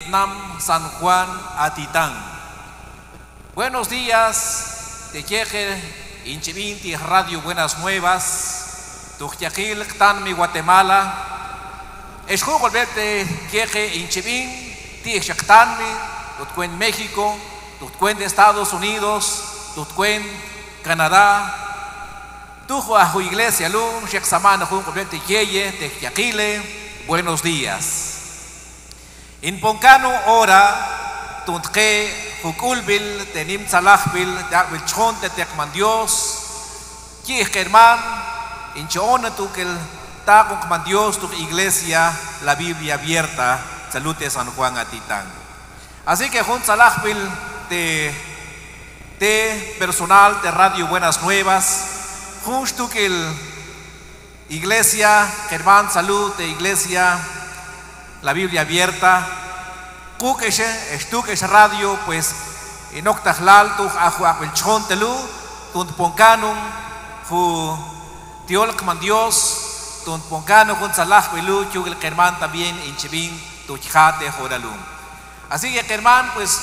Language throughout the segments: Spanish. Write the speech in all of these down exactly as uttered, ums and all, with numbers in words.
Vietnam, San Juan, Atitán. Buenos días, te queje, Inchivinti, Radio Buenas Nuevas, Tujiaquil, Tanmi, Guatemala. Es juego verte queje, Inchivin, Tiexactanmi, Tutcuen, México, Tutcuen de Estados Unidos, Tutcuen, Canadá. Tujo a su iglesia, Lun, Shexamana, Junco, verte queye, Tejiaquile, buenos días. In Poncano, ora, Tuntque, Juculbil, Tenim Salachbil, Dakwil Chonte, Tekman Dios, Kiech Germán, in Chona, Tukel, Takman Dios, tu iglesia, la Biblia abierta, salute San Juan Atitán. Así que Jun Salachbil, de, de personal de Radio Buenas Nuevas, justo que el iglesia, Germán Salud de iglesia, la Biblia abierta, Kukeche, Estukeche Radio, pues en Octajlal, tu Ajuacuel Chontelu, Tunt Poncanum, Fu Tiolkman Dios, Tunt Poncano, Jun Salach Belu, Chugel Germán también, en Chivin, Tuchate, Joralum. Así que Germán, pues,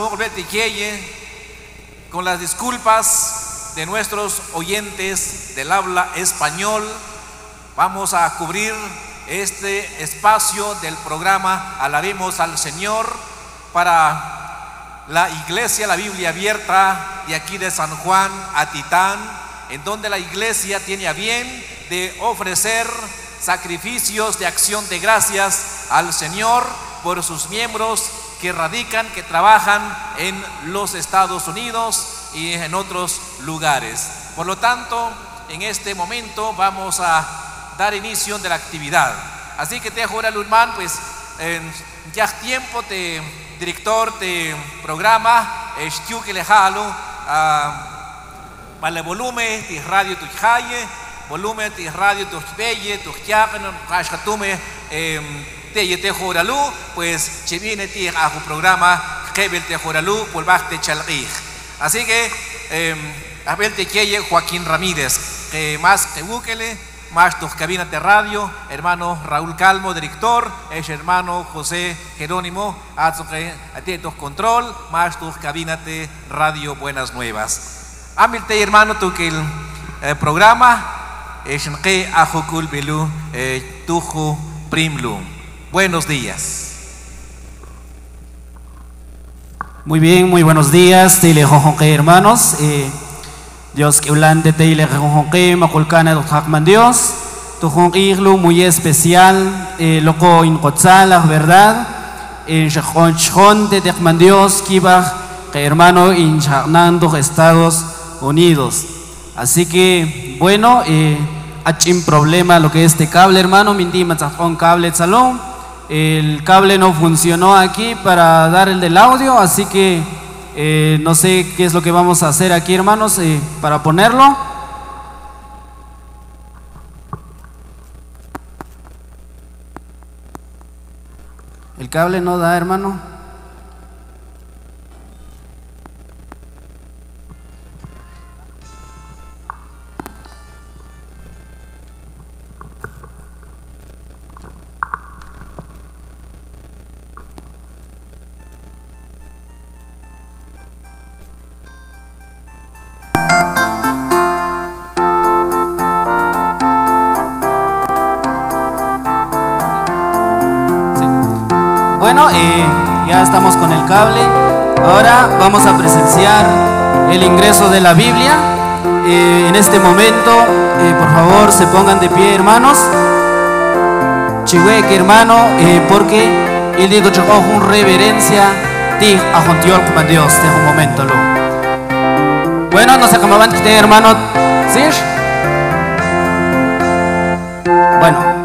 con las disculpas de nuestros oyentes del habla español, vamos a cubrir este espacio del programa Alabemos al Señor para la iglesia, la Biblia abierta de aquí de San Juan Atitán, en donde la iglesia tiene a bien de ofrecer sacrificios de acción de gracias al Señor por sus miembros que radican, que trabajan en los Estados Unidos y en otros lugares. Por lo tanto, en este momento vamos a dar inicio de la actividad. Así que te jura Lulman, pues en ya tiempo te director de programa, estiu que le jalo para el volumen de radio tu jaye, volumen de radio tu belle, tu jacan, cascatume te te jura lu, pues che viene ti a un programa que vel te jura lu por baste chalrig. Así que, eh, a ver, te quiere Joaquín Ramírez, que más que búquele, más tus cabinas de radio, hermano Raúl Calmo, director, es hermano José Jerónimo, atentos control, más tus cabinas de radio Buenas Nuevas. Amilte, hermano, tu que el eh, programa es en que ajocul belu tuju primlu. Buenos días. Muy bien, muy buenos días, Teile Jojonque, hermanos. Eh, Dios que ulante Teile Jojonque, Maculcana de Hakman Dios, tu Jonquiglu muy especial, eh, loco in Cotzala, ¿verdad? En Shajon de Hakman Dios, Kibach, que hermano in Charnando, Estados Unidos. Así que, bueno, eh, hay un problema lo que es este cable, hermano, Mindima Tzajón cable salón. El cable no funcionó aquí para dar el del audio, así que eh, no sé qué es lo que vamos a hacer aquí, hermanos, eh, para ponerlo. El cable no da, hermano. Bueno, eh, ya estamos con el cable. Ahora vamos a presenciar el ingreso de la Biblia. Eh, en este momento, eh, por favor, se pongan de pie, hermanos. Chihueque, hermano, eh, porque el digo con reverencia, ti a Jontiol como Dios, de un momento, lo. Bueno, no sé cómo van ustedes, hermano. ¿Sí? Bueno.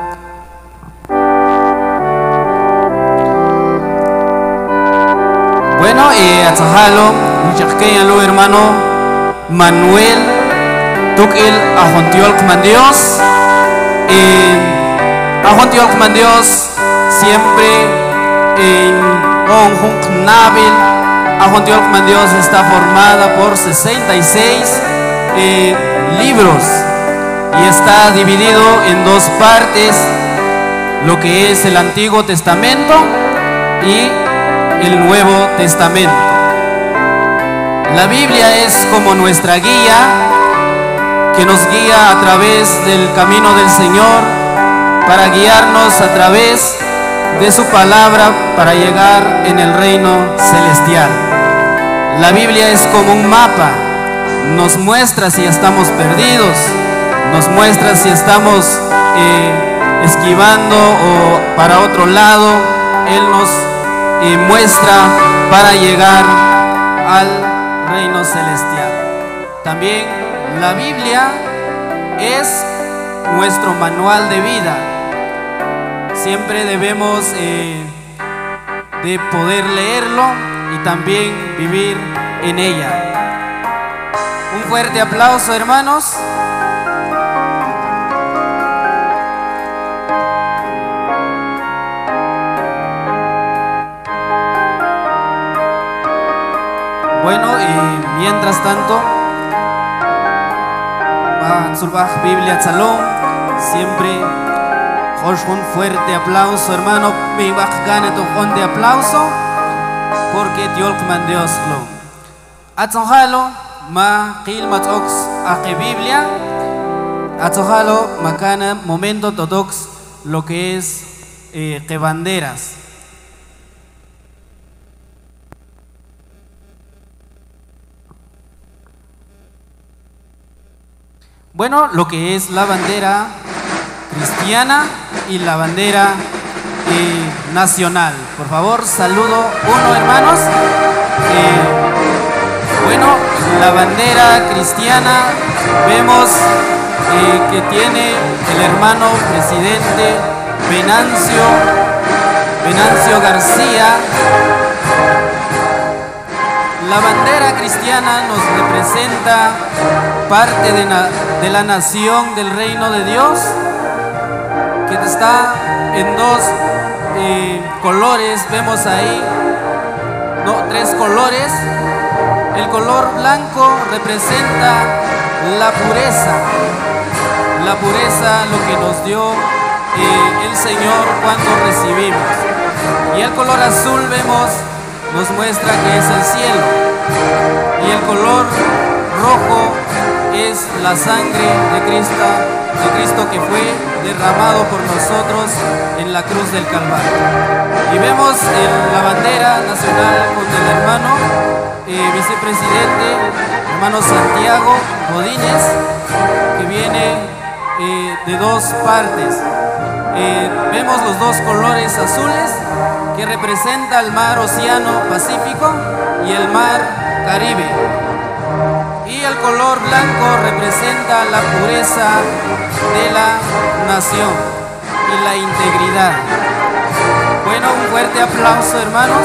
Bueno, eh, atzahalo, lo hermano Manuel, Tukil, Ajontiol como Dios, eh, Ajontiol como Dios, siempre en Onjunk Nabil, Ajontiol como Dios está formada por sesenta y seis eh, libros y está dividido en dos partes, lo que es el Antiguo Testamento y el Nuevo Testamento. La Biblia es como nuestra guía que nos guía a través del camino del Señor para guiarnos a través de su palabra para llegar en el reino celestial. La Biblia es como un mapa, nos muestra si estamos perdidos, nos muestra si estamos eh, esquivando o para otro lado. Él nos eh, muestra para llegar al reino celestial. También la Biblia es nuestro manual de vida. Siempre debemos eh, de poder leerlo y también vivir en ella. Un fuerte aplauso, hermanos. Bueno, y mientras tanto, Sulbach Biblia Salón, siempre un fuerte aplauso, hermano. Mi gane tu de aplauso, porque Dios mandó Dioslo. Atzonjalo, ma qil matox a que Biblia. Atzonjalo, macana momento todox lo que es eh, que banderas. Bueno, lo que es la bandera cristiana y la bandera eh, nacional. Por favor, saludo uno, hermanos. Eh, bueno, la bandera cristiana vemos eh, que tiene el hermano presidente Venancio, Venancio García. La bandera cristiana nos representa parte de, na, de la nación del reino de Dios, que está en dos eh, colores. Vemos ahí no, tres colores. El color blanco representa la pureza, la pureza, lo que nos dio eh, el Señor cuando recibimos. Y el color azul vemos, nos muestra que es el cielo, y el color rojo es la sangre de Cristo, de Cristo que fue derramado por nosotros en la cruz del Calvario. Y vemos en la bandera nacional con el hermano eh, vicepresidente, hermano Santiago Godínez, que viene eh, de dos partes. Eh, vemos los dos colores azules que representa el mar Océano Pacífico y el mar Caribe, y el color blanco representa la pureza de la nación y la integridad. Bueno, un fuerte aplauso, hermanos.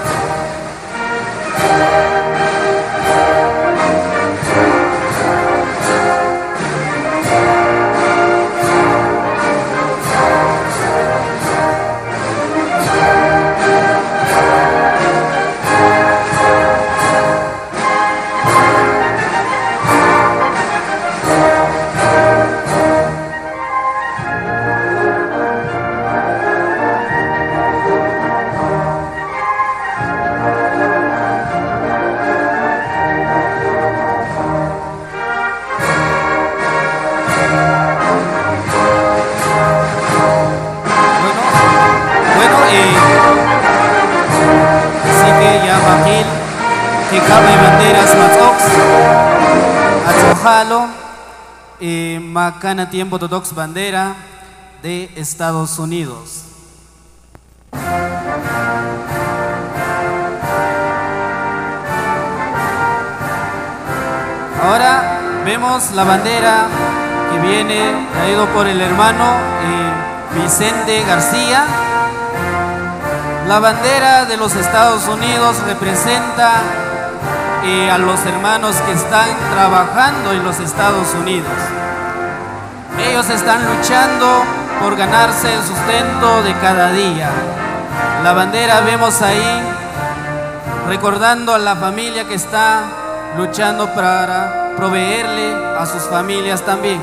Eh, Macana tiempo todox bandera de Estados Unidos. Ahora vemos la bandera que viene traído por el hermano eh, Vicente García. La bandera de los Estados Unidos representa eh, a los hermanos que están trabajando en los Estados Unidos. Ellos están luchando por ganarse el sustento de cada día. La bandera vemos ahí recordando a la familia que está luchando para proveerle a sus familias también.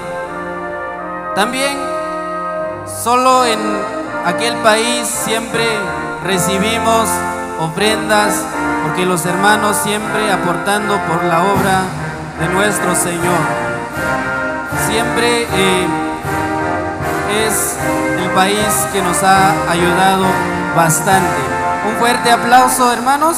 También solo en aquel país siempre recibimos ofrendas, porque los hermanos siempre aportando por la obra de nuestro Señor. Siempre eh, es el país que nos ha ayudado bastante. Un fuerte aplauso, hermanos.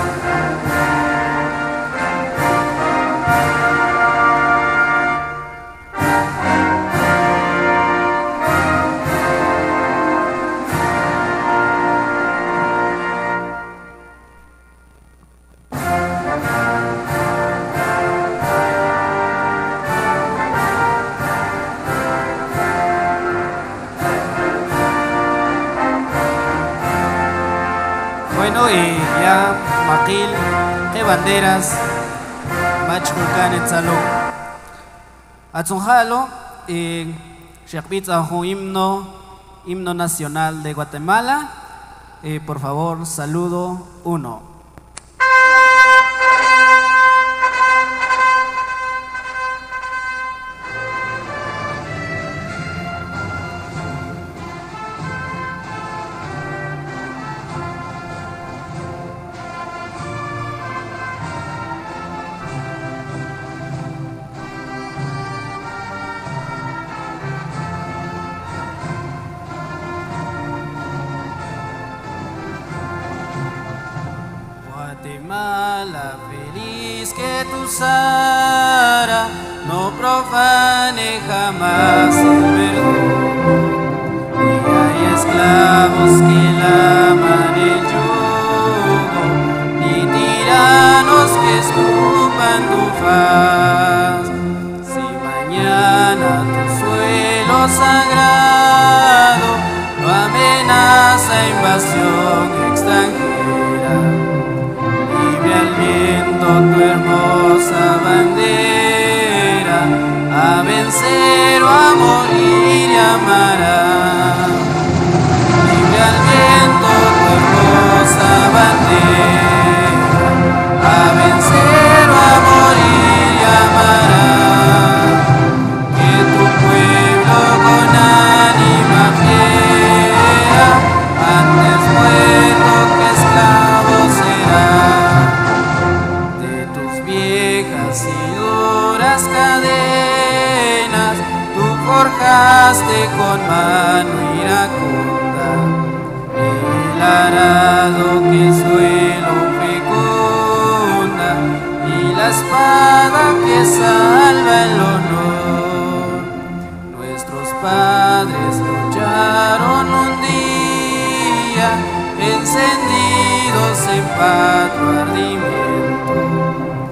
Bueno, y ya Maquil, que banderas, Machulcan en Salud. Atzunjalo, y Shakpitza un himno, himno nacional de Guatemala. Eh, por favor, saludo uno. Guatemala feliz, que tu Sara no profane jamás el verdugo, y hay esclavos que laman el yugo, ni tiranos que escupan tu faz. Si mañana tu suelo sagrado lo amenaza invasión extranjera, al viento tu hermosa bandera, a vencer o a morir llamará. Libre al viento tu hermosa bandera, a vencer o a morir llamará. Que tu pueblo con ánima fiera, antes muerto que esclavo será. Y duras cadenas tú forjaste con mano iracunda, el arado que el suelo fecunda y la espada que salva el honor. Nuestros padres lucharon un día encendidos en patrio ardimiento,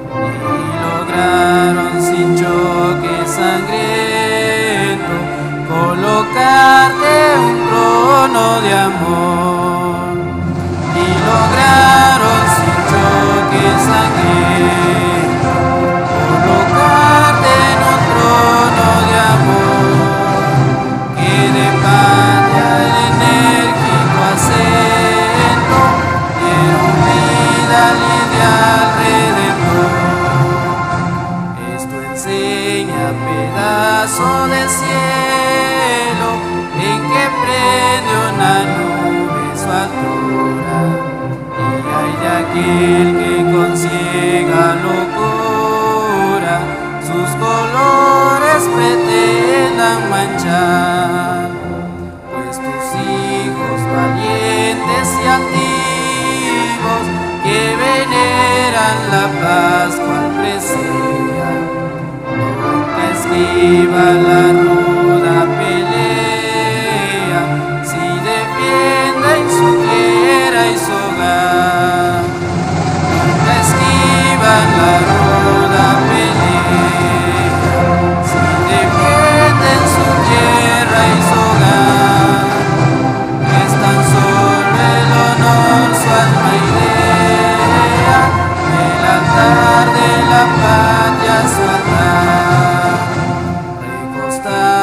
lograron sin choque sangriento colocarte un trono de amor, y lograron sin choque sangriento colocarte en un trono de amor, que de patria el enérgico acento dieron vida al ideal redentor. Pedazo de cielo en que prende una nube su altura, y hay de aquel que con ciega locura sus colores pretendan manchar, pues tus hijos valientes y altivos que veneran la Pascua presea, esquiva la ruda pelea, si defiende en su tierra y su hogar. Nunca esquiva la ruda pelea, si defiende en su tierra y su hogar. Es tan solo el honor su alma idea, el altar de la patria su altar.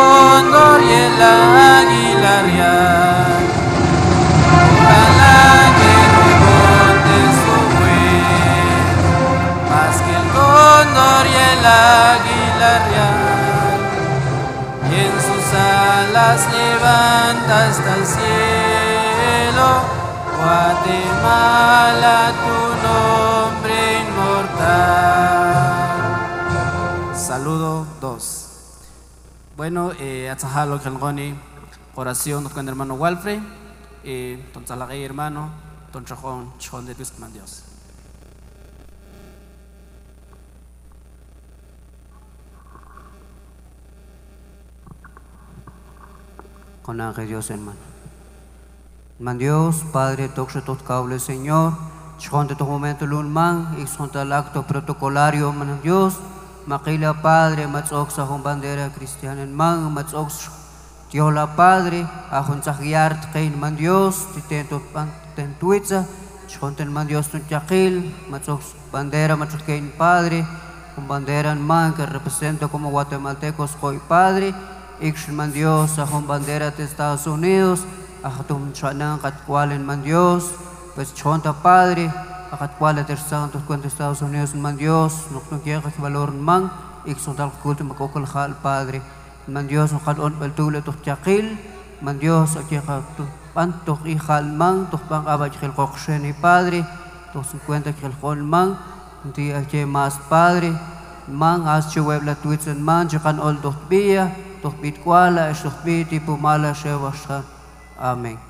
cóndor y el águila real. Ojalá que rebote su vuelo, más que el cóndor y el águila real, y en sus alas levanta hasta el cielo, Guatemala, tu nombre inmortal. Saludo dos. Bueno, eh, atzahalo kelgoni, oración con el hermano Walfrey, eh, tonzalagay hermano, tonchajón, chajón de Dios, Dios. Con ángel Dios, hermano. Man Dios, Padre, toque tot cable, Señor, chajón de tu momento lunman, y son el acto protocolario, man Dios. Maquila Padre, matzox a un bandera cristiana en man, matzox Diola Padre, a un sagiart kein man Dios, titento tentuitza, chonten man Dios tun chakil, matzox bandera, matzox kein Padre, un bandera en man que representa como guatemaltecos hoy Padre, ix man Dios, a un bandera de Estados Unidos, a tum chanan catcual en man Dios, pues chonta Padre, akat kuala ter santos cuenta Estados Unidos man Dios no no quiere que valor man ik son tal culto makokol khal Padre man Dios no khal on baltule to chaqil man Dios aquí tu panto y khal man to bang abaj khil qoqsheni Padre to cincuenta khil khol man ti alche más Padre man as chuweb la tuitsen man jakan ol to bia to bit kuala es to bit tipo mala shewasha. Amén.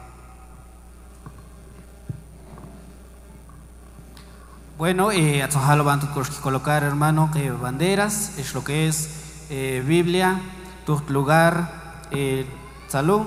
Bueno, eh, a van a colocar, hermano, que banderas, es lo que es eh, Biblia, tu lugar, eh, salud.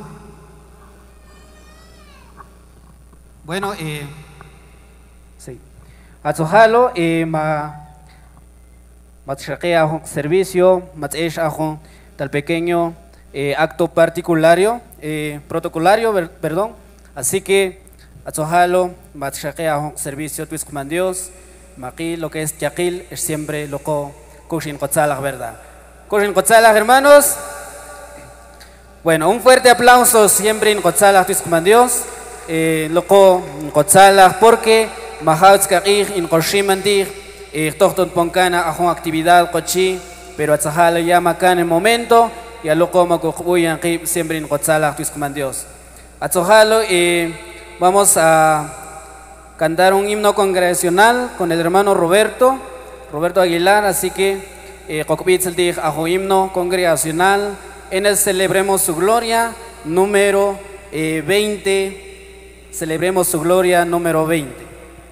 Bueno, eh, sí. A Tzojalo, eh, ma, matshakea un servicio, matsesh un tal pequeño eh, acto particulario, eh, protocolario, ver, perdón. Así que a Tzojalo, matshakea un servicio, tu con Dios. Maqui, lo que es Yaquil, es siempre loco, Kushin Kotzalach, ¿verdad? Kushin Kotzalach, hermanos. Bueno, un fuerte aplauso siempre en Kotzalach, tu con Dios. Eh, loco Kotzalach, porque Mahautz Kakich, in Koshimantig, eh, Tochton Poncana, a una actividad Kochi, pero a Tzahalo llama acá en el momento, y a loco Makokuyan, siempre en Kotzalach, tu con Dios. A Tzahalo, eh, vamos a cantar un himno congregacional con el hermano Roberto, Roberto Aguilar, así que eh, a un himno congregacional, en el Celebremos su Gloria, número eh, veinte, Celebremos su Gloria, número veinte.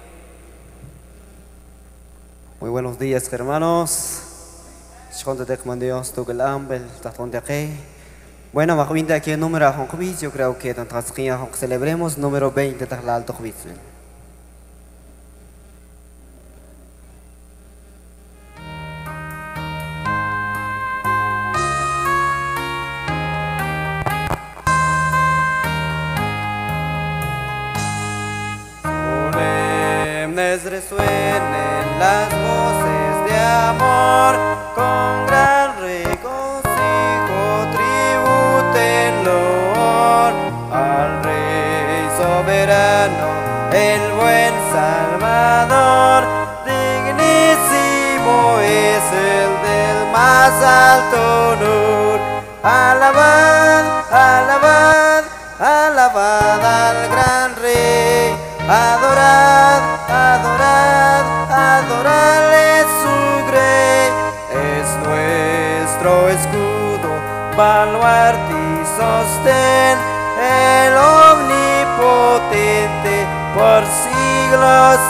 Muy buenos días, hermanos. Bueno, aquí el número yo creo que celebremos número veinte de la Alto Juicio. Resuenen las voces de amor, con gran regocijo tributen loor al Rey soberano, el buen Salvador. Dignísimo es el del más alto honor. Alabad, alabad, alabad al gran Rey. Adorad, adorad, adorarle su grey. Es nuestro escudo, baluarte y sostén, el omnipotente por siglos.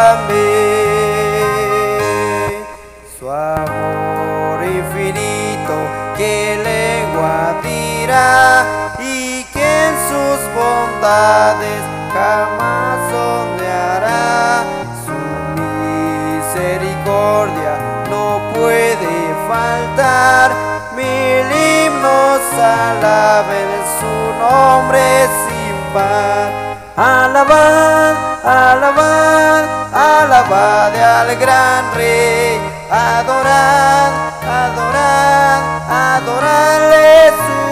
Amén. Su amor infinito que lengua dirá, y que en sus bondades jamás sondeará. Su misericordia no puede faltar, mil himnos alaben su nombre sin par. Alabad, alabad, alabad al gran Rey. Adorad, adorad, adorarle su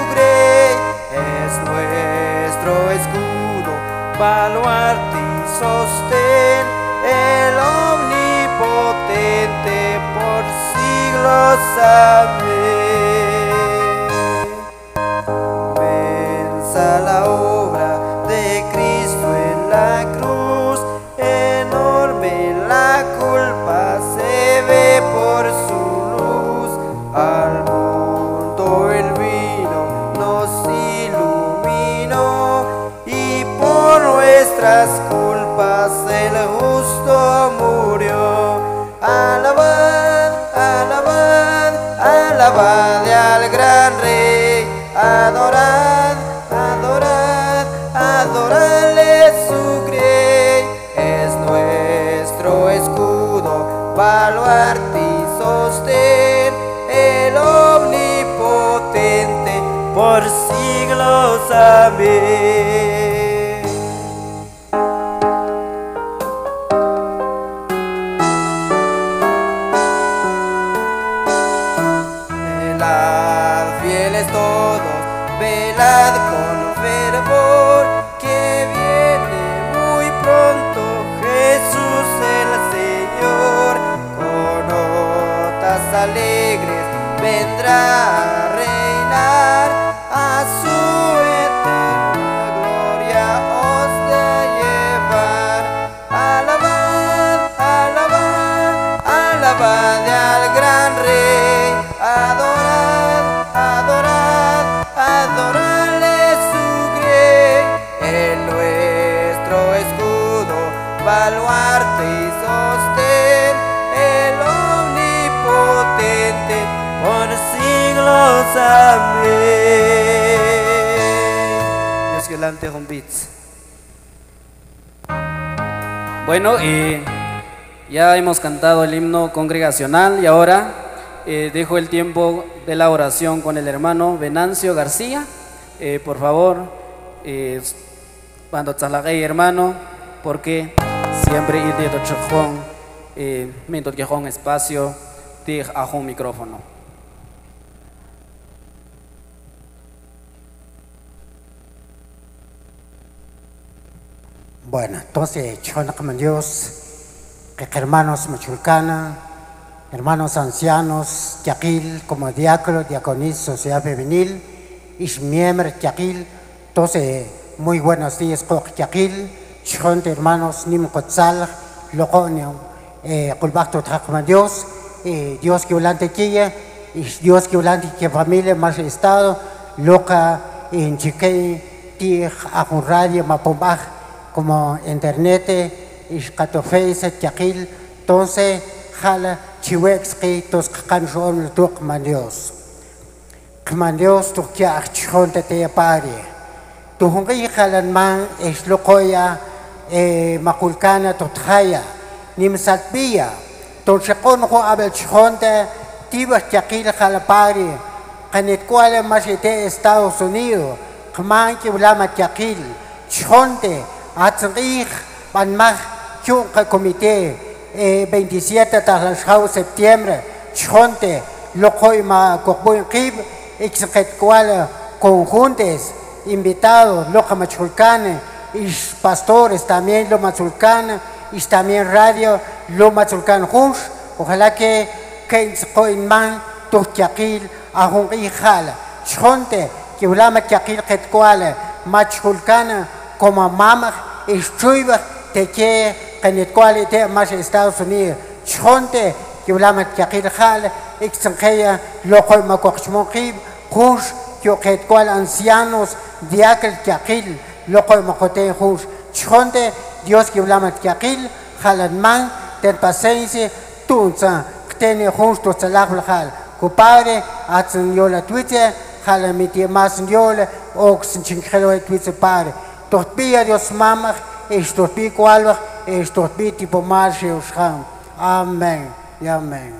por siglos. Amén. Velad, fieles todos, velad con fervor, que viene muy pronto Jesús el Señor. Con notas alegres vendrá a reinar, a su eterna gloria os de llevar. Alabad, alabad, alabad al gran Rey, adorad, adorad, adorarle su grey. El nuestro escudo, baluarte y sostén, el omnipotente, por siglos. Amén. Dios que delante con bits. Bueno, eh, ya hemos cantado el himno congregacional y ahora eh, dejo el tiempo de la oración con el hermano Venancio García. Eh, por favor, eh, cuando tzalaguey hermano, porque siempre ir de tochón, eh, mientras que un espacio, tig a un micrófono. Bueno, entonces, chonakman Dios, que hermanos Machulcana, hermanos ancianos, Yaquil, como diácono, diaconís, sociedad femenil, y miembro Yaquil, entonces, muy buenos días, Yaquil, chonte hermanos, Nim Cotzal, Loconio, eh, Culbacto Tracman Dios, eh, Dios que volante quilla, y Dios que volante que familia más estado, loca, en Chiquey, Tig, a radio, Mapombaj, como internet, y catofeisa, Yaquil, entonces, jala, chihuexki, tos canjon, Tucman Dios. Kman Dios, tu kia, chonte te pari. Tu hungi jalan man, es locoya, eh, maculcana, totjaya, nimsatbia, tu chacon ho abel chonte, tibas Yaquil jalapari, canet cuale más de Estados Unidos, kman que blama Yaquil, chonte, atzrich, van mag, chunca comité, eh, veintisiete de septiembre, chonte, locoy ma cocuin kib, exquet cuale, conjuntes, invitados, loca machulcane, y pastores también lo machulcane, y también radio, lo machulcane juntos, ojalá que que coin man, tu Yaquil, a un hijala, chonte, que ulama Yaquil que cuale, machulcane, como mama, estuiba, te que, que cuale te más Estados Unidos, chonte, que ulama Yaquil jala, extranjera, loco macochmonjib, juntos, que cual ancianos, diáquel Yaquil, loco macote juntos, chonte, Dios que ulama Yaquil, jalan man, ten paciencia, tunza, que tiene juntos tu salajul jal, compadre, hacen yola Twitter, jala miti más yola, ox chinchelo de Twitter padre, torpilla Dios mamá, es torpilla cual, es torpilla tipo marche usham, amén y amén.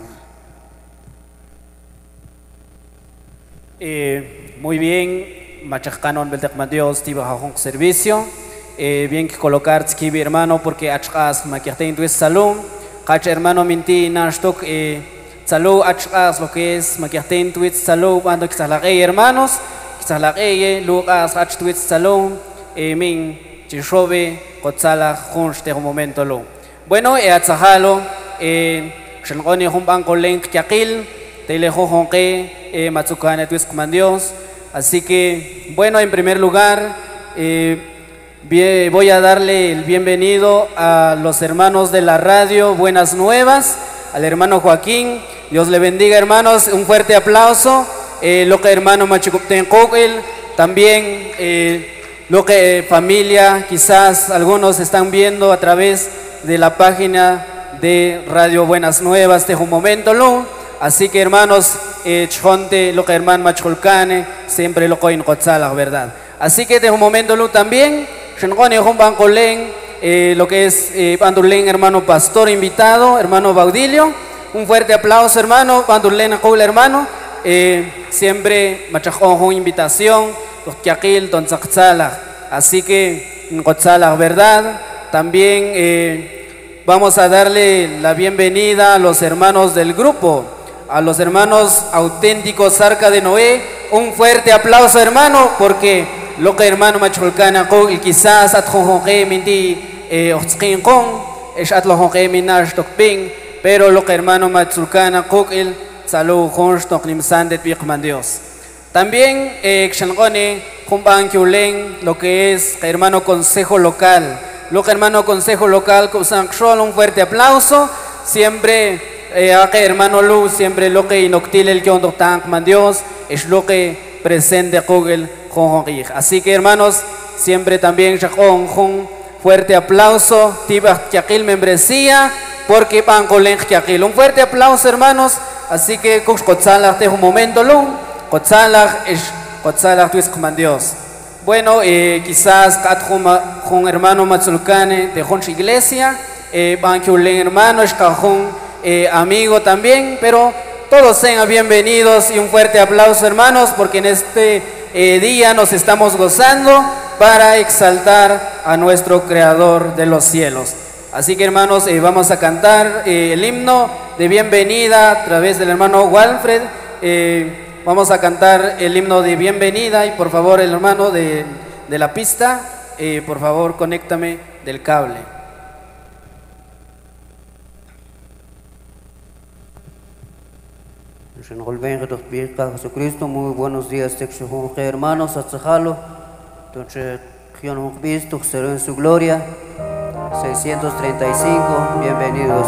Eh, muy bien, Machacano Beltecman Dios, Tiba un servicio. Eh, bien que colocar tzkibi hermano, porque achas maquiatein tu es salud. Cach hermano minti nashtok eh, salud achas lo que es maquiatein tu es salud. Cuando quizalagay hermanos, quizalagay lugas ach tu es salud. Eh, min chishobe kotzala junch de un momento lo. Bueno, eh, atzahalo, eh, shalgoni humbanco lenk yakil, telejo honke, eh, matsucane tu es coman Dios. Así que, bueno, en primer lugar, eh, bien, voy a darle el bienvenido a los hermanos de la radio Buenas Nuevas, al hermano Joaquín. Dios le bendiga, hermanos. Un fuerte aplauso. Eh, lo que hermano Machicupten Coquel, también eh, lo que eh, familia, quizás algunos están viendo a través de la página de Radio Buenas Nuevas de un momento lo. Así que hermanos, eh, chonte, lo que hermano Macholcane, siempre lo que en Cotzala, ¿verdad? Así que de un momento lo también, eh, lo que es eh, Bandulén, hermano pastor invitado, hermano Baudilio. Un fuerte aplauso, hermano, Bandulén, hermano. eh, siempre machajón invitación, Toquiaquil, Tonzaxala. Así que, Gotzala, ¿verdad? También eh, vamos a darle la bienvenida a los hermanos del grupo, a los hermanos auténticos Arca de Noé. Un fuerte aplauso, hermano, porque lo que hermano Macholcana, y quizás atjonjonje minti otzkin con, es atjonjonje minash tokping, pero lo que hermano Macholcana, el salud jonsh toklimsandet bikman Dios. También, eh, lo que es hermano consejo local, lo que hermano consejo local, un fuerte aplauso, siempre, eh, hermano Luz, siempre lo que inoctil el que ondo tan Dios, es lo que presente Google. Así que hermanos, siempre también un fuerte aplauso, tiba Yakil membresía, porque pan colen Yakil, un fuerte aplauso, hermanos. Así que Cotzalach te un momento, Lung, Cotzalach es Cotzalach tuis como Dios. Bueno, eh, quizás con hermano Matzulcane de Jonch Iglesia, eh, Banquulen hermano, es cajón eh, amigo también, pero todos sean bienvenidos y un fuerte aplauso, hermanos, porque en este eh, día nos estamos gozando para exaltar a nuestro Creador de los cielos. Así que, hermanos, eh, vamos a cantar eh, el himno de bienvenida a través del hermano Walfred. Eh, vamos a cantar el himno de bienvenida y por favor, el hermano de, de la pista, eh, por favor, conéctame del cable. Jesucristo, muy buenos días, hermanos, Atzajalo, en su gloria, seiscientos treinta y cinco, bienvenidos.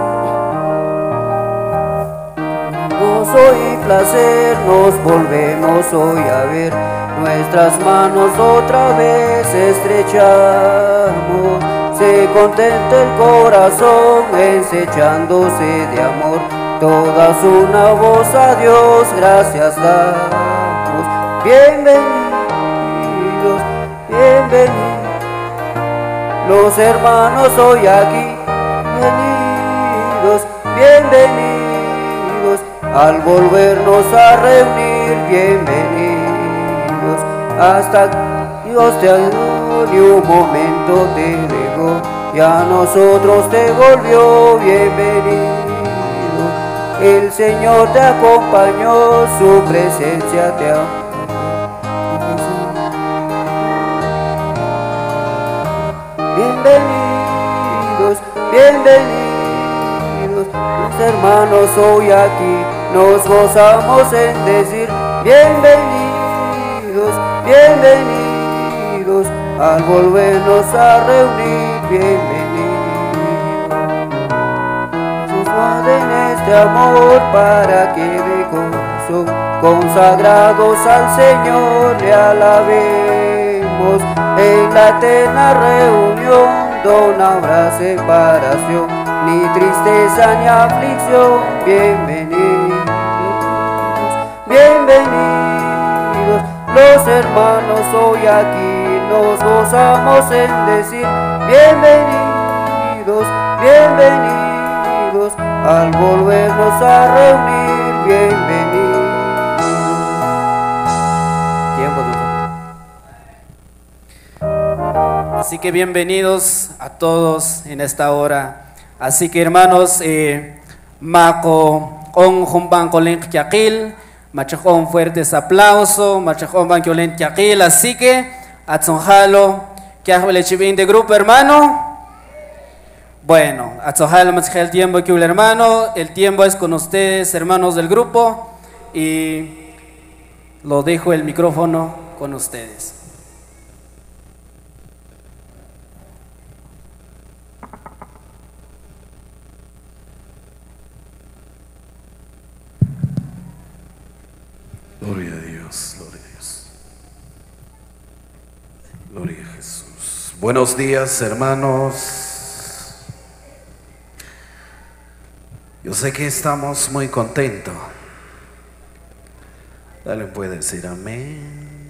Gozo y placer nos volvemos hoy a ver, nuestras manos otra vez estrechamos, se contenta el corazón ensechándose de amor. Todas una voz a Dios, gracias damos. Bienvenidos, bienvenidos, los hermanos hoy aquí. Bienvenidos, bienvenidos, al volvernos a reunir. Bienvenidos, hasta Dios te ayudó y un momento te dejó y a nosotros te volvió. Bienvenido. El Señor te acompañó, su presencia te amó. Bienvenidos, bienvenidos, los hermanos hoy aquí nos gozamos en decir bienvenidos, bienvenidos, al volvernos a reunir. Bienvenidos. En este amor para que de gozo consagrados al Señor le alabemos. En la eterna reunión no habrá separación, ni tristeza ni aflicción. Bienvenidos, bienvenidos, los hermanos hoy aquí nos gozamos en decir bienvenidos, bienvenidos, al volvernos a reunir. Bienvenidos. Tiempo de... Así que bienvenidos a todos en esta hora. Así que hermanos, eh, Mako on Jumban Kolen Yakil, Machajón fuertes aplauso, Machajón Ban Kolen Yakil. Así que Atzonjalo, que hago chivin de grupo, hermano. Bueno, el tiempo que el hermano, el tiempo es con ustedes, hermanos del grupo, y lo dejo el micrófono con ustedes. Gloria a Dios, gloria a Dios. Gloria a Jesús. Buenos días, hermanos. Yo sé que estamos muy contentos. Dale, puede decir amén.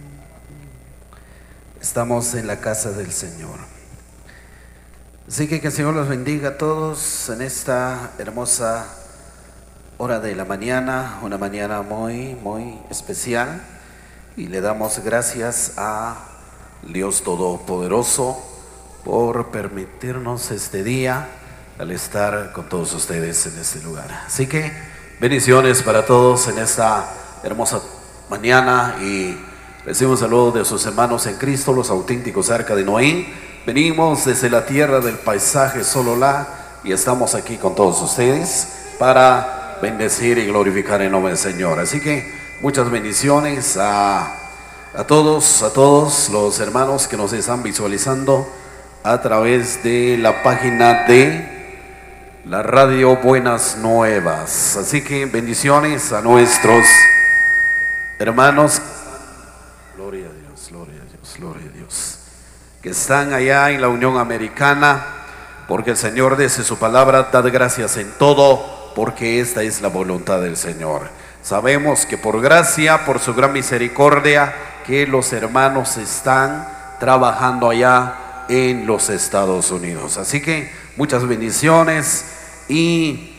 Estamos en la casa del Señor. Así que que el Señor los bendiga a todos en esta hermosa hora de la mañana, una mañana muy, muy especial, y le damos gracias a Dios Todopoderoso por permitirnos este día al estar con todos ustedes en este lugar. Así que bendiciones para todos en esta hermosa mañana, y recibo un saludo de sus hermanos en Cristo, los auténticos Arca de Noé. Venimos desde la tierra del paisaje Sololá y estamos aquí con todos ustedes para bendecir y glorificar el nombre del Señor. Así que muchas bendiciones a, a todos, a todos los hermanos que nos están visualizando a través de la página de la radio Buenas Nuevas. Así que bendiciones a nuestros hermanos. Gloria a Dios, gloria a Dios, gloria a Dios, que están allá en la Unión Americana, porque el Señor dice su palabra: dad gracias en todo, porque esta es la voluntad del Señor. Sabemos que por gracia, por su gran misericordia, que los hermanos están trabajando allá en los Estados Unidos. Así que muchas bendiciones, y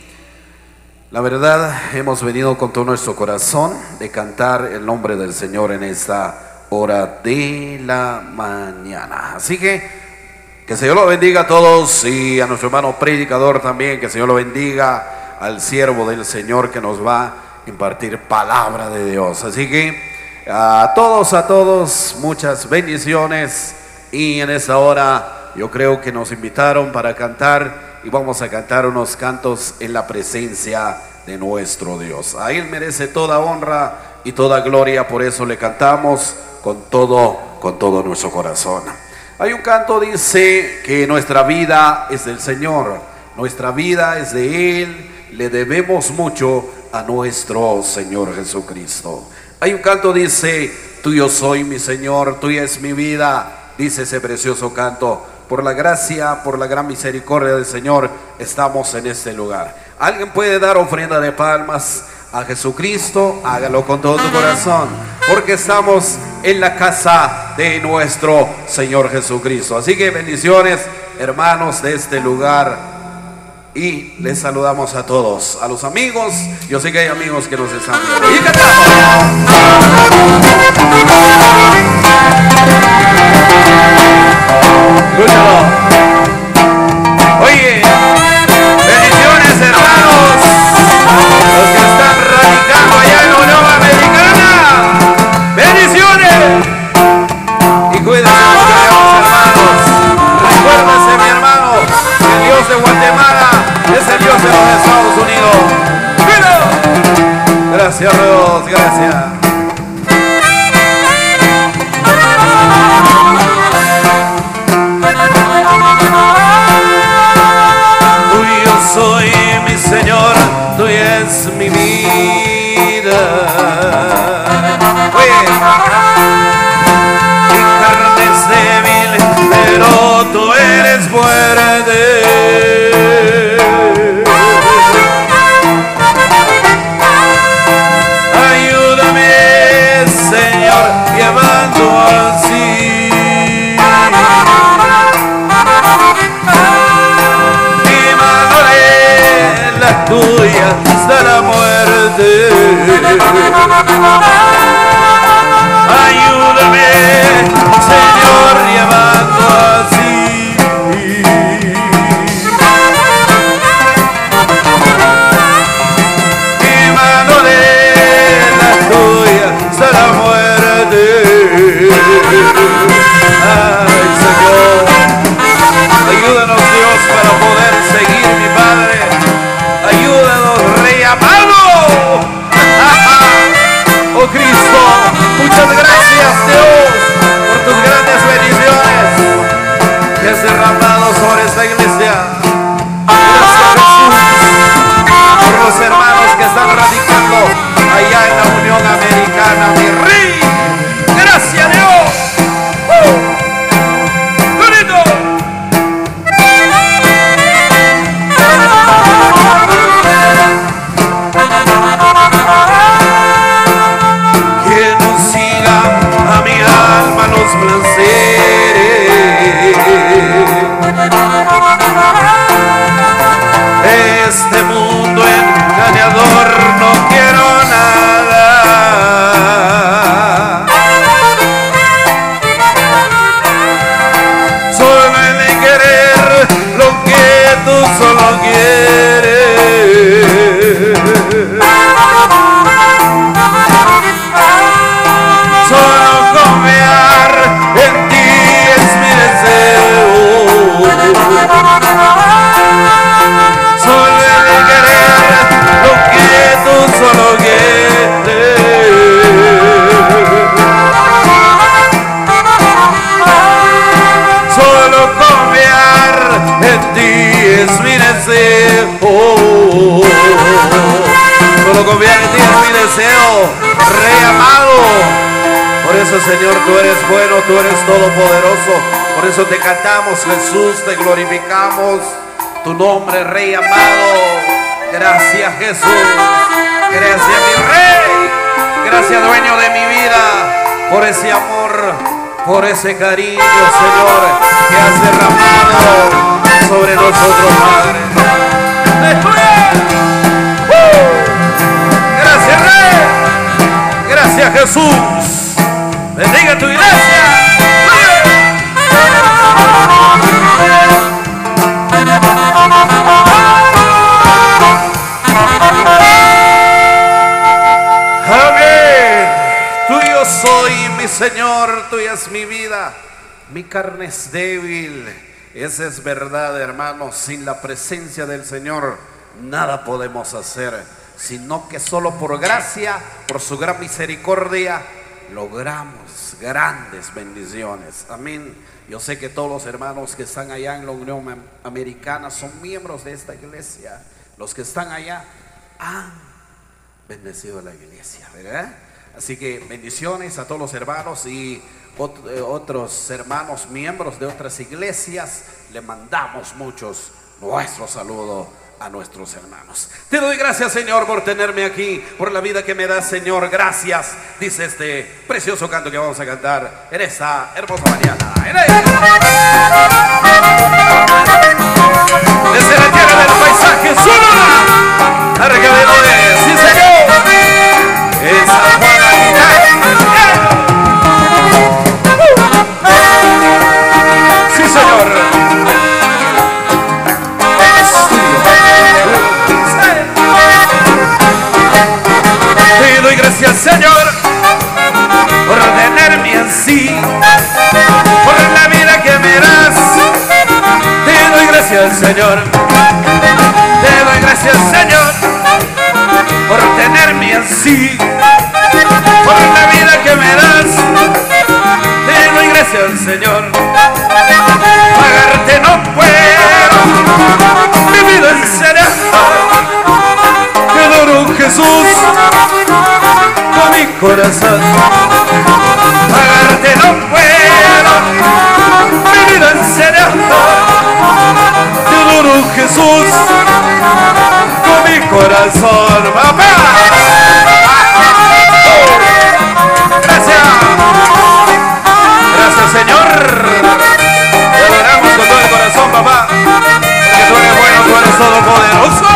la verdad hemos venido con todo nuestro corazón de cantar el nombre del Señor en esta hora de la mañana. Así que que el Señor lo bendiga a todos, y a nuestro hermano predicador también, que el Señor lo bendiga, al siervo del Señor que nos va a impartir palabra de Dios. Así que a todos, a todos, muchas bendiciones. Y en esta hora yo creo que nos invitaron para cantar, y vamos a cantar unos cantos en la presencia de nuestro Dios. A Él merece toda honra y toda gloria, por eso le cantamos con todo, con todo nuestro corazón. Hay un canto, dice que nuestra vida es del Señor, nuestra vida es de Él, le debemos mucho a nuestro Señor Jesucristo. Hay un canto, dice: tuyo soy mi Señor, tuya es mi vida. Dice ese precioso canto: por la gracia, por la gran misericordia del Señor, estamos en este lugar. ¿Alguien puede dar ofrenda de palmas a Jesucristo? Hágalo con todo tu corazón, porque estamos en la casa de nuestro Señor Jesucristo. Así que bendiciones, hermanos de este lugar, y les saludamos a todos, a los amigos. Yo sé que hay amigos que nos están viendo. Y cantamos. Escúchalo. Oye, bendiciones, hermanos, los que están radicando allá en la Unión Americana. Bendiciones. Y cuídense mucho, hermanos. Recuérdense, mi hermano, que el Dios de Guatemala es el Dios de los Estados Unidos. ¡Cuidado! Gracias, Dios, gracias. Soy mi Señor, tuya es mi vida. Oye, mi carne es débil, pero tú eres fuerte. Ayúdame, Señor, llevando así. Tuya hasta la muerte. Ayúdame, Señor, llevando así. quiere. Solo confiar en ti es mi deseo. Solo el querer lo que tú solo quieres. Solo confiar en ti es mi deseo. Solo confiar en ti es mi deseo, Rey amado. Por eso, Señor, tú eres bueno, tú eres todopoderoso. Por eso te cantamos, Jesús, te glorificamos tu nombre, Rey amado. Gracias, Jesús. Gracias, mi Rey. Gracias, dueño de mi vida, por ese amor, por ese cariño, Señor, que has derramado sobre nosotros, Padre. Gracias, Rey. Gracias, Jesús. Bendiga tu iglesia. Amén. Tuyo soy, mi Señor, tuya es mi vida. Mi carne es débil. Esa es verdad, hermanos. Sin la presencia del Señor nada podemos hacer, sino que solo por gracia, por su gran misericordia, logramos grandes bendiciones. Amén. Yo sé que todos los hermanos que están allá en la Unión Americana son miembros de esta iglesia. Los que están allá han bendecido a la iglesia, ¿verdad? Así que bendiciones a todos los hermanos y otros hermanos miembros de otras iglesias. Le mandamos muchos nuestro saludo a nuestros hermanos. Te doy gracias, Señor, por tenerme aquí, por la vida que me das, Señor. Gracias, dice este precioso canto que vamos a cantar en esta hermosa mañana. Desde la tierra del paisaje sonora, Arcabedores, sí, Señor, es San Juan Aguilar. Sí, Señor. Gracias, Señor, por tenerme así, por la vida que me das. Te doy gracias, Señor. Te doy gracias, Señor, por tenerme así, por la vida que me das. Te doy gracias, Señor. Pagarte no puedo, mi vida será. Te adoro, Jesús, con mi corazón. Pagarte no puedo, mi vida será. Te adoro, Jesús, con mi corazón. ¡Papá! Gracias. Gracias, Señor. Te adoramos con todo el corazón, papá, porque tú eres bueno, tú eres todopoderoso.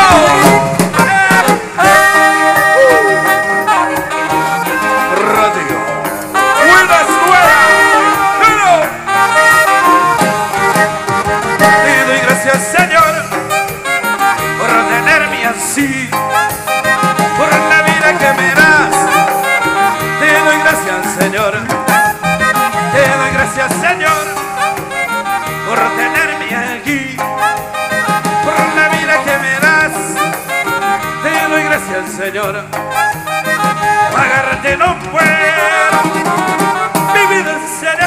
Señor, pagarte no puedo, mi vida será.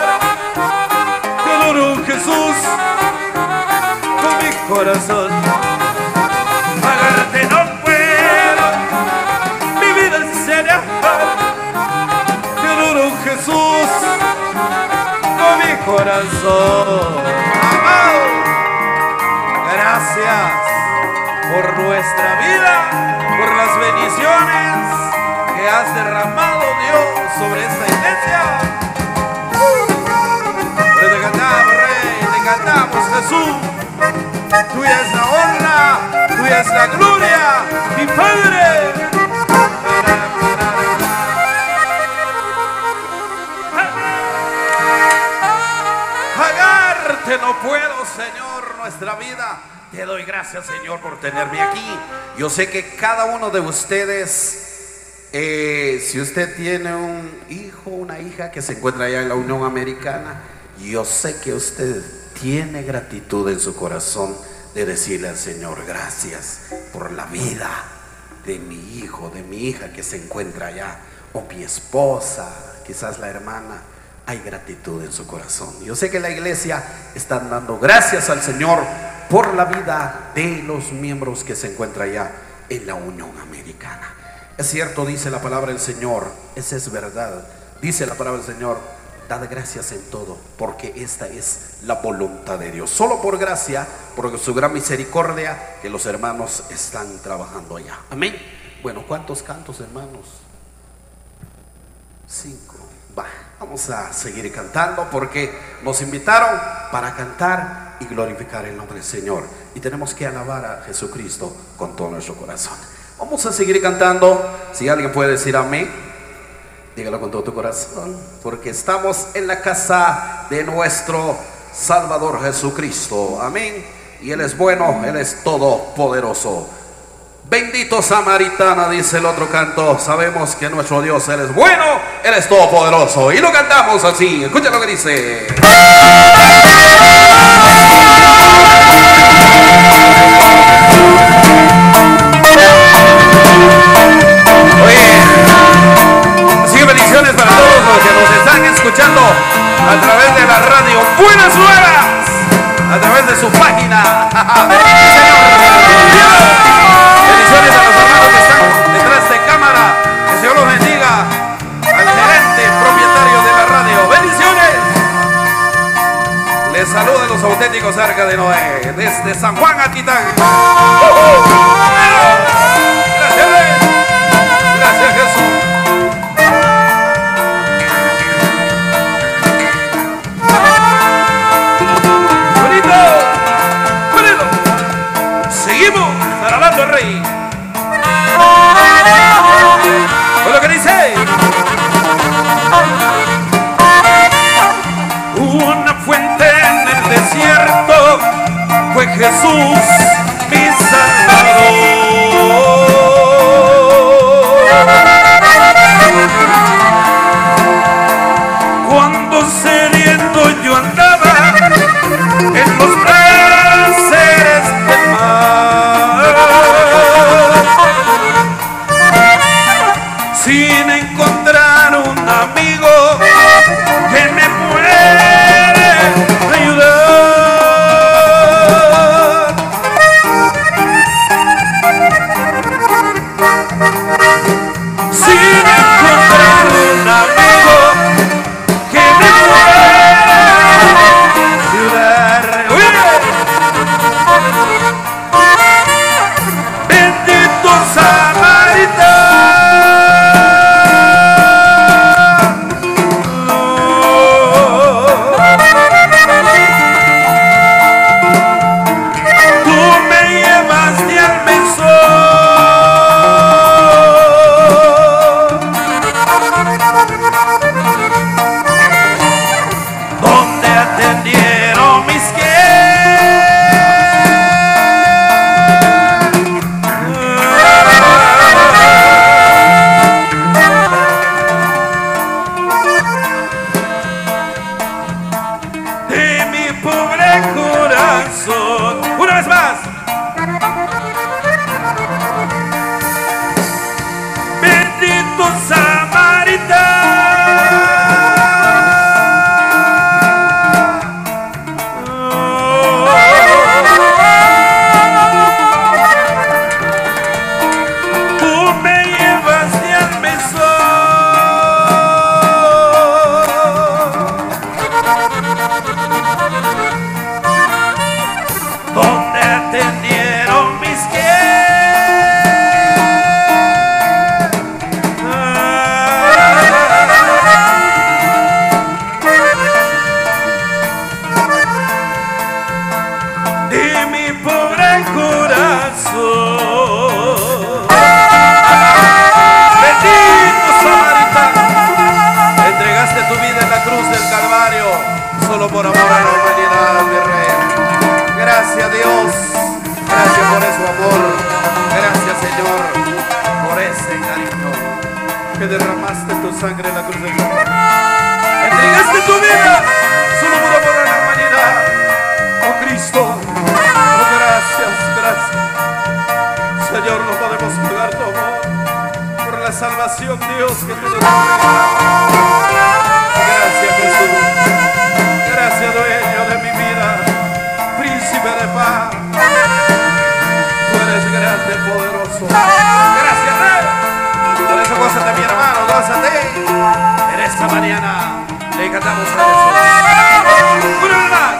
Te adoro, Jesús, con mi corazón. Pagarte no puedo, mi vida será. Te adoro, Jesús, con mi corazón. Amado, gracias por nuestra vida, por las bendiciones que has derramado, Dios, sobre esta iglesia. Pero te cantamos, Rey, te cantamos, Jesús. Tuya es la honra, tuya es la gloria, mi Padre. Pagarte no puedo, Señor. nuestra vida. Te doy gracias, Señor, por tenerme aquí. Yo sé que cada uno de ustedes, eh, si usted tiene un hijo, una hija que se encuentra allá en la Unión Americana, yo sé que usted tiene gratitud en su corazón de decirle al Señor: gracias por la vida de mi hijo, de mi hija que se encuentra allá, o mi esposa, quizás la hermana. Hay gratitud en su corazón. Yo sé que la iglesia está dando gracias al Señor por la vida de los miembros que se encuentran allá en la Unión Americana. Es cierto, dice la palabra del Señor, esa es verdad. Dice la palabra del Señor: dad gracias en todo, porque esta es la voluntad de Dios. Solo por gracia, por su gran misericordia, que los hermanos están trabajando allá. Amén. Bueno, ¿cuántos cantos, hermanos? Cinco. Va, vamos a seguir cantando porque nos invitaron para cantar y glorificar el nombre del Señor. Y tenemos que alabar a Jesucristo con todo nuestro corazón. Vamos a seguir cantando. Si alguien puede decir amén, dígalo con todo tu corazón, porque estamos en la casa de nuestro Salvador Jesucristo. Amén. Y Él es bueno, Él es todopoderoso. Bendito Samaritana, dice el otro canto. Sabemos que nuestro Dios, Él es bueno, Él es todopoderoso. Y lo cantamos así. Escucha lo que dice. Oye, así que bendiciones para todos los que nos están escuchando a través de la radio Buenas Nuevas, a través de su página. Bendiciones a los hermanos que están detrás de cámara. Que el Señor los bendiga. Al gerente, propietario de la radio. Bendiciones. Les saludan los auténticos Arca de Noé desde San Juan Atitán. Uh -huh. Gracias, gracias Jesús. Bonito, bonito. Seguimos alabando al Rey. ¿Con lo que dice? Una fuente en el desierto fue Jesús, mi Salvador. Cuando sediento yo andaba en los brasieres del mar, sin encontrar un amigo que me puede ayudar. Sin encontrar un amigo que me pueda ayudar. Bendito Samaritano. Por amor a la humanidad, mi Rey. Gracias. Gracias por su amor. Gracias, Señor, por ese cariño que derramaste tu sangre en la cruz del Calvario. Entregaste tu vida solo por amor a la humanidad. Oh Cristo, oh gracias, gracias. Señor, no podemos pagar tu amor por la salvación, Dios, que tú nos has. Gracias, Jesús. Gracias, dueño de mi vida, príncipe de paz. Tú eres grande, poderoso. Gracias, Rey. Por eso gózate, mi hermano, gózate. En esta mañana le cantamos a Jesús. Una vez más.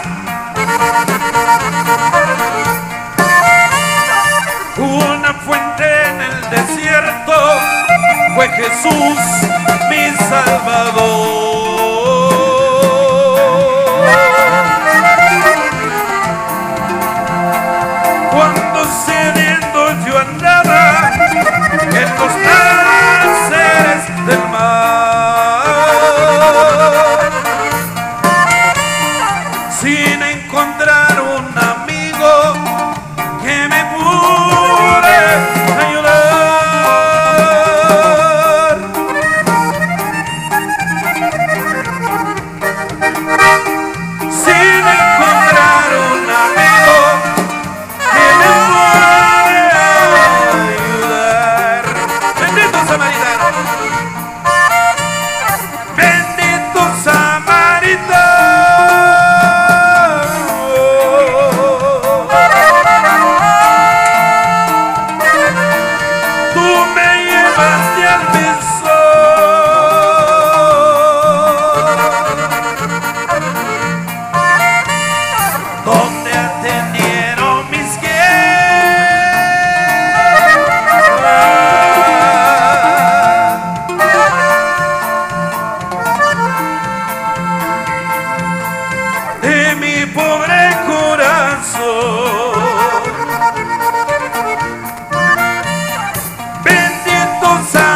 Una fuente en el desierto fue Jesús, mi Salvador. Cuando sediento yo andaba en los placeres del mar, sin encontrar un amigo que me pude ayudar. Sin encontrar un amigo que me puede ayudar. Bendito Samaritano. Bendito Samaritano. Tú me llevaste al mesón donde atendieron mis quejas de mi pobre corazón. Bendito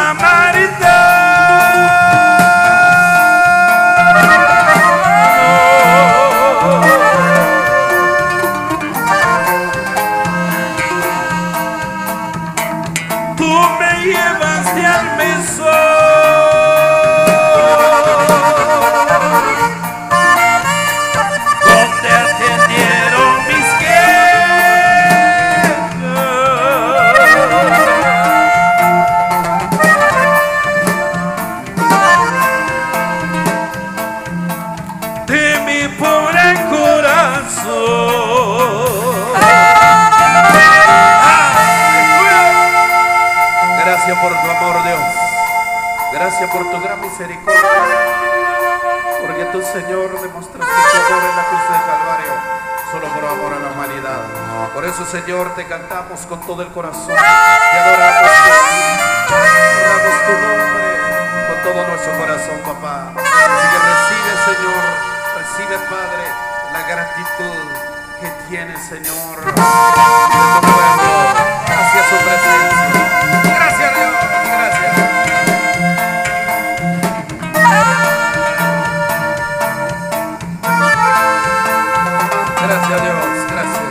Samaritano. Tú me llevaste al mesón donde atendieron mis quejas de mi pobre corazón. Gracias por tu amor, Dios. Gracias por tu gran misericordia. Porque tú, Señor, demostraste tu amor en la cruz del Calvario, solo por amor a la humanidad. Por eso, Señor, te cantamos con todo el corazón. Te adoramos, Jesús. Adoramos tu nombre con todo nuestro corazón, papá. Así que recibe, Señor, recibe, Padre, la gratitud que tienes, Señor, de tu pueblo hacia su presencia. Gracias, Dios. Gracias. Gracias, Dios. Gracias.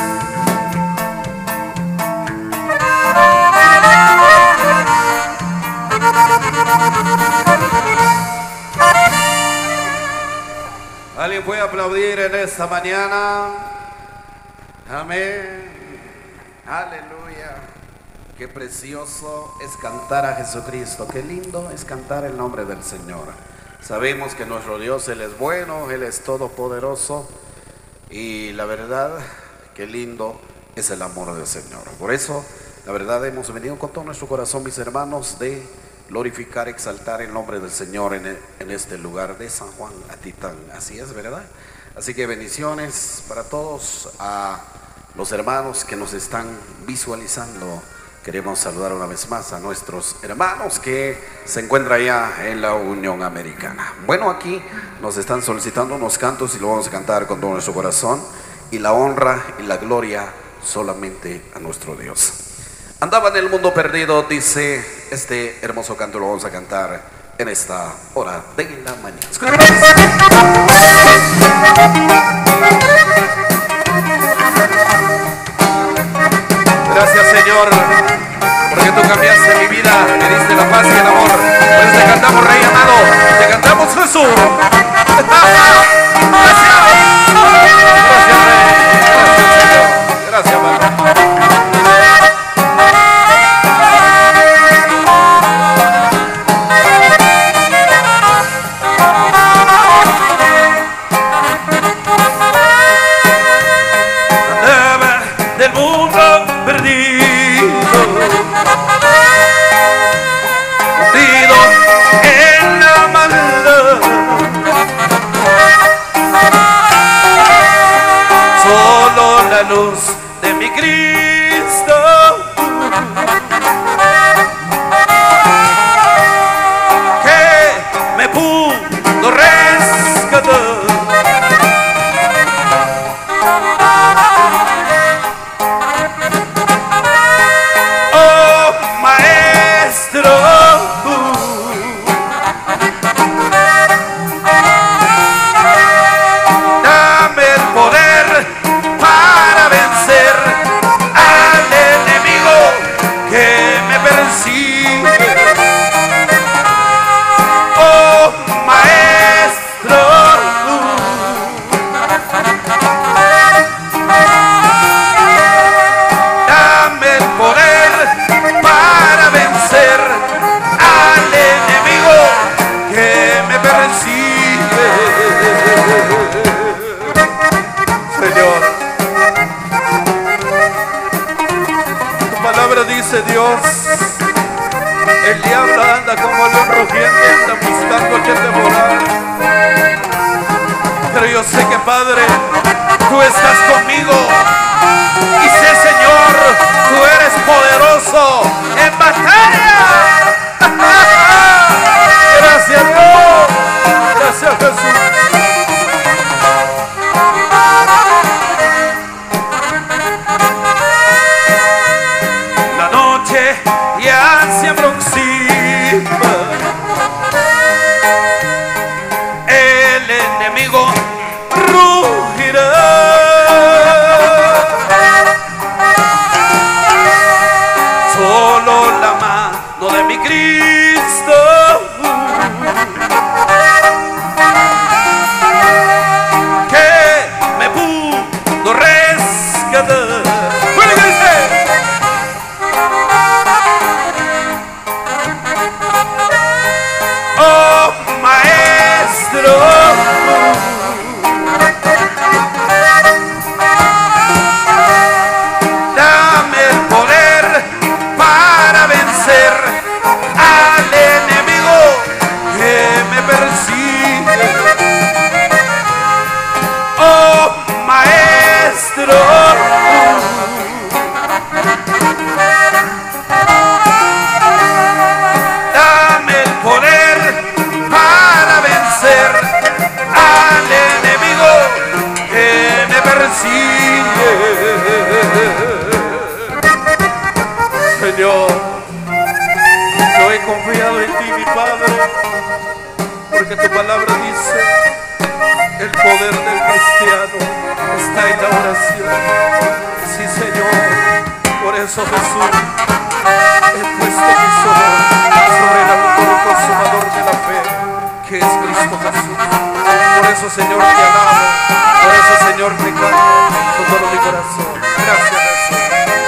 ¿Alguien puede aplaudir en esta mañana? Amén. Aleluya. Qué precioso es cantar a Jesucristo. Qué lindo es cantar el nombre del Señor. Sabemos que nuestro Dios, Él es bueno, Él es todopoderoso. Y la verdad, qué lindo es el amor del Señor. Por eso, la verdad, hemos venido con todo nuestro corazón, mis hermanos, de glorificar, exaltar el nombre del Señor en, en este lugar de San Juan Atitán. Así es, ¿verdad? Así que bendiciones para todos, a los hermanos que nos están visualizando. Queremos saludar una vez más a nuestros hermanos que se encuentran allá en la Unión Americana. Bueno, aquí nos están solicitando unos cantos y lo vamos a cantar con todo nuestro corazón. Y la honra y la gloria solamente a nuestro Dios. Andaba en el mundo perdido, dice este hermoso canto, lo vamos a cantar en esta hora de la mañana. Escuchamos. la luz de mi Cristo. Que me pudo rescatar. Oh, Maestro, Dios, el diablo anda como león rugiente, anda buscando a quien devorar. Pero yo sé que, Padre, tú estás conmigo y sé, Señor, tú eres poderoso en batalla. Gracias, Dios. Gracias, Jesús. Ya se aproxima, el enemigo rugirá. Solo la mano de mi Cristo que me pudo rescatar. Dame el poder para vencer al enemigo que me persigue. Oh, Maestro, dame el poder para vencer al enemigo que me persigue. Señor, yo he confiado en ti, mi Padre, porque tu palabra dice: el poder del cristiano está en la oración. Sí, Señor, por eso, Jesús, he puesto mis ojos sobre el autor y consumador de la fe, que es Cristo Jesús. Por eso, Señor, te alabo. Por eso, Señor, te canto con todo mi corazón. Gracias, Jesús.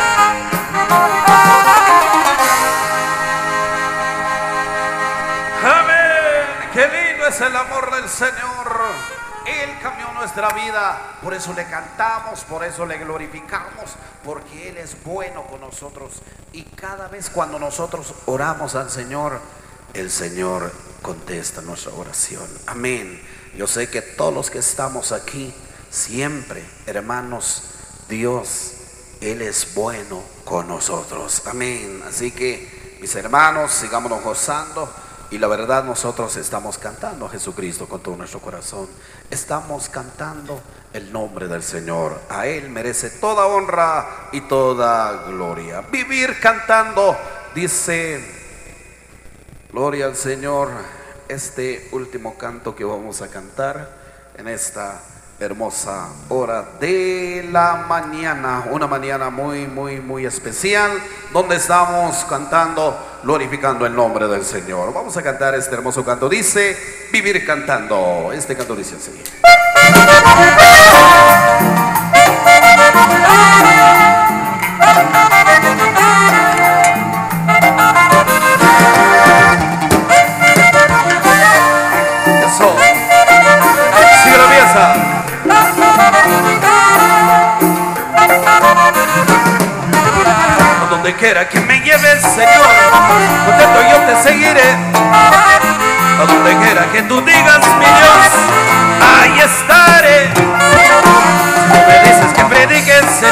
Amén. Qué lindo es el amor del Señor. Él cambió nuestra vida. Por eso le cantamos, por eso le glorificamos, porque Él es bueno con nosotros. Y cada vez cuando nosotros oramos al Señor, el Señor contesta nuestra oración. Amén. Yo sé que todos los que estamos aquí, siempre, hermanos, Dios, Él es bueno con nosotros. Amén. Así que, mis hermanos, sigámonos gozando. Y la verdad, nosotros estamos cantando a Jesucristo con todo nuestro corazón. Estamos cantando el nombre del Señor. A Él merece toda honra y toda gloria. Vivir cantando, dice, gloria al Señor. Este último canto que vamos a cantar en esta hermosa hora de la mañana, una mañana muy, muy, muy especial, donde estamos cantando, glorificando el nombre del Señor. Vamos a cantar este hermoso canto. Dice, vivir cantando. Este canto dice así. Eso. Sigue la pieza. A donde quiera que me lleves, Señor, contento yo te seguiré. A donde quiera que tú digas, mi Dios, ahí estaré. Si tú me dices que prediques,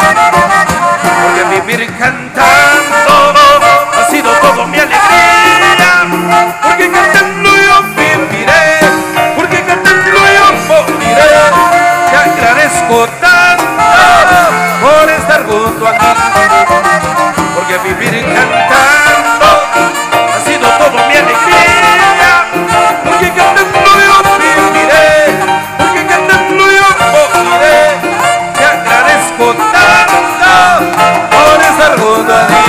porque vivir cantando ha sido todo mi alegría, porque cantando yo viviré, porque cantando yo moriré. Te agradezco tanto por estar junto a ti, porque vivir cantando ha sido todo mi alegría, porque cantando yo viviré, porque cantando yo moriré. Te agradezco tanto por estar junto a ti,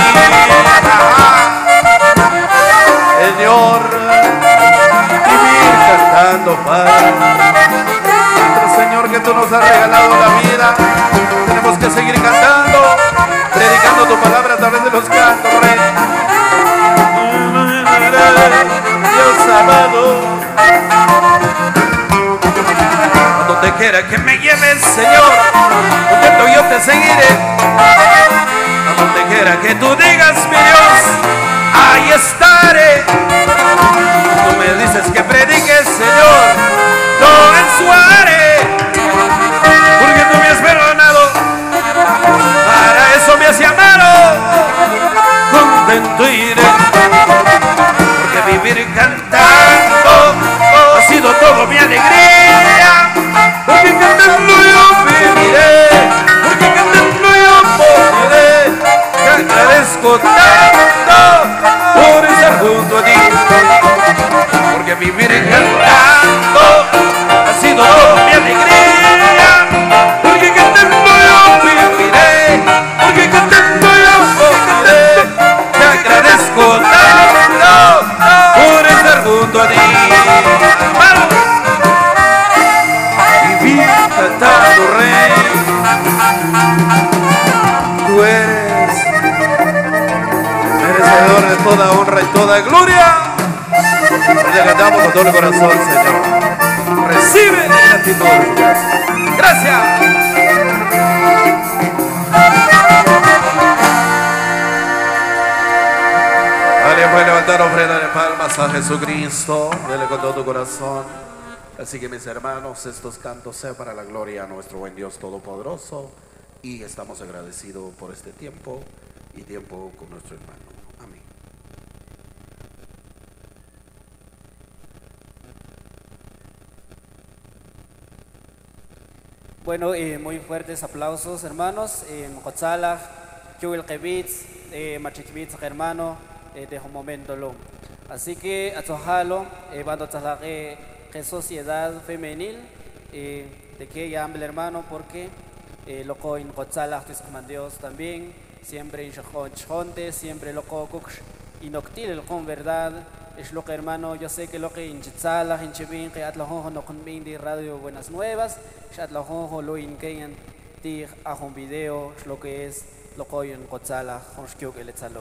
Señor. Vivir cantando, Padre. Señor, que tú nos has regalado la vida, tenemos que seguir cantando, predicando tu palabra a través de los cantos, Rey. Dios amado, a donde quiera que me lleves, Señor, donde yo te seguiré. A donde quiera que tú digas, mi Dios, ahí estaré. Tú me dices que prediques, Señor, todo eso haré, porque tú me has perdonado, para eso me has llamado. Contento iré, porque vivir cantando ha sido todo mi alegría, porque cantando yo viviré, porque cantando yo moriré. Te agradezco tanto por estar junto a ti, porque vivir cantando ha sido toda mi alegría, porque cantando yo viviré, porque cantando yo moriré. Te agradezco tanto por estar junto a ti. ¡Vamos! Vivir cantando, Rey. Tú eres merecedor de toda honra y toda gloria. Te cantamos con todo el corazón, Señor. Recibe en gratitud de tu corazón. Gracias. Alguien puede levantar ofrenda de palmas a Jesucristo. Dele con todo tu corazón. Así que, mis hermanos, estos cantos sean para la gloria a nuestro buen Dios Todopoderoso. Y estamos agradecidos por este tiempo y tiempo con nuestro hermano. Amén. Bueno, eh, muy fuertes aplausos, hermanos. Mocotzalaj, Yuel Kevitz, Machikvitz, hermano, de un momento lo. Así que, a Tojalo, Bando Tzalaje, que sociedad femenil, de que ya hambre, hermano, porque loco en Mocotzalaj, que es como Dios también, siempre en Chonte, siempre loco Kuksh, y Noctil, con verdad. Es lo que, hermano, yo sé que lo que en Chitzala, en Chivin, que atlajonjo no conviene de Radio Buenas Nuevas, que atlajonjo lo inqueyan de a un video, es lo que es lo que en Cotzala, con Shkyuk el Etzalo.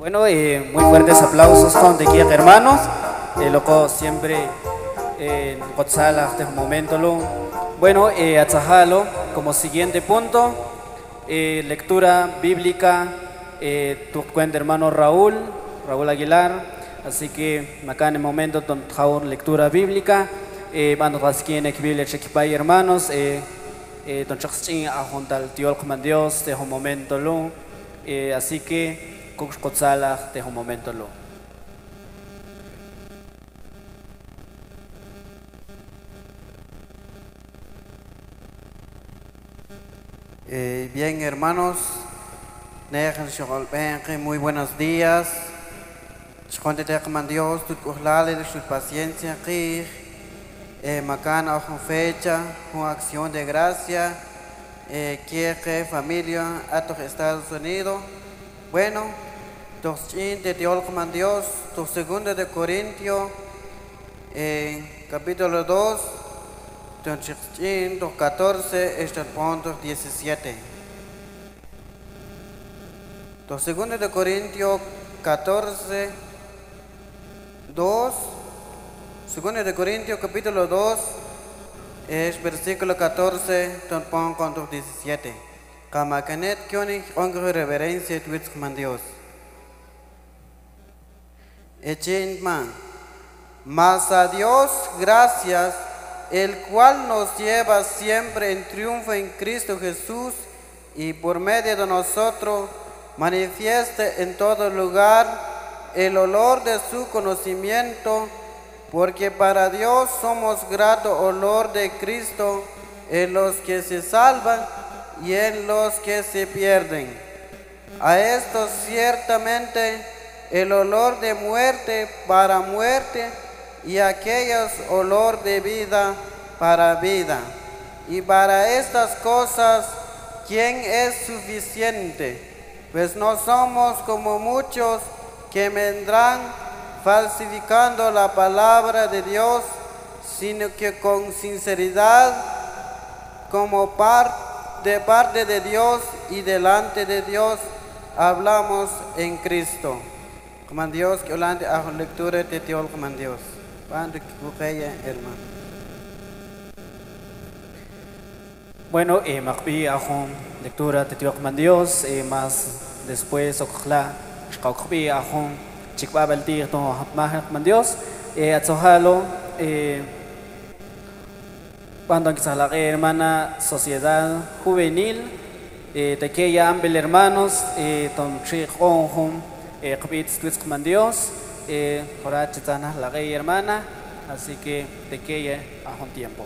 Bueno, eh, muy fuertes aplausos con de aquí, hermanos. Eh, loco siempre en eh, Cotzala, este momento. Lo. Bueno, eh, atzajalo como siguiente punto, eh, lectura bíblica, eh, tu cuenta hermano Raúl, Raúl Aguilar. Así que acá en el momento donde lectura bíblica, eh, van a estar en Biblia chequipay hermanos, eh, eh, donde a juntar Dios con Dios de un momento lo. Eh, así que Cotzala de un momento lo. Eh, bien, hermanos, muy buenos días. Dios, tu su paciencia, eh, macana con fecha, con acción de gracia, eh, que familia a los Estados Unidos. Bueno, dos de Dios con Dios, tu segundo de Corintios, eh, capítulo dos. dos catorce hasta el punto diecisiete. Dos segundos de Corintios catorce, dos. Segundo de Corintios capítulo dos, es versículo catorce, punto diecisiete. Kama kanet kionig ongre reverencia tuits man Dios. Echen man. Mas a Dios gracias, el cual nos lleva siempre en triunfo en Cristo Jesús y por medio de nosotros manifieste en todo lugar el olor de su conocimiento, porque para Dios somos grato olor de Cristo en los que se salvan y en los que se pierden. A estos ciertamente el olor de muerte para muerte, y aquellos olor de vida para vida. Y para estas cosas, ¿quién es suficiente? Pues no somos como muchos que vendrán falsificando la palabra de Dios, sino que con sinceridad, como par, de parte de Dios y delante de Dios, hablamos en Cristo. Como Dios, que hablando a la lectura de Dios, como Dios. Bueno, eh, Makbi Ahon, lectura de Dios con Dios, eh, más después, Okla, Shkakbi Ahon, Chikbabel Dir, no Mahak con Dios, eh, Atzohalo, eh, cuando quizás la hermana Sociedad Juvenil, eh, de que ya ambel hermanos, eh, Tom Chik Onhum, eh, Kbitz Twitz con Dios. Eh, la rey hermana, así que te quede a un tiempo.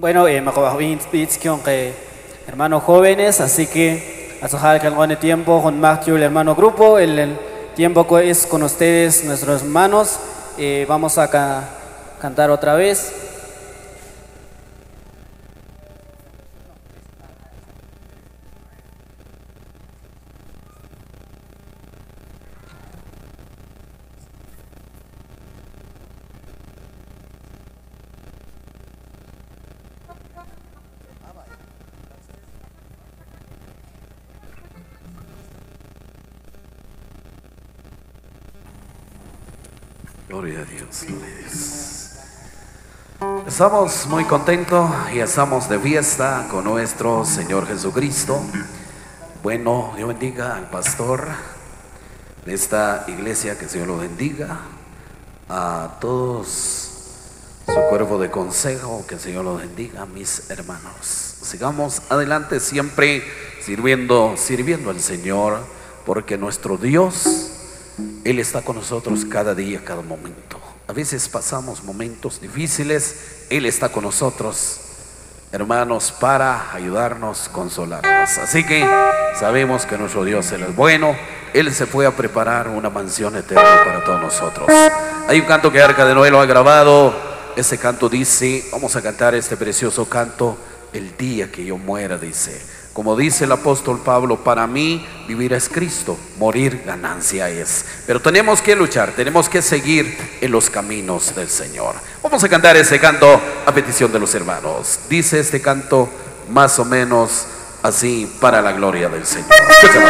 Bueno, eh, que hermanos jóvenes, así que a que algún tiempo con Matthew, el hermano grupo, el, el tiempo que es con ustedes, nuestros hermanos, eh, vamos a ca cantar otra vez. Gloria a Dios, gloria a Dios. Estamos muy contentos y estamos de fiesta con nuestro Señor Jesucristo. Bueno, Dios bendiga al pastor de esta iglesia, que el Señor lo bendiga. A todos su cuerpo de consejo, que el Señor lo bendiga, mis hermanos. Sigamos adelante siempre sirviendo, sirviendo al Señor, porque nuestro Dios, Él está con nosotros cada día, cada momento. A veces pasamos momentos difíciles, Él está con nosotros, hermanos, para ayudarnos, consolarnos. Así que sabemos que nuestro Dios, Él es bueno. Él se fue a preparar una mansión eterna para todos nosotros. Hay un canto que Arca de Noé lo ha grabado. Ese canto dice, vamos a cantar este precioso canto, el día que yo muera, dice. Como dice el apóstol Pablo, para mí vivir es Cristo, morir ganancia es. Pero tenemos que luchar, tenemos que seguir en los caminos del Señor. Vamos a cantar ese canto a petición de los hermanos. Dice este canto más o menos así, para la gloria del Señor. Escúchalo.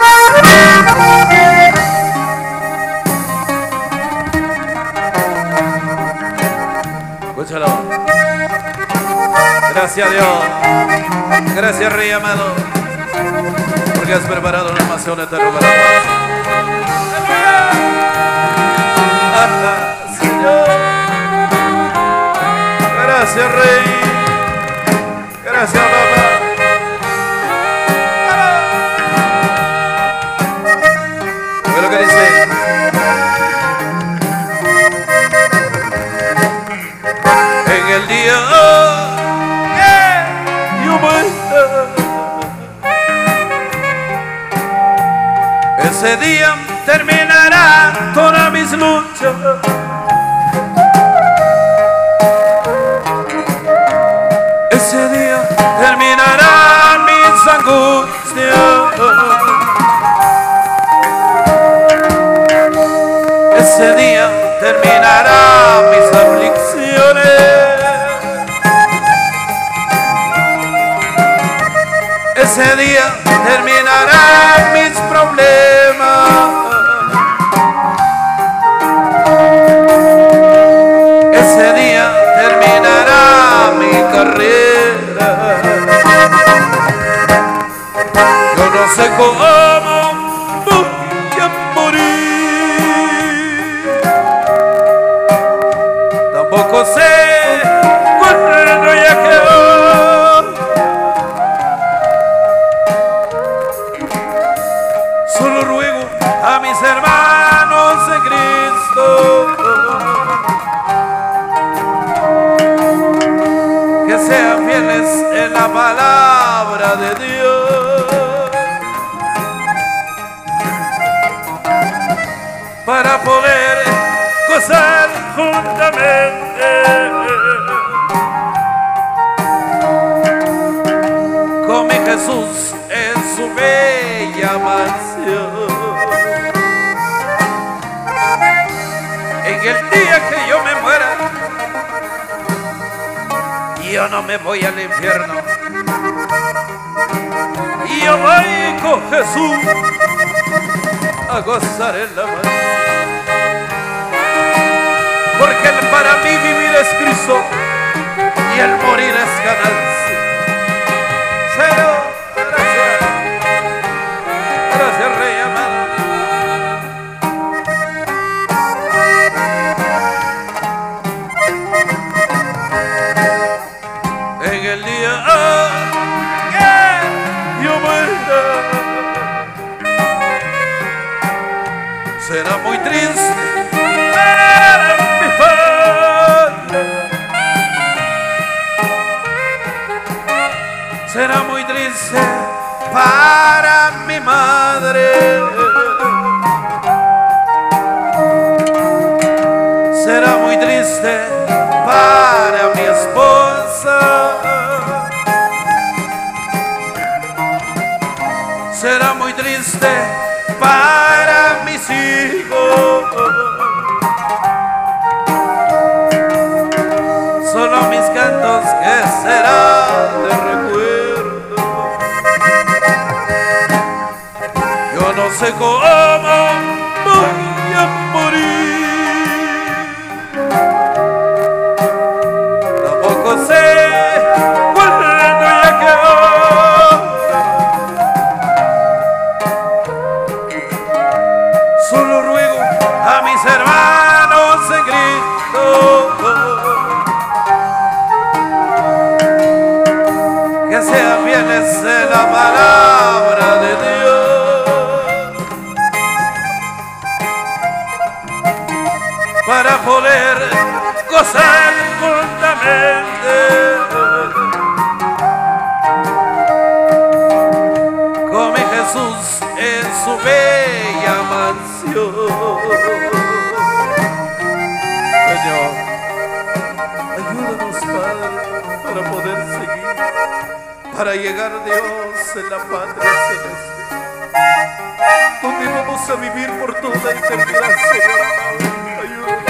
Escúchalo. Gracias a Dios, gracias Rey amado, porque has preparado una mansión eterna para nosotros. Señor, gracias Rey, gracias Papá. ¿Qué es lo que dice? En el día ese día terminará todas mis luchas. Ese día terminarán mis angustias. Ese día terminarán mis aflicciones. Ese día terminarán mis problemas. Ese día terminará mi carrera. Yo no sé cómo voy a morir. Tampoco sé cuándo ya quedó. Solo ruego a mis hermanos en Cristo que sean fieles en la palabra de Dios, para poder gozar juntamente con mi Jesús en su bella mansión. En el día que yo me muera, yo no me voy al infierno, yo voy con Jesús a gozar en la mansión. Porque para mí vivir es Cristo y el morir es ganancia. Señor, gracias, gracias Rey amado. En el día que yo muera, será muy triste para mi padre, triste para mi madre. Será muy triste para mi esposa. Será muy triste para mis hijos. Solo mis cantos que serán de recuerdo. Yo no sé cómo voy a morir. Tampoco sé cuándo ya quedó. Solo ruego a mis hermanos en Cristo que sean fieles en la palabra de Dios para poder gozar juntamente con mi Jesús en su bella mansión. Señor, ayúdanos, Padre, para poder seguir, para llegar, Dios, en la patria celeste, donde vamos a vivir por toda eternidad, Señor amado. Ayúdanos.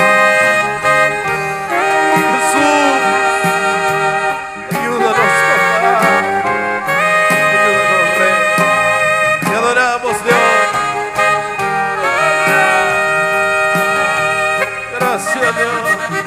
Jesús, ayúdanos, papá. Ayúdanos, Rey. Te adoramos, Dios. Gracias, Dios.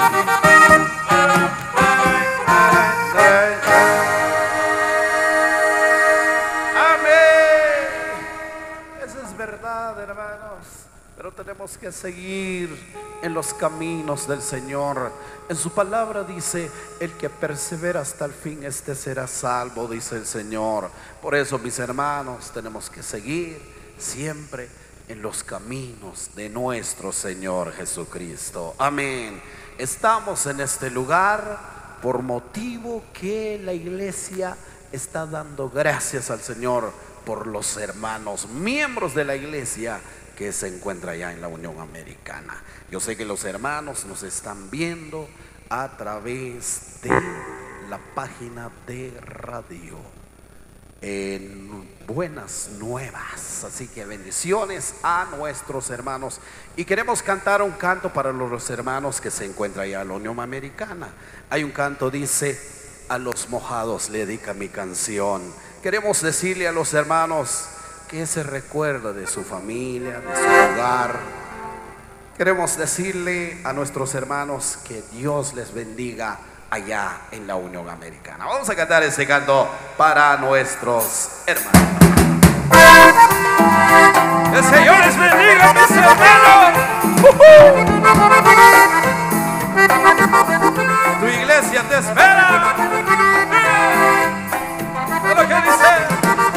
Pero tenemos que seguir en los caminos del Señor. En su palabra dice: el que persevera hasta el fin, este será salvo, dice el Señor. Por eso, mis hermanos, tenemos que seguir siempre en los caminos de nuestro Señor Jesucristo. Amén. Estamos en este lugar por motivo que la iglesia está dando gracias al Señor por los hermanos, miembros de la iglesia que se encuentra allá en la Unión Americana. Yo sé que los hermanos nos están viendo a través de la página de radio en Buenas Nuevas, así que bendiciones a nuestros hermanos. Y queremos cantar un canto para los hermanos que se encuentran allá en la Unión Americana. Hay un canto, dice: a los mojados le dedica mi canción. Queremos decirle a los hermanos que se recuerda de su familia, de su hogar. Queremos decirle a nuestros hermanos que Dios les bendiga allá en la Unión Americana. Vamos a cantar ese canto para nuestros hermanos. El Señor les bendiga, mis hermanos. Uh-huh. Tu iglesia te espera. Es lo que dice.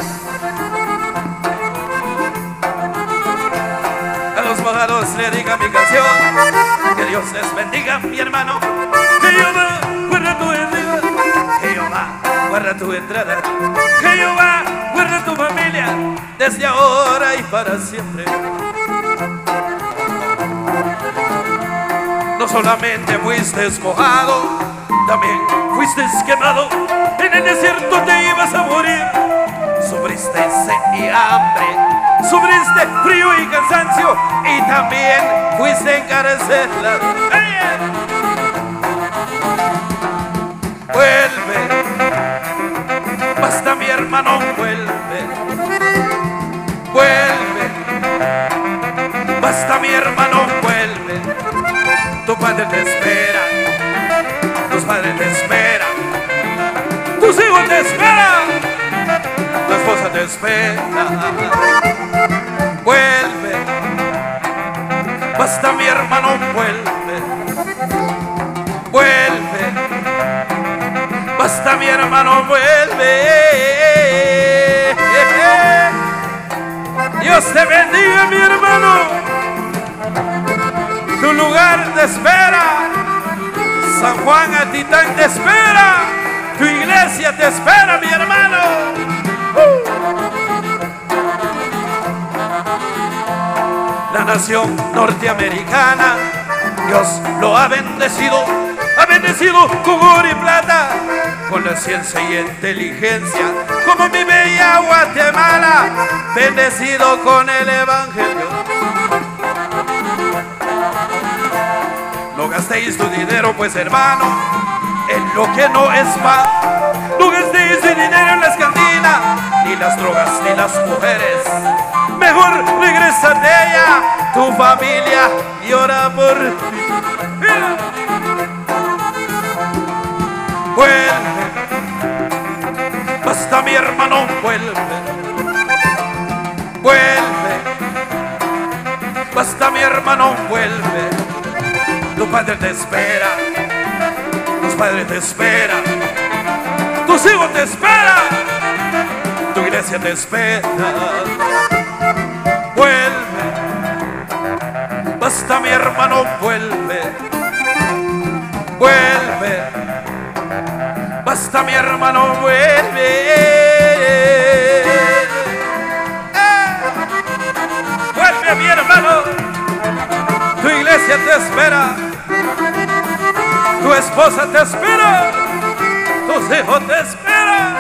Mojados le diga mi canción, que Dios les bendiga, mi hermano. Que Jehová guarda tu entrada, que Jehová guarda tu entrada, que Jehová guarda tu familia desde ahora y para siempre. No solamente fuiste mojado, también fuiste quemado. En el desierto te ibas a morir. Sufriste sed y hambre, sufriste frío y cansancio, y también fuiste encarecerla. Vuelve, basta mi hermano, vuelve. Vuelve, basta mi hermano, vuelve. Tu padre te espera, tus padres te esperan, tus hijos te esperan, tu esposa te espera. Vuelve, basta mi hermano, vuelve. Vuelve, basta mi hermano, vuelve. Dios te bendiga, mi hermano. Tu lugar te espera. San Juan Atitán te espera. Tu iglesia te espera, mi hermano. La nación norteamericana, Dios lo ha bendecido, ha bendecido con oro y plata, con la ciencia y inteligencia, como mi bella Guatemala, bendecido con el evangelio. No gastéis tu dinero, pues hermano, en lo que no es pan. No gastéis tu dinero en las cantinas, ni las drogas, ni las mujeres. Mejor regresa de ella, tu familia llora por ti. Vuelve, basta mi hermano, vuelve. Vuelve, basta mi hermano, vuelve. Tu padre te espera, tus padres te esperan, tus hijos te esperan, tu iglesia te espera. Vuelve, basta mi hermano, vuelve. Vuelve, basta mi hermano, vuelve. ¡Eh! Vuelve mi hermano, tu iglesia te espera, tu esposa te espera, tus hijos te esperan.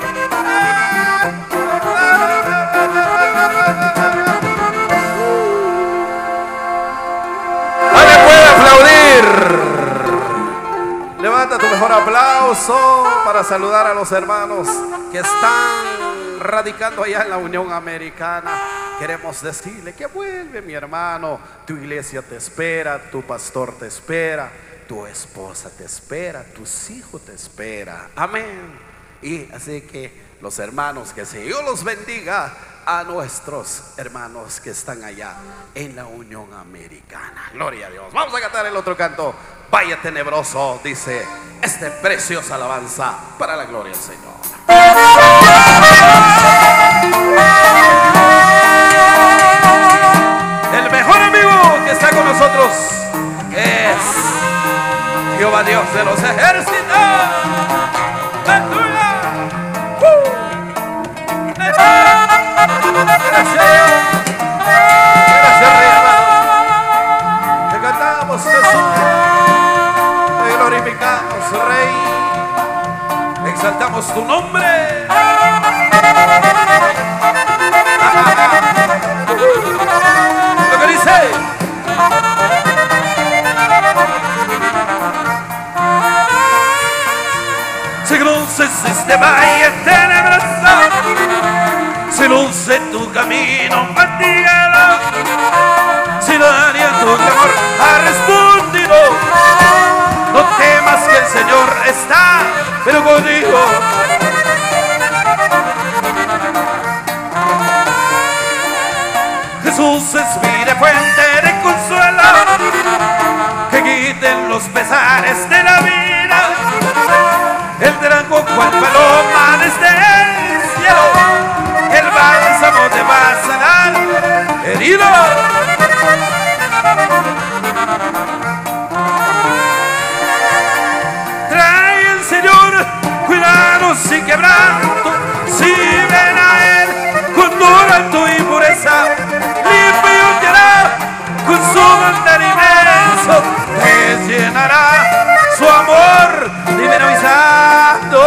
¡Nadie puede aplaudir! Levanta tu mejor aplauso para saludar a los hermanos que están radicando allá en la Unión Americana. Queremos decirle que vuelve mi hermano, tu iglesia te espera, tu pastor te espera, tu esposa te espera, tus hijos te espera. Amén. Y así que los hermanos, que si Dios los bendiga a nuestros hermanos que están allá en la Unión Americana. Gloria a Dios. Vamos a cantar el otro canto. Valle tenebroso, dice este preciosa alabanza para la gloria del Señor. El mejor amigo que está con nosotros es Jehová Dios de los ejércitos. ¡Aleluya! ¡Uh! Gracias. Gracias, Rey amado. Te cantamos, Jesús. Te glorificamos, Rey. Exaltamos tu nombre. Lo que dice. Si cruces este valle tenebroso, si luce tu camino fatigado, si Daniel tu clamor ha respondido, no temas que el Señor está, pero contigo. Jesús es mi fuente de consuelo, que quiten los pesares de la vida. Él trajo cual paloma desde el cielo, el bálsamo te va a sanar, herido. Trae el Señor cuidados y quebranto, si ven a Él con duranto y pureza, limpio te hará con su mandato inmenso, te llenará su amor divino y santo.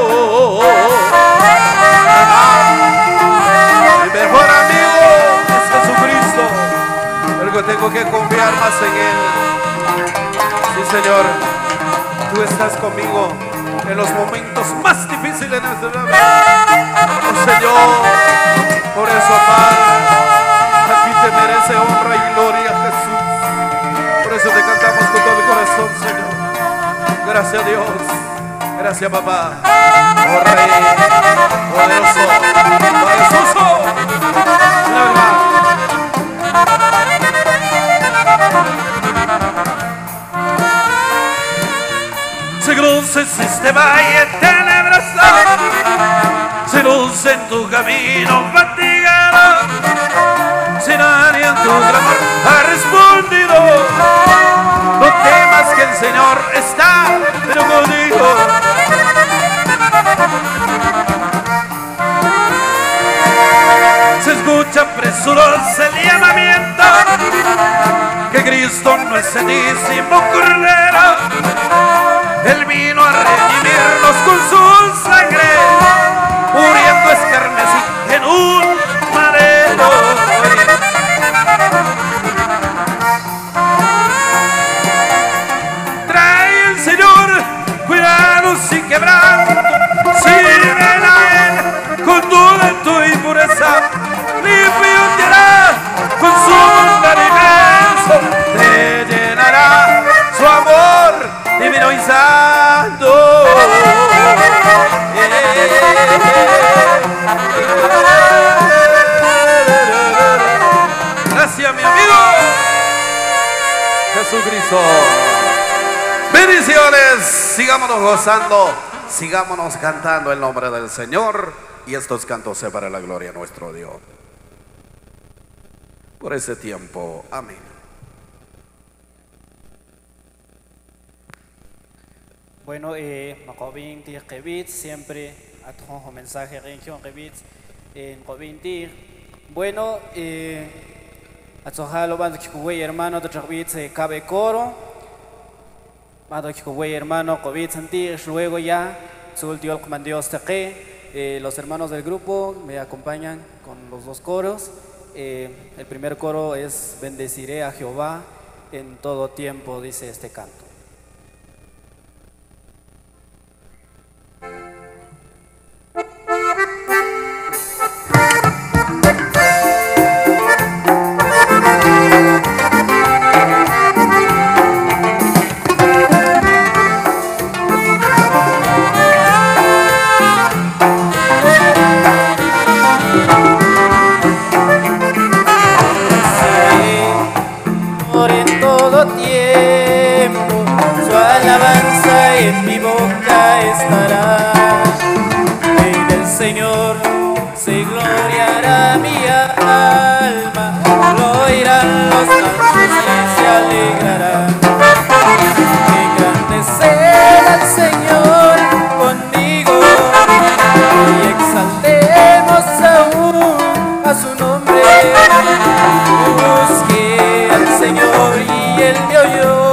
Mi mejor amigo es Jesucristo, pero tengo que confiar más en Él. Sí, Señor, tú estás conmigo en los momentos más difíciles de nuestra vida. Oh, Señor, por eso, Padre, a ti te merece honra y gloria, Jesús. Por eso te cantamos con todo el corazón, Señor. Gracias, Dios. Gracias, papá. Oh, Rey, poderoso, poderoso. Si cruces este valle tenebroso, si luce en tu camino fatigado, si nadie en tu clamor ha respondido, no temas que el Señor está, pero contigo. escucha presuroso el llamamiento, que Cristo nuestrísimo Cordero, Él vino a redimirnos con su sangre, muriendo escarnecí en un madero. Trae el Señor cuidado sin quebranto, sirven a Él con toda tu impureza, limpio te hará con su bondad inmenso, te llenará su amor divino y santo. Gracias, mi amigo Jesucristo. Bendiciones, sigámonos gozando, sigámonos cantando el nombre del Señor, y estos cantos se para la gloria de nuestro Dios. Por ese tiempo, amén. Bueno, eh, Macobin Tir Kevit, siempre a tu mensaje región Kevit en Cobin Tir. Bueno, eh, a tu halo bando que hermano de Kevit se cabe coro. Bando que hermano Kevit sentir, luego ya su último Dios te eh, los hermanos del grupo me acompañan con los dos coros. Eh, el primer coro es Bendeciré a Jehová en todo tiempo, dice este canto. En todo tiempo su alabanza en mi boca estará. Rey del Señor se gloriará mi alma, lo oirán los mansos y se alegrarán. Engrandecer al Señor conmigo y exaltemos aún a su nombre. Busqué al Señor y Él me oyó,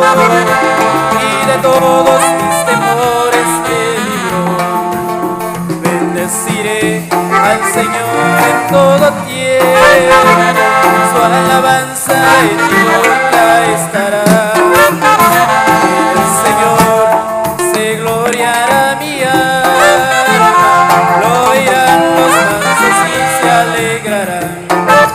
y de todos mis temores me libró. Bendeciré al Señor en todo tiempo, su alabanza en mi boca estará. El Señor se gloriará mi alma, lo oirán los mansos y se alegrarán.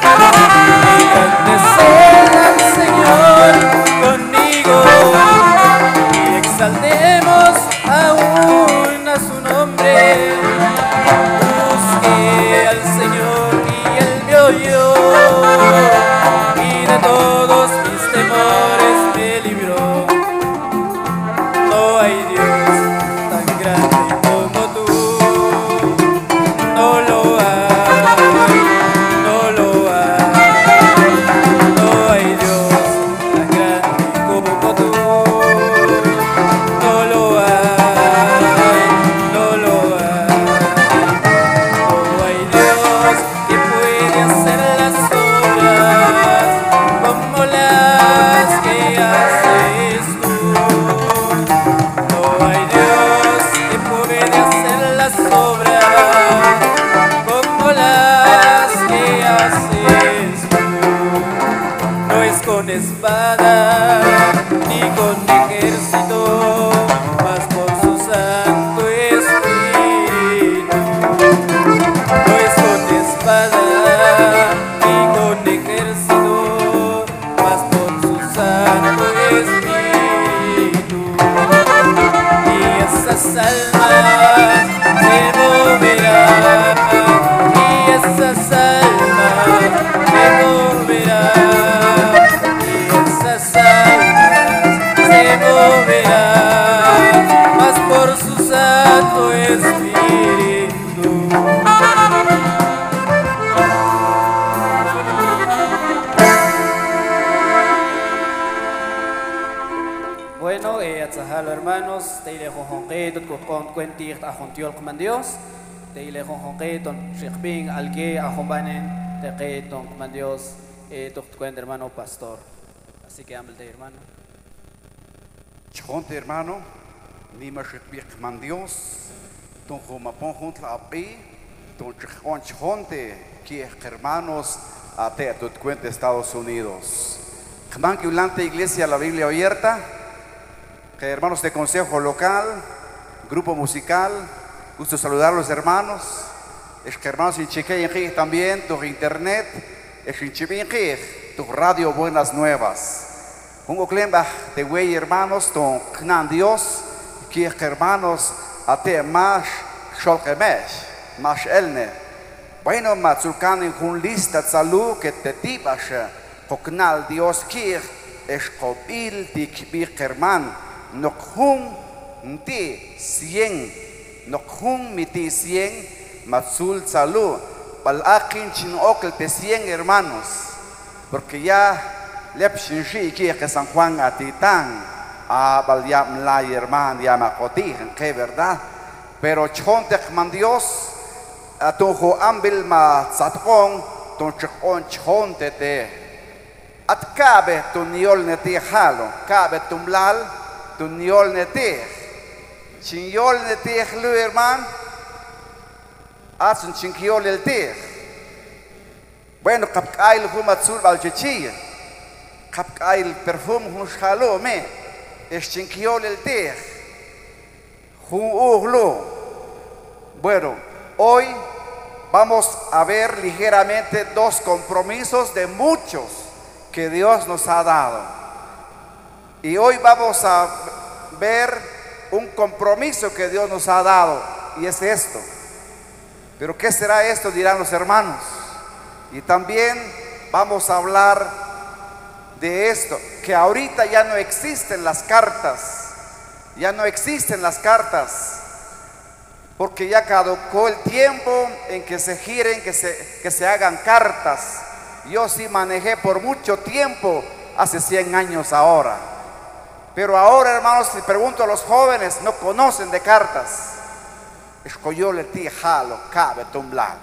Engrandecer al Señor conmigo y exaltemos aún a su nombre. Busqué al Señor y Él me oyó, y de todos mis temores me libró. No hay Dios tan grande como tú, no lo hay, no lo hay. No hay Dios tan grande como tú, no lo hay, no lo hay. No hay Dios que puede hacer las obras como las que haces tú. No hay Dios que puede hacer las obras como las que haces tú. No es con espada ni con ejército, mas por su Santo Espíritu. No es con espada ni con ejército, mas por su Santo Espíritu. Y esas almas se moverán, y esas almas se moverán, y esas almas se moverán, mas por su Santo Espíritu. Bueno, eh, atzahalo hermanos, te ile jonjonque, tot con cuentir a jontiol con Dios, te ile jonjonque, ton shikbing alge a jonbanen. te que ton man Dios eh tu cuenta hermano pastor. Así que ámbate hermano. Chonte hermano, ni más man Dios, ton jumapon junto la api, ton chonte que hermanos a te tu cuenta Estados Unidos. Kman que ulante iglesia la Biblia abierta, que hermanos de consejo local, grupo musical, gusto saludar a los hermanos. Es que hermanos en Chique también, tu internet, es en Chique, tu radio Buenas Nuevas. Un oclemba de güey hermanos, ton knan Dios, que hermanos a te más sholkemesh, más elne. Bueno, matsulkan en un lista de salud que te tibasha, koknal Dios que es cobil tikbir herman, no kun nti cien, no kun miti cien, matsul salud, palakin chin okl te cien hermanos, porque ya lepshinshi que San Juan atitán, a balyam la herman ya macotijan, que verdad, pero chontek man Dios, a tojo ambil ma satkong, ton chon chonte te, at cabe tu niol neti halo, cabe tumlal, tu niol neti, chinyol neti lu herman, atsun chinkiol el ti. Bueno, kapkail humatsul balchichi. Kapkail perfume hun shalo me. Es chinkiol el ti. Hun uglo. Bueno, hoy vamos a ver ligeramente dos compromisos de muchos que Dios nos ha dado. Y hoy vamos a ver un compromiso que Dios nos ha dado. Y es esto. Pero ¿qué será esto? Dirán los hermanos. Y también vamos a hablar de esto, que ahorita ya no existen las cartas, ya no existen las cartas, porque ya caducó el tiempo en que se giren, que se, que se hagan cartas. Yo sí manejé por mucho tiempo, hace cien años ahora. Pero ahora, hermanos, si pregunto a los jóvenes, no conocen de cartas. Escoyole ti jalo, cabe tumblar.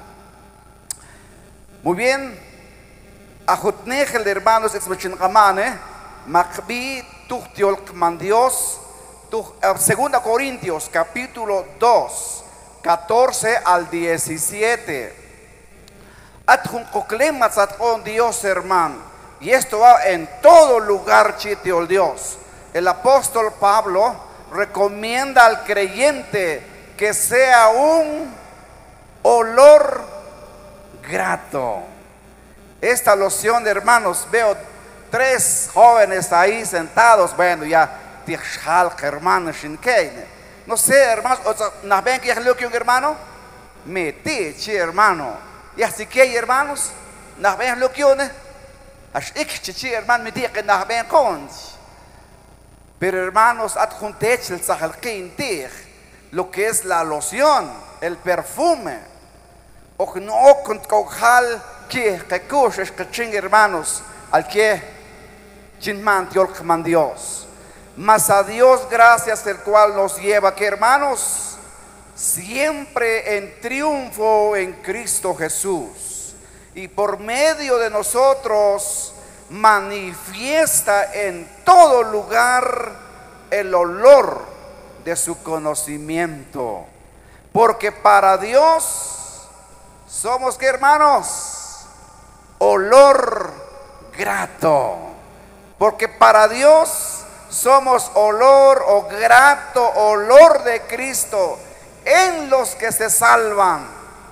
Muy bien, ajutnegel de hermanos expresión gamane, makbi tuchtiol man Dios, segunda Corintios capítulo dos, catorce al diecisiete. Adjun koklemas adjun Dios hermano, y esto va en todo lugar chitiol Dios. El apóstol Pablo recomienda al creyente que sea un olor grato. Esta loción, hermanos, veo tres jóvenes ahí sentados. Bueno, ya, hermano, no sé, hermanos, ¿nos ven que ya lo que un hermano? Metí, chi, hermano. Y así que, hermanos, ¿nos ven lo que un? Chi, hermano, metí que nos ven con. Pero, hermanos, adjuntech el sajalquín, lo que es la loción, el perfume, o que no con cojal que que cosas que ching hermanos, al que chinman man Dios. Mas a Dios gracias, el cual nos lleva que hermanos siempre en triunfo en Cristo Jesús, y por medio de nosotros manifiesta en todo lugar el olor de su conocimiento, porque para Dios somos que hermanos olor grato, porque para Dios somos olor o grato olor de Cristo en los que se salvan,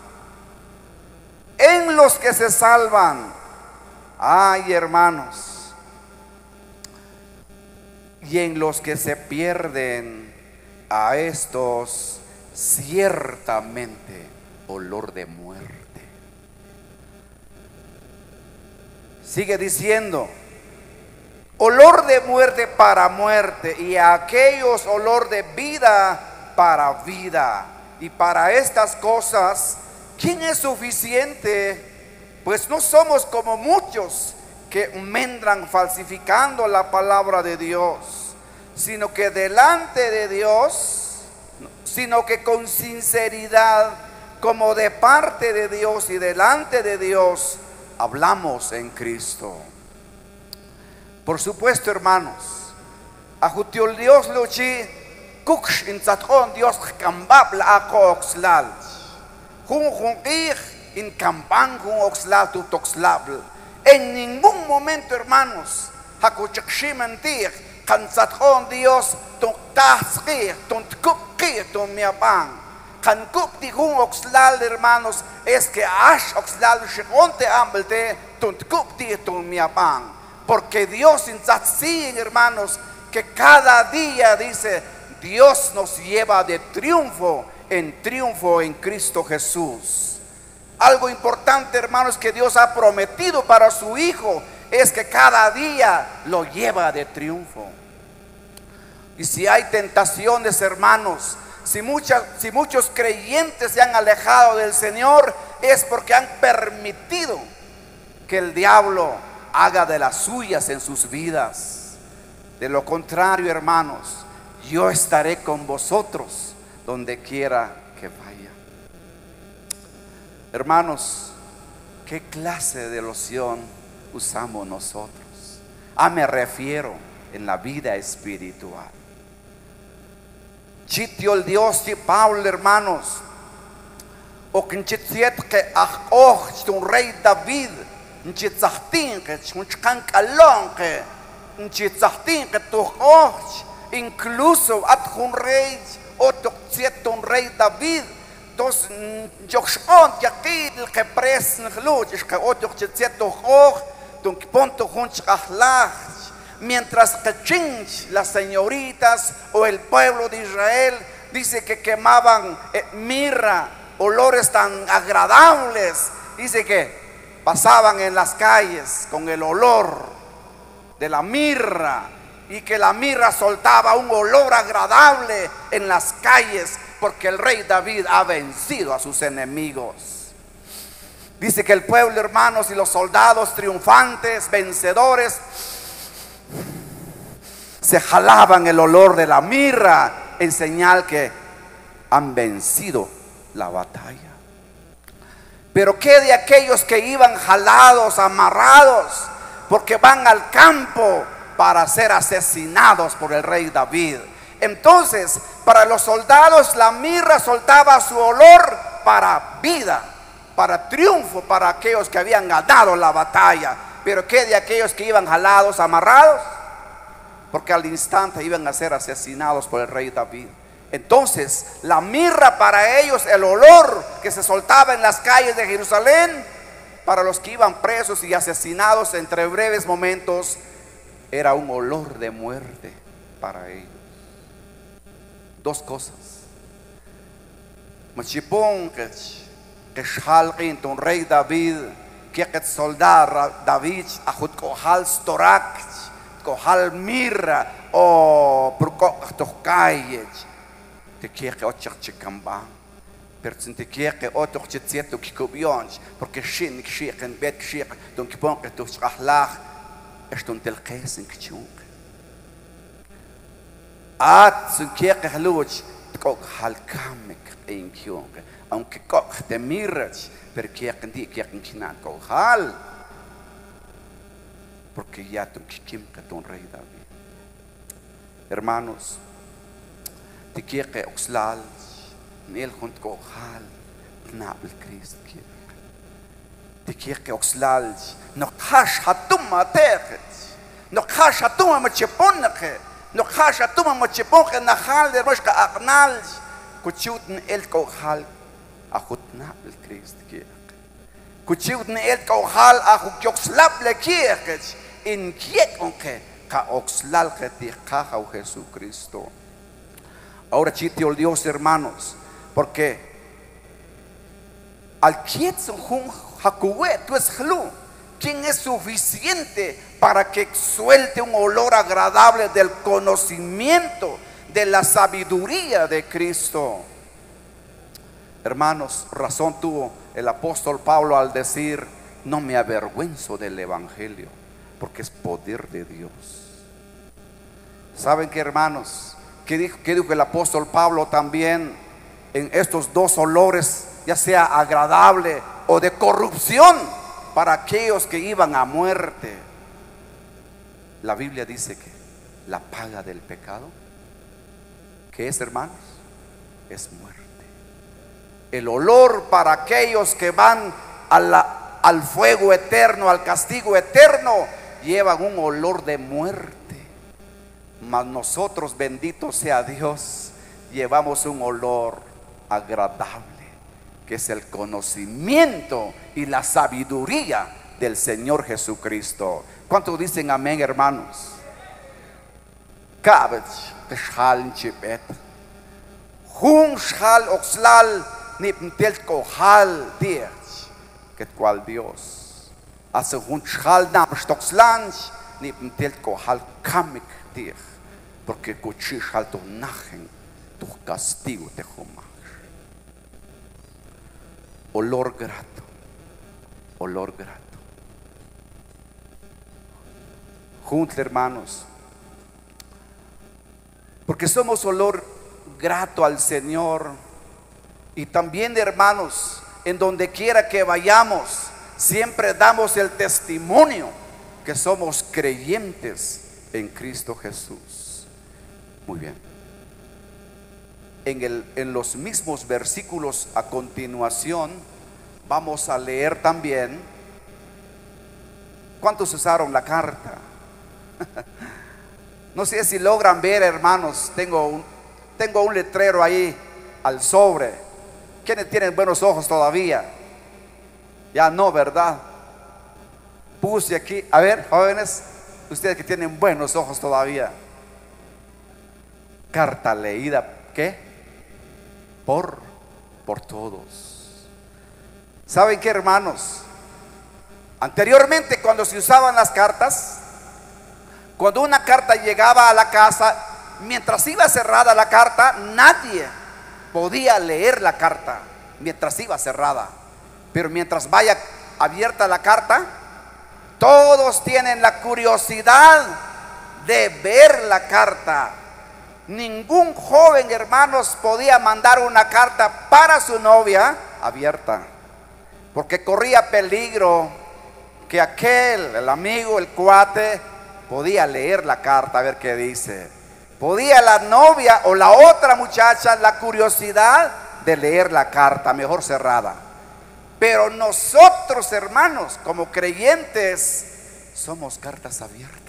en los que se salvan. Ay, hermanos, y en los que se pierden, a estos ciertamente olor de muerte. Sigue diciendo, olor de muerte para muerte, y a aquellos olor de vida para vida. Y para estas cosas, ¿quién es suficiente? Pues no somos como muchos que mendran falsificando la palabra de Dios, sino que delante de Dios, sino que con sinceridad, como de parte de Dios y delante de Dios, hablamos en Cristo. Por supuesto, hermanos, ajutiol Dios luchi kuksh in zatron Dios kambab la ako oxlal. Jun jun ich in kamban jun oxlal tu toxlabl. En ningún momento, hermanos, hakuchakshimantich kan zatron Dios tu tasqir, tu tkupqir tu miabang. Kan kup di jun oxlal, hermanos, es que ash oxlal shikonte ambelte tu tkupti tu miabang. Porque Dios insiste, hermanos, que cada día, dice, Dios nos lleva de triunfo en triunfo en Cristo Jesús. Algo importante, hermanos, que Dios ha prometido para su Hijo es que cada día lo lleva de triunfo. Y si hay tentaciones, hermanos, si, muchas, si muchos creyentes se han alejado del Señor, es porque han permitido que el diablo haga de las suyas en sus vidas. De lo contrario, hermanos, yo estaré con vosotros donde quiera que vaya. Hermanos, ¿qué clase de loción usamos nosotros? Ah, me refiero en la vida espiritual. Chitio el Dios de Pablo, hermanos, o que que un rey David, incluso at un rey otro un rey David dos joxon que aquí el que presen luz es que otro cierto hoch don punto junch mientras que chinch las señoritas o el pueblo de Israel dice que quemaban eh, mirra, olores tan agradables, dice que pasaban en las calles con el olor de la mirra y que la mirra soltaba un olor agradable en las calles porque el rey David ha vencido a sus enemigos. Dice que el pueblo, hermanos, y los soldados triunfantes, vencedores, se jalaban el olor de la mirra en señal que han vencido la batalla. Pero ¿qué de aquellos que iban jalados, amarrados, porque van al campo para ser asesinados por el rey David? Entonces, para los soldados la mirra soltaba su olor para vida, para triunfo, para aquellos que habían ganado la batalla. Pero ¿qué de aquellos que iban jalados, amarrados? Porque al instante iban a ser asesinados por el rey David. Entonces, la mirra para ellos, el olor que se soltaba en las calles de Jerusalén, para los que iban presos y asesinados entre breves momentos, era un olor de muerte para ellos. Dos cosas. Machipón que shalqin un rey David, que que soldar David ajut kohal storak, kohal mirra o proko tohkayech. Te quiere ocho chicamba, pero si te quiere otro chicieto que cobions, porque shin xiq en bet xiq, don que pon que tu chahlah, es un telques en kichung. At si quiere haluch, kok halkamek en kiung, aunque kok te mirach, pero quiere que di quiere que kinan kok hal, porque ya tu kikim que tu rey David. Hermanos, te quiere oxlal, nel junt kohal, nabel Cristo quiere. Te quiere oxlal, no hash hatuma teket, no hash hatuma macheponke, no hash hatuma macheponke nahal de roshka agnal, kuchutn el kohal, ahut nabel Cristo quiere. Kuchutn el kohal ahut yoxlab le quiere, in kiekonke ka oxlal que te caja Jesucristo. Ahora chitio el Dios, hermanos, porque al quien es suficiente para que suelte un olor agradable del conocimiento, de la sabiduría de Cristo. Hermanos, razón tuvo el apóstol Pablo al decir: no me avergüenzo del evangelio, porque es poder de Dios. ¿Saben qué, hermanos? ¿Qué dijo, qué dijo el apóstol Pablo también en estos dos olores, ya sea agradable o de corrupción? para aquellos que iban a muerte. La Biblia dice que la paga del pecado, ¿qué es, hermanos? Es muerte. El olor para aquellos que van a la, al fuego eterno, al castigo eterno, llevan un olor de muerte. Mas nosotros, bendito sea Dios, llevamos un olor agradable, que es el conocimiento y la sabiduría del Señor Jesucristo. ¿Cuántos dicen amén, hermanos? Kabech, peshal chipet, jun shal oxlal niptel kohal diech, que cual Dios hace jun shal nam stoxlan niptel kohal kamik diech, porque cuchishal tu nagen tu castigo te jumach. Olor grato, olor grato. Juntos, hermanos, porque somos olor grato al Señor. Y también, hermanos, en donde quiera que vayamos, siempre damos el testimonio que somos creyentes en Cristo Jesús. Muy bien. En, el, en los mismos versículos a continuación vamos a leer también. ¿Cuántos usaron la carta? No sé si logran ver, hermanos. Tengo un, tengo un letrero ahí al sobre. ¿Quiénes tienen buenos ojos todavía? Ya no, ¿verdad? Puse aquí, a ver, jóvenes, ustedes que tienen buenos ojos todavía. Carta leída, ¿qué? Por, por todos. ¿Saben qué, hermanos? Anteriormente, cuando se usaban las cartas, cuando una carta llegaba a la casa, mientras iba cerrada la carta, nadie podía leer la carta mientras iba cerrada. Pero mientras vaya abierta la carta, todos tienen la curiosidad de ver la carta. Ningún joven, hermanos, podía mandar una carta para su novia abierta, porque corría peligro que aquel, el amigo, el cuate, podía leer la carta a ver qué dice. Podía la novia o la otra muchacha la curiosidad de leer la carta, mejor cerrada. Pero nosotros, hermanos, como creyentes, somos cartas abiertas.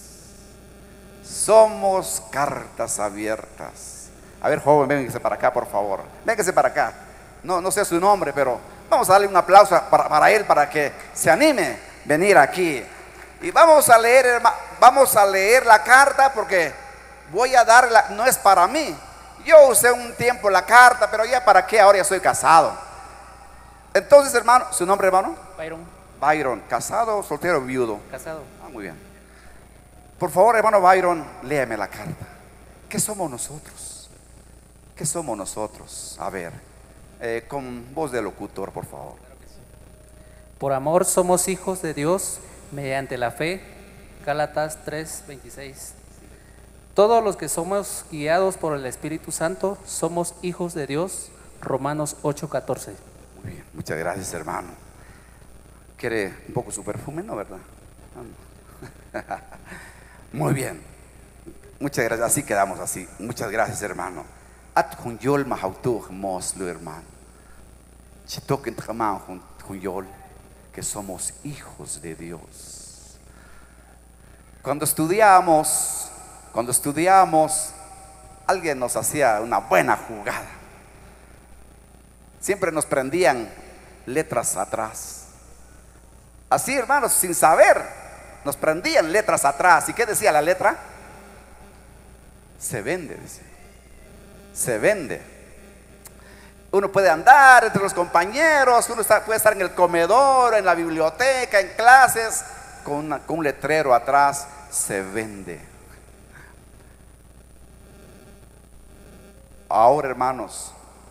Somos cartas abiertas. A ver, joven, véngase para acá, por favor. Véngase para acá. No, no sé su nombre, pero vamos a darle un aplauso para, para él, para que se anime a venir aquí. Y vamos a leer, vamos a leer la carta, porque voy a darla, no es para mí. Yo usé un tiempo la carta, pero ya para qué, ahora ya soy casado. Entonces, hermano, ¿su nombre, hermano? Byron. Byron, ¿casado, soltero o viudo? Casado. Ah, muy bien. Por favor, hermano Byron, léame la carta. ¿Qué somos nosotros? ¿Qué somos nosotros? A ver, eh, con voz de locutor, por favor. Por amor somos hijos de Dios mediante la fe. Gálatas tres veintiséis. Todos los que somos guiados por el Espíritu Santo somos hijos de Dios. Romanos ocho catorce. Muy bien, muchas gracias, hermano. ¿Quiere un poco su perfume, no, verdad? Muy bien, muchas gracias. Así quedamos así. Muchas gracias, hermano. At hunyol mahautuj moslo, hermano. Chitok entramán hunyol, que somos hijos de Dios. Cuando estudiamos, cuando estudiamos, alguien nos hacía una buena jugada. Siempre nos prendían letras atrás. Así, hermanos, sin saber, nos prendían letras atrás. ¿Y qué decía la letra? Se vende, decía. Se vende. Uno puede andar entre los compañeros, uno está, puede estar en el comedor, en la biblioteca, en clases, con, una, con un letrero atrás. Se vende. Ahora, hermanos,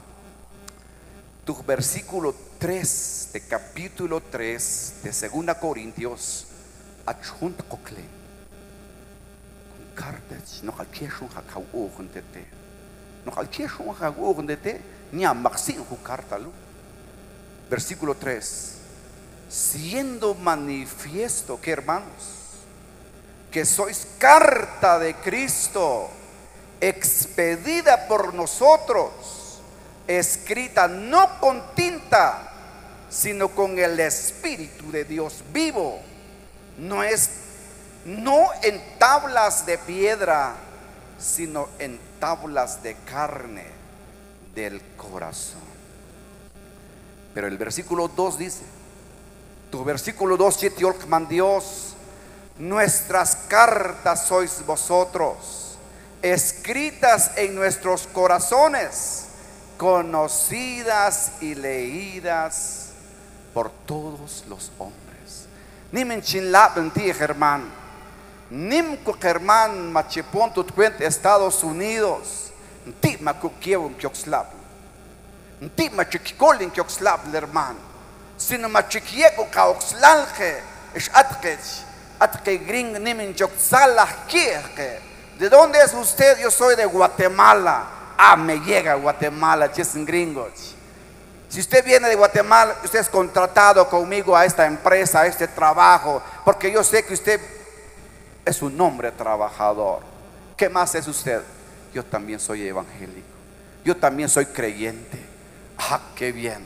tu versículo tres de capítulo tres de segunda Corintios, adjunt kokle cartas no halkieshun hakau ogentete no halkieshun hakau ogentete nya maxin hu cartalo. Versículo tres: siendo manifiesto que, hermanos, que sois carta de Cristo, expedida por nosotros, escrita no con tinta, sino con el Espíritu de Dios vivo, no es no en tablas de piedra, sino en tablas de carne del corazón. Pero el versículo dos dice, tu versículo dos, siete man Dios, nuestras cartas sois vosotros, escritas en nuestros corazones, conocidas y leídas por todos los hombres. Nimen chinlapen ti, hermano. Nim ku herman machipon tu cuenta Estados Unidos. Nti makukieun kioxlap. Nti machikolin kioxlap, hermano. Sino machikieko kaoxlalje. Es atkech. Atke gring nimen kioxalah kieje. ¿De dónde es usted? Yo soy de Guatemala. Ah, me llega a Guatemala, chisen gringos. Si usted viene de Guatemala, usted es contratado conmigo a esta empresa, a este trabajo, porque yo sé que usted es un hombre trabajador. ¿Qué más es usted? Yo también soy evangélico. Yo también soy creyente. Ah, qué bien.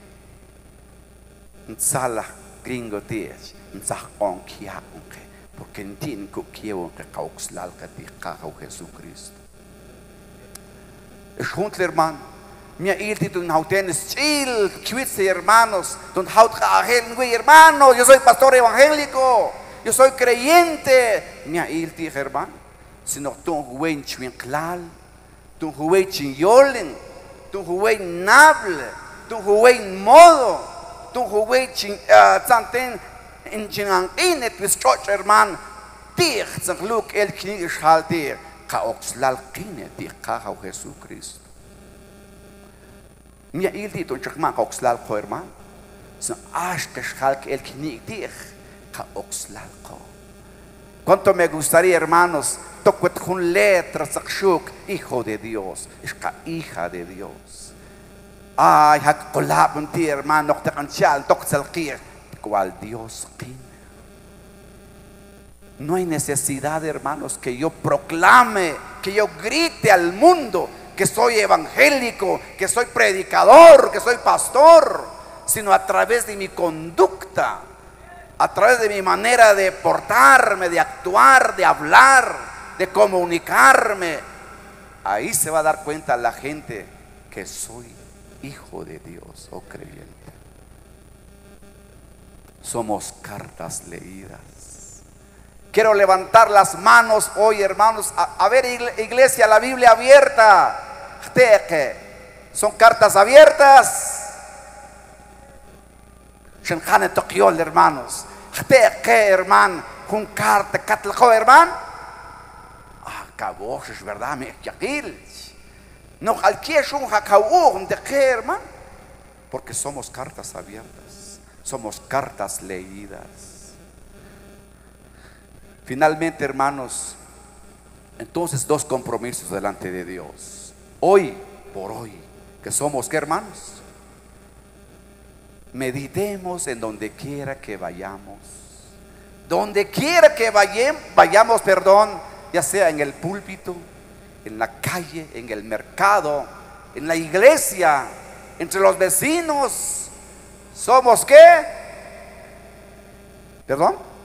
Nsala gringo tíes, nsakon kiakunke, porque entin kukiewo que cauxlal que ti caja Jesucristo. Es junto, hermano. Mia irti tun hautenes chil, kwitse, hermanos, tun haut kagen, güey, hermano, yo soy pastor evangélico, yo soy creyente. Mia irti, hermano, sino tun huwen chwinklal, tun huwen chinyolen, tun huwen nable, tun huwen modo, tun huwen chin tanten in chinangine twistroch, hermano, tir zangluk el knig shaltir, kaoxlal kine tir kaja Jesucristo. Mia ilti ton chakman ka oxlal ko, hermano. So ash que shalk el knig dir ka oxlal ko. Cuánto me gustaría, hermanos, toquet con letras sakshuk, hijo de Dios, es ka hija de Dios. Ay, hak kolab ti, hermano, te canchal, toxel kir, cual Dios kin. No hay necesidad, hermanos, que yo proclame, que yo grite al mundo que soy evangélico, que soy predicador, que soy pastor, sino a través de mi conducta, a través de mi manera de portarme, de actuar, de hablar, de comunicarme. Ahí se va a dar cuenta la gente que soy hijo de Dios o creyente. Somos cartas leídas. Quiero levantar las manos hoy, hermanos. A, a ver, iglesia, la Biblia abierta. Son cartas abiertas. Shenjane Tokiol, hermanos. Hermano, con carta, catlajo, hermano. Ah, cabos, es verdad, me yakil. No, al que es un jacaú, de qué, hermano. Porque somos cartas abiertas. Somos cartas leídas. Finalmente, hermanos, entonces dos compromisos delante de Dios. Hoy por hoy, que somos, ¿qué, hermanos? Meditemos en donde quiera que vayamos. Donde quiera que vayamos, vayamos, perdón, ya sea en el púlpito, en la calle, en el mercado, en la iglesia, entre los vecinos. ¿Somos qué? ¿Perdón?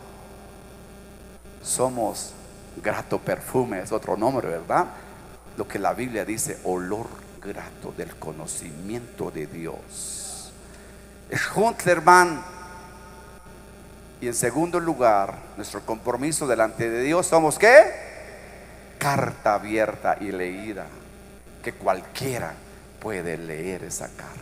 Somos grato perfume, es otro nombre, ¿verdad? Lo que la Biblia dice, olor grato del conocimiento de Dios. Es junto, hermano. Y en segundo lugar, nuestro compromiso delante de Dios, ¿somos qué? Carta abierta y leída, que cualquiera puede leer esa carta.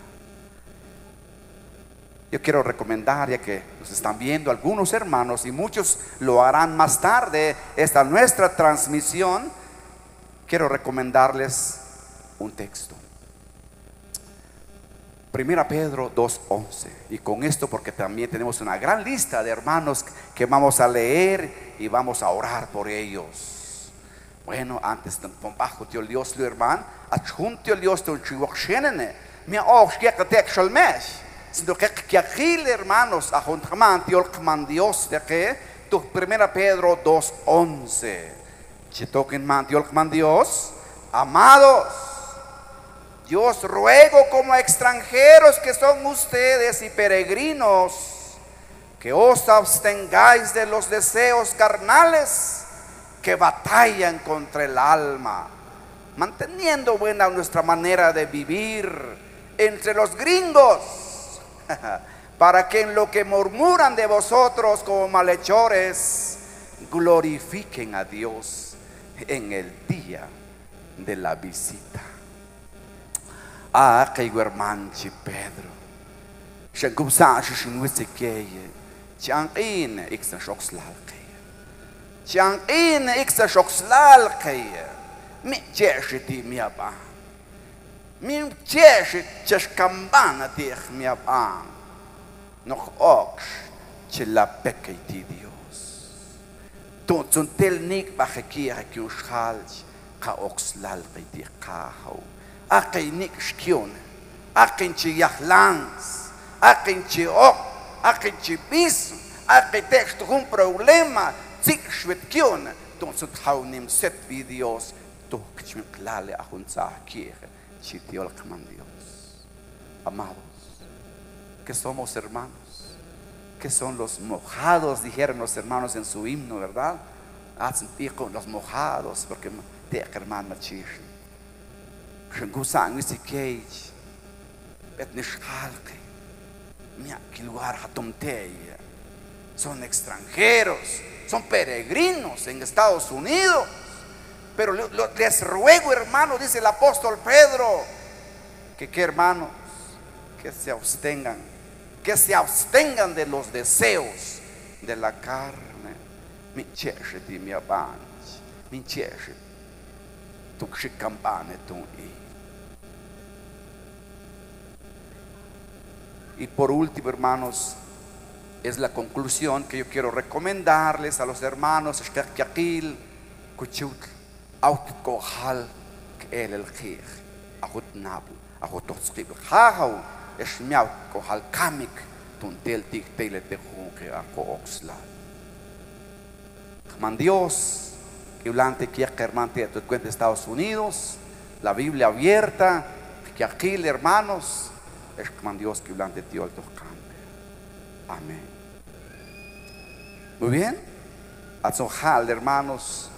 Yo quiero recomendar, ya que nos están viendo algunos hermanos y muchos lo harán más tarde, esta nuestra transmisión, quiero recomendarles un texto. Primera Pedro dos once. Y con esto, porque también tenemos una gran lista de hermanos que vamos a leer y vamos a orar por ellos. Bueno, antes de bajo tío Dios, lo hermano, adjunto Dios, tu chihuahuenene, mi oh, que te exalmes. sino que aquí, hermanos, a Juntman, Tiolkman Dios, de que tu primera Pedro dos once. Chitokin man, Tiolkman Dios, amados, yo os ruego como extranjeros que son ustedes y peregrinos, que os abstengáis de los deseos carnales que batallan contra el alma, manteniendo buena nuestra manera de vivir entre los gringos, para que en lo que murmuran de vosotros como malhechores, glorifiquen a Dios en el día de la visita. Ah, que hermanchi Pedro, shagubsa shishinwisikeye, chanqin iksa shokslalkeye, chanqin iksa shokslalkeye, mi jeshiti miaba, mi jeshit chashkambana dich miaba, noch ox chilapeketi Dios. Tun tel nik bajekia que ushalch ka oxlalketi kahau. Akin nik shkion, akin chi yahlans, akin chi ok, akin chi bis, akin tekst un problema, zik shwetkion, don sut haunim set videos, to kchmiklale ahunza kiere, chitiol kman Dios. Amados, que somos hermanos, que son los mojados, dijeron los hermanos en su himno, ¿verdad? Hacen pico los mojados, porque te hermano machishin. Shengusan isi cage, bet nishalke, mia que lugar hatomteya. Son extranjeros, son peregrinos en Estados Unidos. Pero les ruego, hermano, dice el apóstol Pedro, que que hermanos, que se abstengan, que se abstengan de los deseos de la carne. Mi cheshe di mi abanch, mi cheshe, tu campane tu i. Y por último, hermanos, es la conclusión que yo quiero recomendarles a los hermanos. Shkakil, kuchut, autkohal, el el khir, ahut nabu, ahut toskib, hahau, esmiaut kohal kamik, tuntel tik tele te junke a kooxla. Man Dios, que hablante que hermante tu cuenta Estados Unidos, la Biblia abierta, que aquí, hermanos. Es man Dios que hablante tío el tocante. Amén. Muy bien. Atzohal, hermanos.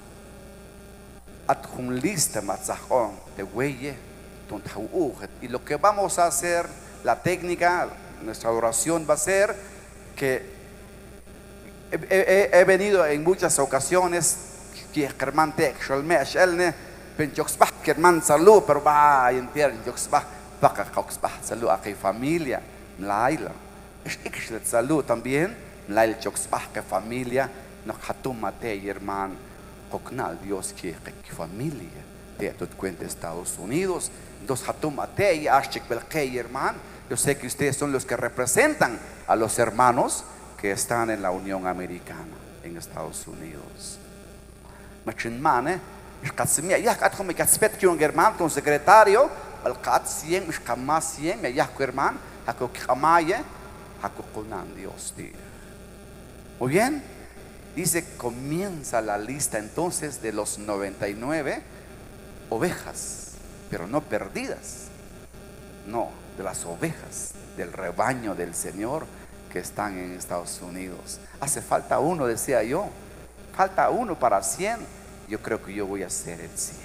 Atjun lista matzahon de hueye. Y lo que vamos a hacer, la técnica, nuestra oración va a ser que he, he, he venido en muchas ocasiones que herman te sholmesh elne penchoxbah que herman salud pero va entier joxbah Baka Coxbah, salud a mi familia, Mlaila. Es excelente salud también, Mlail Choxbah, que familia, no hatumate, hermano, Hoknal, Dios que familia, de tu cuenta Estados Unidos, dos hatumate y Ashik Belkei, hermano. Yo sé que ustedes son los que representan a los hermanos que están en la Unión Americana, en Estados Unidos. Machinmane, es Katsimia, ya Katome Katspet, que un hermano, un secretario. Al kat cien, mis camas cien, me yahco hermano, haco kamaye, haco conan Dios tío. Muy bien, dice comienza la lista entonces de los noventa y nueve ovejas, pero no perdidas, no, de las ovejas del rebaño del Señor que están en Estados Unidos. Hace falta uno, decía yo, falta uno para cien, yo creo que yo voy a ser el cien.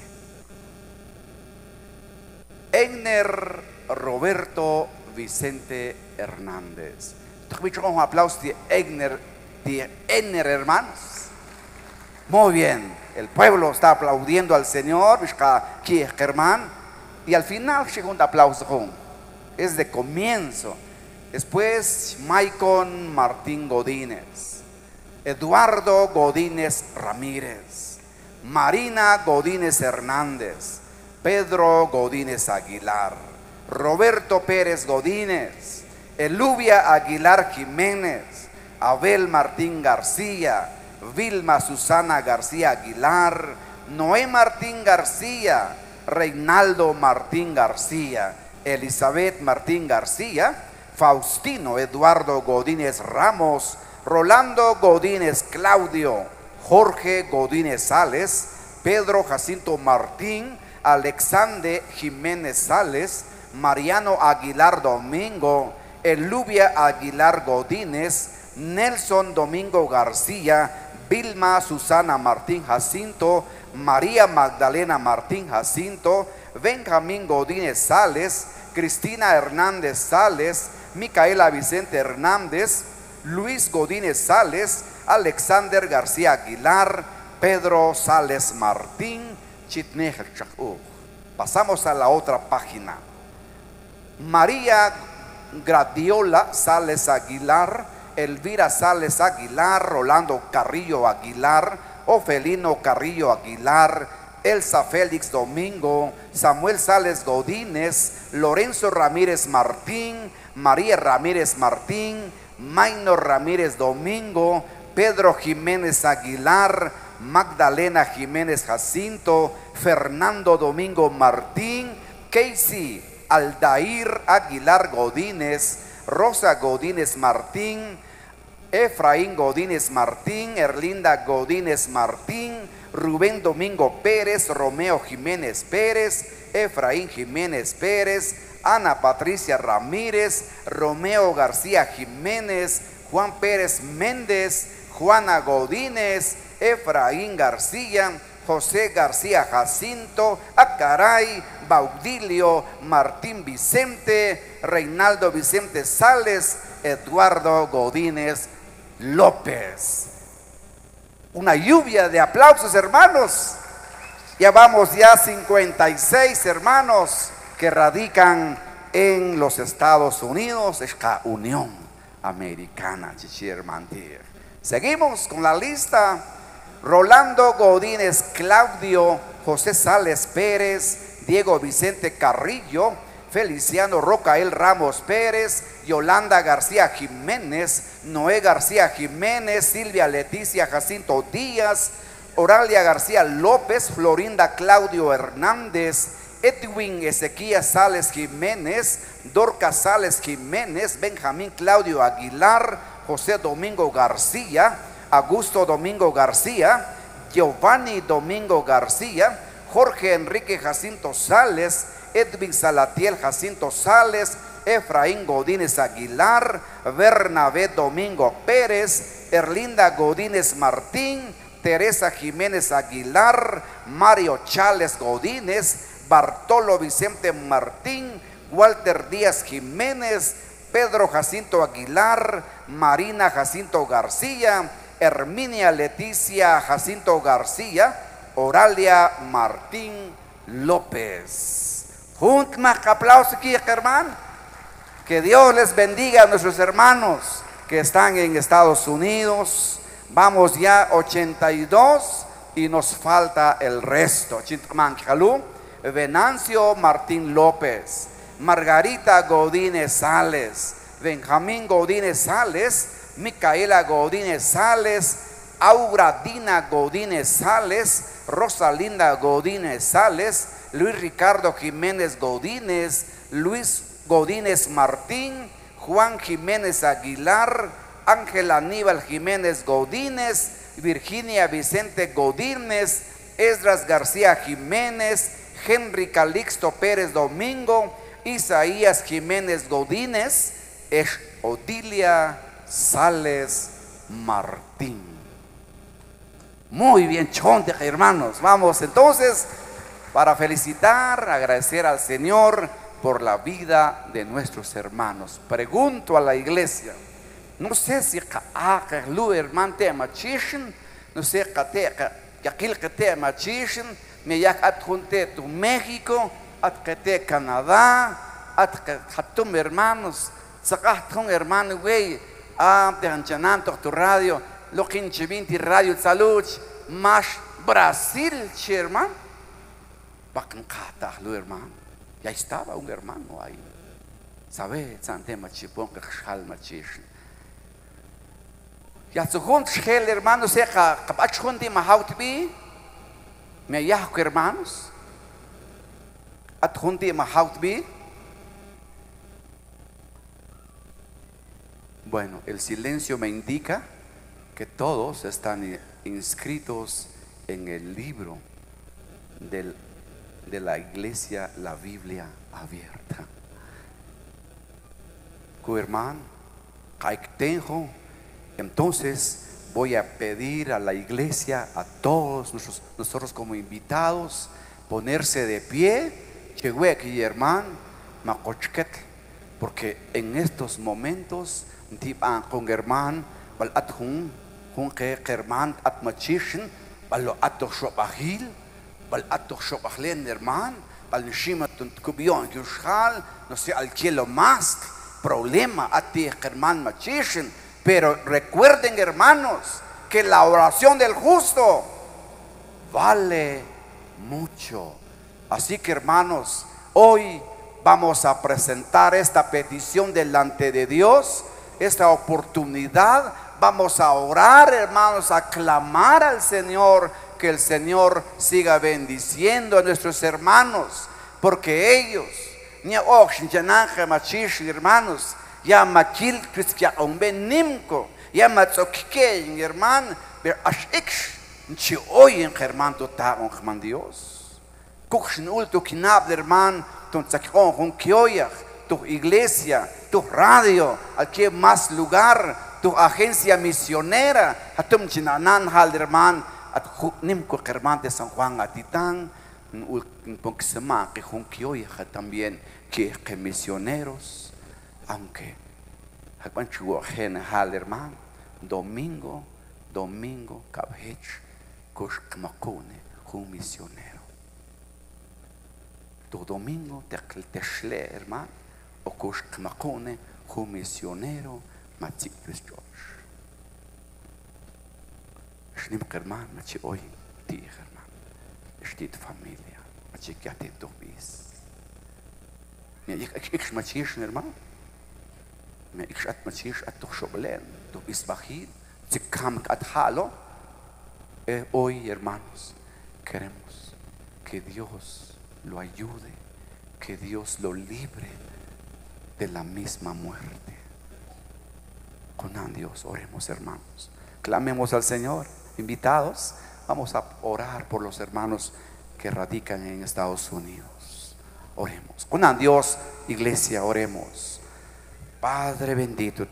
Egner Roberto Vicente Hernández. Un aplauso de Egner, de Egner, hermanos. Muy bien, el pueblo está aplaudiendo al Señor, y al final segundo aplauso es de comienzo. Después Maicon Martín Godínez, Eduardo Godínez Ramírez, Marina Godínez Hernández, Pedro Godínez Aguilar, Roberto Pérez Godínez, Elubia Aguilar Jiménez, Abel Martín García, Vilma Susana García Aguilar, Noé Martín García, Reinaldo Martín García, Elizabeth Martín García, Faustino Eduardo Godínez Ramos, Rolando Godínez Claudio, Jorge Godínez Sales, Pedro Jacinto Martín, Alexander Jiménez Sales, Mariano Aguilar Domingo, Elubia Aguilar Godínez, Nelson Domingo García, Vilma Susana Martín Jacinto, María Magdalena Martín Jacinto, Benjamín Godínez Sales, Cristina Hernández Sales, Micaela Vicente Hernández, Luis Godínez Sales, Alexander García Aguilar, Pedro Sales Martín, Pasamos a la otra página. María Gradiola Sales Aguilar, Elvira Sales Aguilar, Rolando Carrillo Aguilar, Ofelino Carrillo Aguilar, Elsa Félix Domingo, Samuel Sales Godínez, Lorenzo Ramírez Martín, María Ramírez Martín, Maino Ramírez Domingo, Pedro Jiménez Aguilar, Magdalena Jiménez Jacinto, Fernando Domingo Martín, Casey Aldair Aguilar Godínez, Rosa Godínez Martín, Efraín Godínez Martín, Erlinda Godínez Martín, Rubén Domingo Pérez, Romeo Jiménez Pérez, Efraín Jiménez Pérez, Ana Patricia Ramírez, Romeo García Jiménez, Juan Pérez Méndez, Juana Godínez, Efraín García, José García Jacinto, Acaray, Baudilio, Martín Vicente, Reinaldo Vicente Sales, Eduardo Godínez López. Una lluvia de aplausos, hermanos. Ya vamos ya cincuenta y seis hermanos que radican en los Estados Unidos, esta Unión Americana. Seguimos con la lista. Rolando Godínez Claudio, José Sales Pérez, Diego Vicente Carrillo, Feliciano Rocael Ramos Pérez, Yolanda García Jiménez, Noé García Jiménez, Silvia Leticia Jacinto Díaz, Oralia García López, Florinda Claudio Hernández, Edwin Ezequías Sales Jiménez, Dorca Sales Jiménez, Benjamín Claudio Aguilar, José Domingo García, Augusto Domingo García, Giovanni Domingo García, Jorge Enrique Jacinto Sales, Edwin Salatiel Jacinto Sales, Efraín Godínez Aguilar, Bernabé Domingo Pérez, Erlinda Godínez Martín, Teresa Jiménez Aguilar, Mario Chales Godínez, Bartolo Vicente Martín, Walter Díaz Jiménez, Pedro Jacinto Aguilar, Marina Jacinto García, Herminia Leticia Jacinto García, Oralia Martín López. Junt más aplausos aquí, hermano. Que Dios les bendiga a nuestros hermanos que están en Estados Unidos. Vamos ya ochenta y dos y nos falta el resto. Venancio Martín López, Margarita Godínez Sales, Benjamín Godínez Sales, Micaela Godínez Sales, Aura Dina Godínez Sales, Rosalinda Godínez Sales, Luis Ricardo Jiménez Godínez, Luis Godínez Martín, Juan Jiménez Aguilar, Ángel Aníbal Jiménez Godínez, Virginia Vicente Godínez, Esdras García Jiménez, Henry Calixto Pérez Domingo, Isaías Jiménez Godínez, Odilia Sales Martín. Muy bien, chonte, hermanos. Vamos entonces para felicitar, agradecer al Señor por la vida de nuestros hermanos. Pregunto a la iglesia, no sé si lu hermano te machishen, no sé que aquel que te machishen, me ya adjunté tu México, adjunté Canadá, adjunté hermanos, sacaste un hermano, güey, ah, te anchanando tu radio, lo que vinti radio salud, más Brasil, hermano, bacan kata, lu hermano. Ya estaba un hermano ahí. ¿Sabe? Sante machipón que xal machishen. Ya su junt xel hermano se ka kapach junti mahautbi. Me yahko hermanos. At junti mahautbi. Bueno, el silencio me indica que todos están inscritos en el libro del, de la iglesia, la Biblia abierta. Cu hermano, tengo, entonces voy a pedir a la iglesia, a todos nosotros, nosotros como invitados, ponerse de pie, y hermano, porque en estos momentos, con hermano, hun que herman at machishin balo ato shobahil bal ato shobahlen herman bal nishima tunt kubion yushal no sé al cielo más problema a ti herman machishin. Pero recuerden, hermanos, que la oración del justo vale mucho. Así que, hermanos, hoy vamos a presentar esta petición delante de Dios, esta oportunidad. Vamos a orar, hermanos, a clamar al Señor, que el Señor siga bendiciendo a nuestros hermanos, porque ellos, hermanos, ya maquil cristian benimco, ya matzokike, hermano, ver ashix, nchi hoy en hermano tota on Dios. Kuxn ulto kinab hermano, ton sakon con kioya, tu iglesia, tu radio, aquí más lugar. Tu agencia misionera, hatum chinanan hal herman, at nimco herman de San Juan Atitán, un poquisema que junkioya también, que que misioneros, aunque hapanchu gen hal herman, domingo, domingo, cabhech, kush kmakune, un misionero. Tu domingo te teshle herman, o kush kmakune, un misionero. Machi George. Schnim herman, machi hoy, ti herman. Steht Familie, machi que atento bis. Mir ich ich machi herman. Mir ich at machi at doch shoblen, du bis bachil, si kam at halo. Eh, hoy, hermanos, queremos que Dios lo ayude, que Dios lo libre de la misma muerte. Con Dios, oremos, hermanos. Clamemos al Señor. Invitados, vamos a orar por los hermanos que radican en Estados Unidos. Oremos. Con Dios, iglesia, oremos. Padre bendito,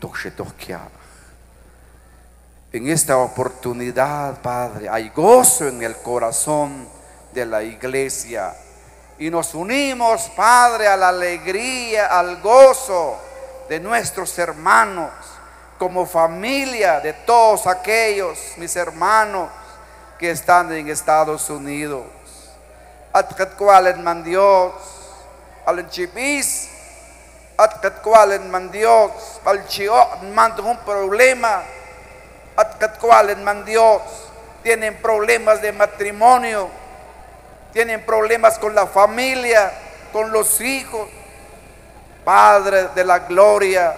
en esta oportunidad, Padre, hay gozo en el corazón de la iglesia. Y nos unimos, Padre, a la alegría, al gozo de nuestros hermanos. Como familia de todos aquellos mis hermanos que están en Estados Unidos. Atkat kualen man Dios, al chipis, atkat kualen man Dios, al chio man un problema, atkat kualen man Dios, tienen problemas de matrimonio, tienen problemas con la familia, con los hijos. Padre de la gloria,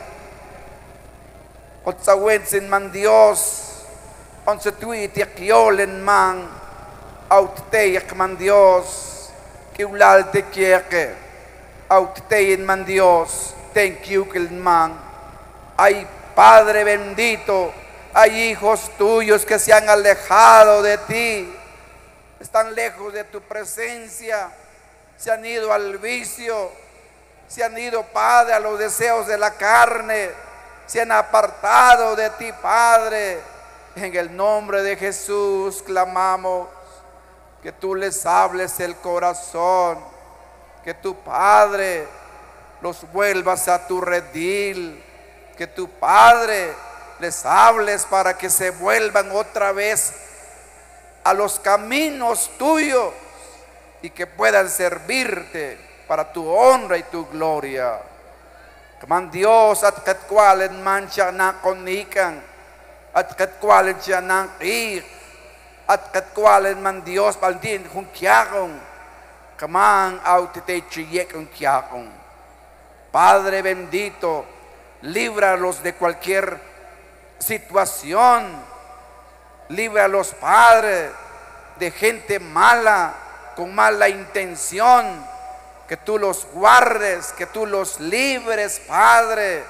Otsawensin man Dios, onse tuitik yolen man, autteik man Dios, kiulal te kieke, auttein man Dios, ten kiukil man. Ay Padre bendito, hay hijos tuyos que se han alejado de ti, están lejos de tu presencia, se han ido al vicio, se han ido, Padre, a los deseos de la carne. Se han apartado de ti, Padre. En el nombre de Jesús clamamos que tú les hables el corazón, que tu Padre los vuelvas a tu redil, que tu Padre les hables para que se vuelvan otra vez a los caminos tuyos y que puedan servirte para tu honra y tu gloria. Man Dios at katkwalen man siya na konikan, at katkwalen siya ng ik, at katkwalen man Dios paldin kung kiyakong, kamang autite chiyek kung kiyakong. Padre bendito, líbralos de cualquier situación, líbralos, Padre, de gente mala, con mala intención. Que tú los guardes, que tú los libres, Padre,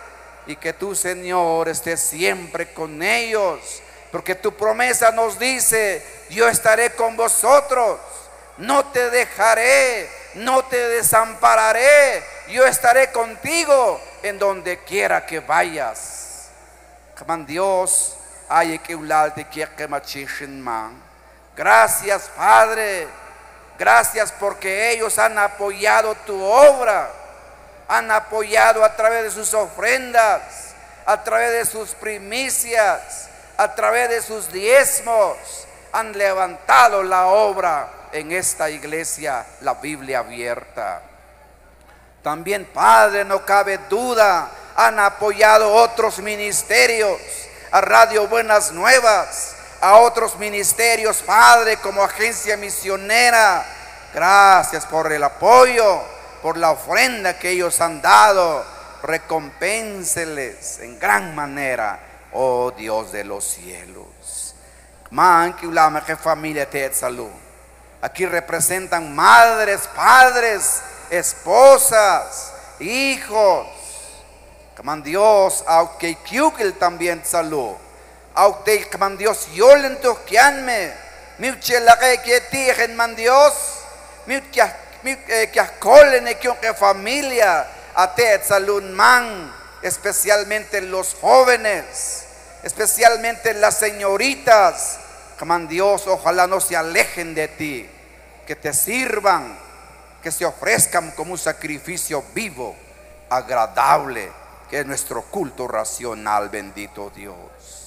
y que tú, Señor, estés siempre con ellos, porque tu promesa nos dice: yo estaré con vosotros, no te dejaré, no te desampararé, yo estaré contigo en donde quiera que vayas. Caman Dios, ay que ulalde que machishin man. Gracias, Padre, gracias porque ellos han apoyado tu obra, han apoyado a través de sus ofrendas, a través de sus primicias, a través de sus diezmos, han levantado la obra en esta iglesia, la Biblia abierta. También, Padre, no cabe duda, han apoyado otros ministerios, a Radio Buenas Nuevas, a otros ministerios, Padre, como Agencia Misionera. Gracias por el apoyo, por la ofrenda que ellos han dado. Recompénseles en gran manera, oh Dios de los cielos. Man, que ulama que familia te salud. Aquí representan madres, padres, esposas, hijos. Caman Dios, aunque kiukil también salud. Aunque caman Dios yolen tu kianme. Miuche la que que tijen man Dios. Miuche que colen que familia. Ate salud man. Especialmente los jóvenes. Especialmente las señoritas. Caman Dios, ojalá no se alejen de ti. Que te sirvan. Que se ofrezcan como un sacrificio vivo, agradable, que es nuestro culto racional, bendito Dios.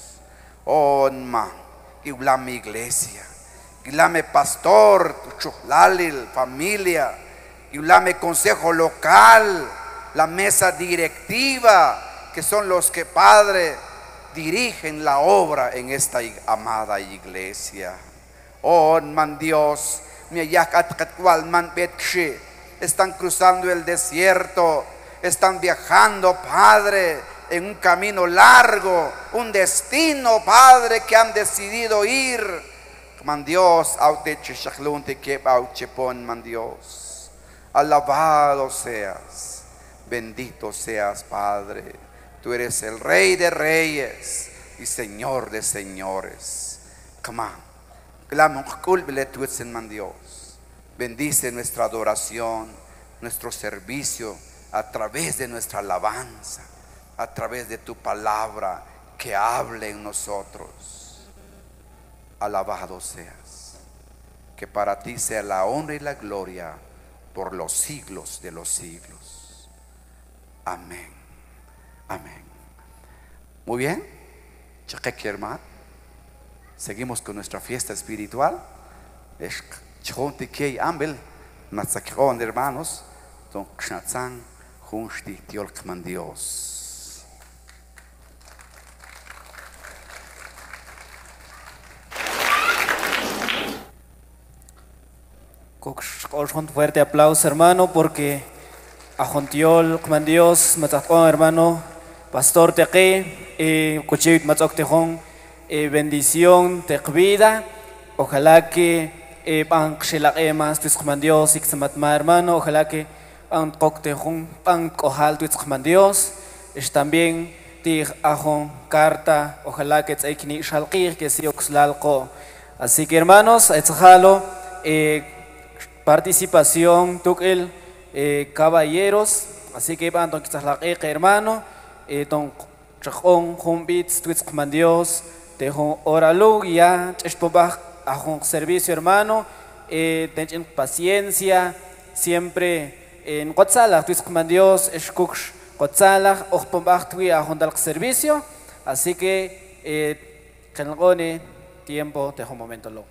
Oh, man, que mi iglesia, que mi pastor, chulalil, familia, que mi consejo local, la mesa directiva, que son los que, Padre, dirigen la obra en esta amada iglesia. Oh, man, Dios, están cruzando el desierto, están viajando, Padre, en un camino largo, un destino, Padre, que han decidido ir. Man Dios, man Dios, alabado seas, bendito seas, Padre. Tú eres el Rey de Reyes y Señor de Señores. Come on. Man Dios, bendice nuestra adoración, nuestro servicio a través de nuestra alabanza, a través de tu palabra que hable en nosotros. Alabado seas, que para ti sea la honra y la gloria por los siglos de los siglos. Amén, amén. Muy bien, hermano. Seguimos con nuestra fiesta espiritual. Hermanos, Dios. Un fuerte aplauso, hermano, porque a Jontiol, Dios, hermano, Pastor Teque, Cuchit Matzoctejón. Eh, bendición te vida, ojalá que pan eh, más tu Dios y hermano, ojalá que pan coctejón pan cojal tu Dios es también tig ajon carta, ojalá que tzekni shalqir que si oxlalco. Así que hermanos, etzjalo eh, participación tukel eh, caballeros, así que pan ton hermano, eh, ton chakon jumbits tu Dios. Dejo oralo ya a un servicio, hermano, eh, ten paciencia, siempre en Guatzala, tu es Dios, es Kuksh, Guatzala, Ojpombach, tu a un servicio, así que, eh, que tiempo, dejo un momento lo.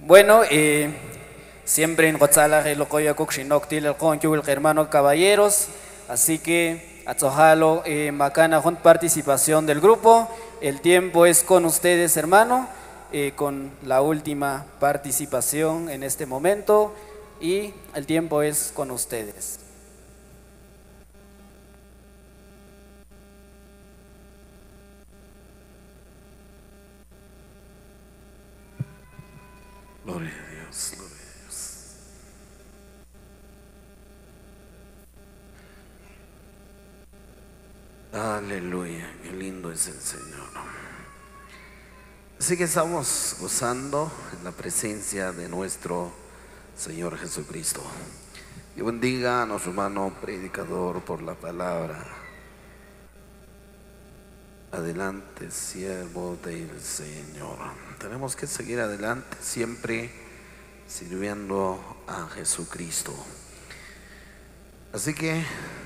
Bueno, eh, siempre en Guatzala, Gelocoya, Coxinoctil, el Conchu, el hermano caballeros. Así que, Atzojalo, eh, Macana, con participación del grupo. El tiempo es con ustedes, hermano, eh, con la última participación en este momento. Y el tiempo es con ustedes. Gloria a Dios, gloria a Dios. Aleluya, qué lindo es el Señor. Así que estamos gozando en la presencia de nuestro Señor Jesucristo. Y bendiga a nuestro hermano predicador por la palabra. Adelante, siervo del Señor. Tenemos que seguir adelante, siempre sirviendo a Jesucristo. Así que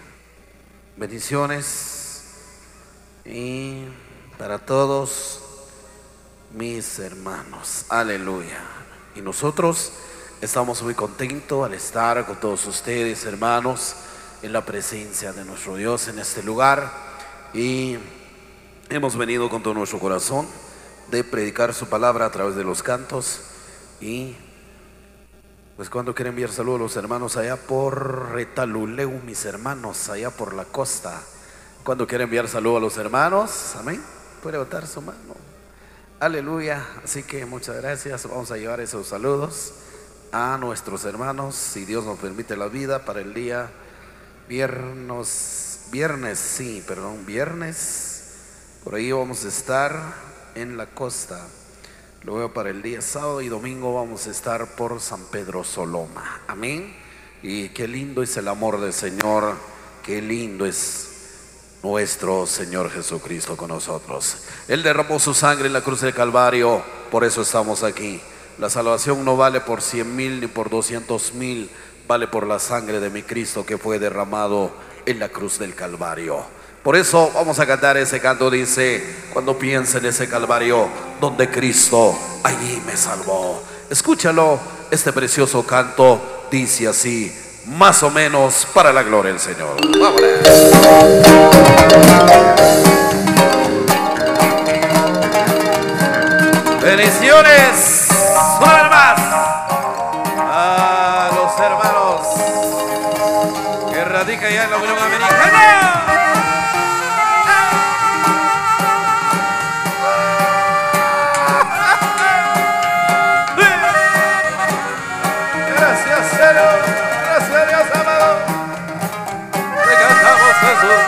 bendiciones y para todos mis hermanos. Aleluya. Y nosotros estamos muy contentos al estar con todos ustedes, hermanos, en la presencia de nuestro Dios en este lugar. Y hemos venido con todo nuestro corazón de predicar su palabra a través de los cantos. Y pues cuando quieren enviar saludos a los hermanos allá por Retaluleu, mis hermanos allá por la costa, cuando quieren enviar saludos a los hermanos, amén, puede levantar su mano. Aleluya. Así que muchas gracias. Vamos a llevar esos saludos a nuestros hermanos, si Dios nos permite la vida, para el día viernes, viernes, sí, perdón, viernes, por ahí vamos a estar en la costa. Luego para el día sábado y domingo vamos a estar por San Pedro Soloma, amén. Y qué lindo es el amor del Señor, qué lindo es nuestro Señor Jesucristo con nosotros. Él derramó su sangre en la cruz del Calvario, por eso estamos aquí. La salvación no vale por cien mil ni por doscientos mil, vale por la sangre de mi Cristo que fue derramado en la cruz del Calvario. Por eso vamos a cantar ese canto, dice: cuando piense en ese Calvario donde Cristo allí me salvó. Escúchalo, este precioso canto dice así, más o menos para la gloria del Señor. Vámonos. Bendiciones, una vez más a los hermanos que radican ya en la Unión Americana. Gracias, Señor, gracias a Dios amado. Te cantamos, Jesús.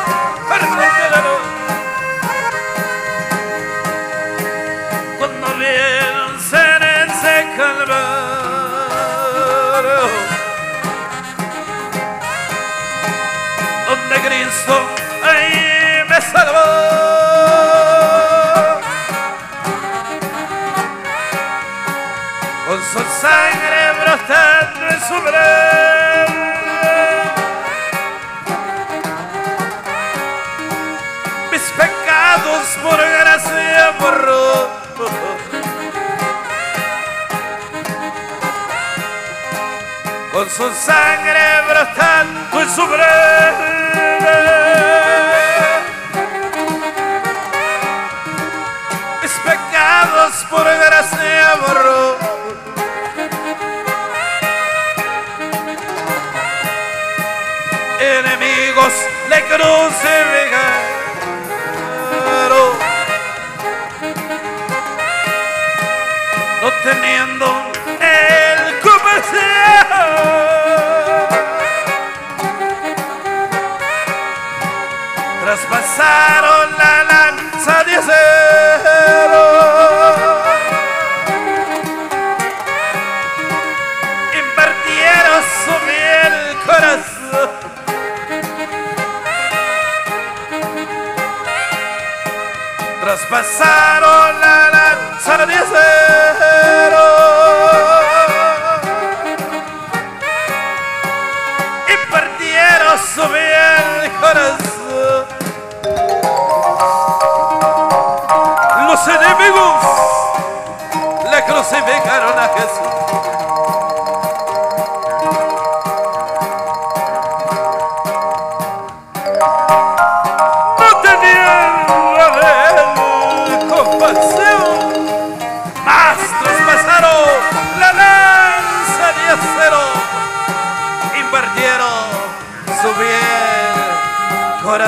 Cuando piensen en ese Calvario donde Cristo ahí me salvó, con su sangre brotando en su brazo, mis pecados por gracia borró. Con su sangre brotando en su brazo, mis pecados por gracia borró. Enemigos le crucificaron, no teniendo el compasión, traspasaron la lanza de acero, invirtieron su fiel corazón, traspasaron la lanza de acero, y partieron su fiel corazón. Los enemigos le crucificaron a Jesús,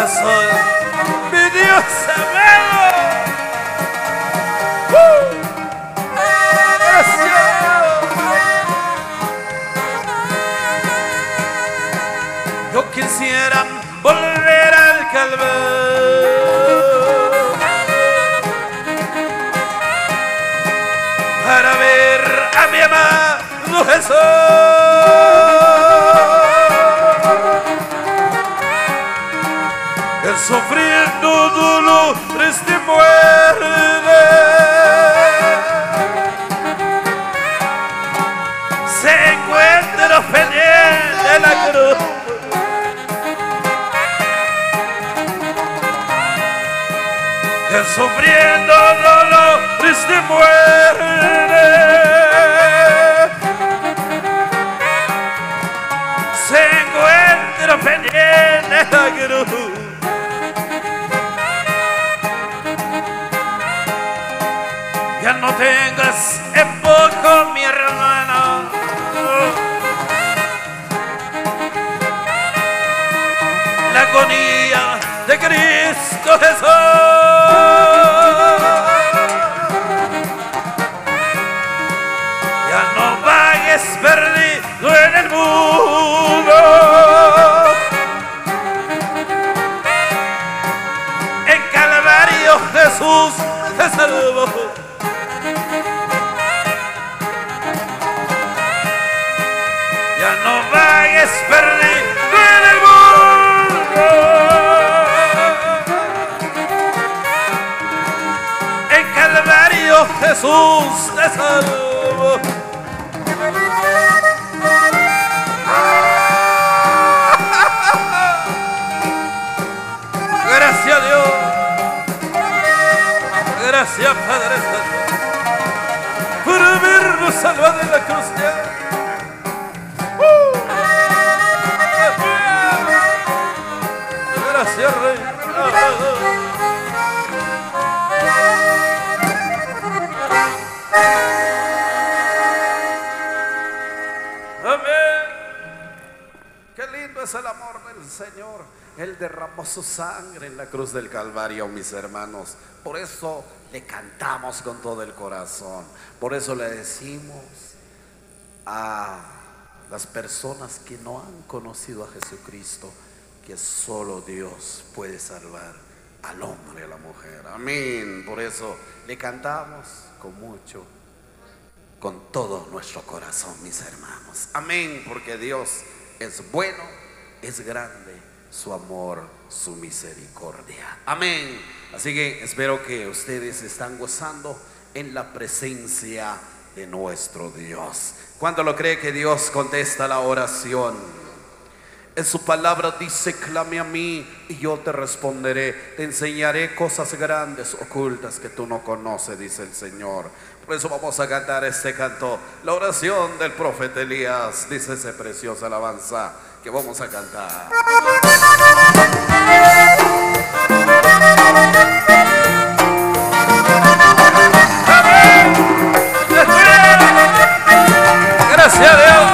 corazón, mi Dios amado. ¡Uh! Gracias. Yo quisiera volver al Calvario para ver a mi amado Jesús, que sufriendo dolores de muerte se encuentra pendiente en la cruz. Que sufriendo dolores de muerte se encuentra pendiente en la cruz. Ya no tengas en poco, mi hermano, la agonía de Cristo Jesús. Ya no vayas perdido en el mundo. En Calvario Jesús te salvó. Ya no vayas perdido en el mundo. En Calvario Jesús te salvó. Gracias a Dios. Gracias Padre Santo por habernos salvado de la cruz. Gracias, Rey. Amén. Qué lindo es el amor del Señor. Él derramó su sangre en la cruz del Calvario, mis hermanos. Por eso le cantamos con todo el corazón. Por eso le decimos a las personas que no han conocido a Jesucristo que solo Dios puede salvar al hombre y a la mujer. Amén. Por eso le cantamos con mucho, con todo nuestro corazón, mis hermanos. Amén. Porque Dios es bueno, es grande, su amor, su misericordia. Amén. Así que espero que ustedes están gozando en la presencia de nuestro Dios. ¿Cuándo lo cree que Dios contesta la oración? En su palabra dice: clame a mí y yo te responderé, te enseñaré cosas grandes ocultas que tú no conoces, dice el Señor. Por eso vamos a cantar este canto, la oración del profeta Elías. Dice esa preciosa alabanza que vamos a cantar. Gracias a Dios.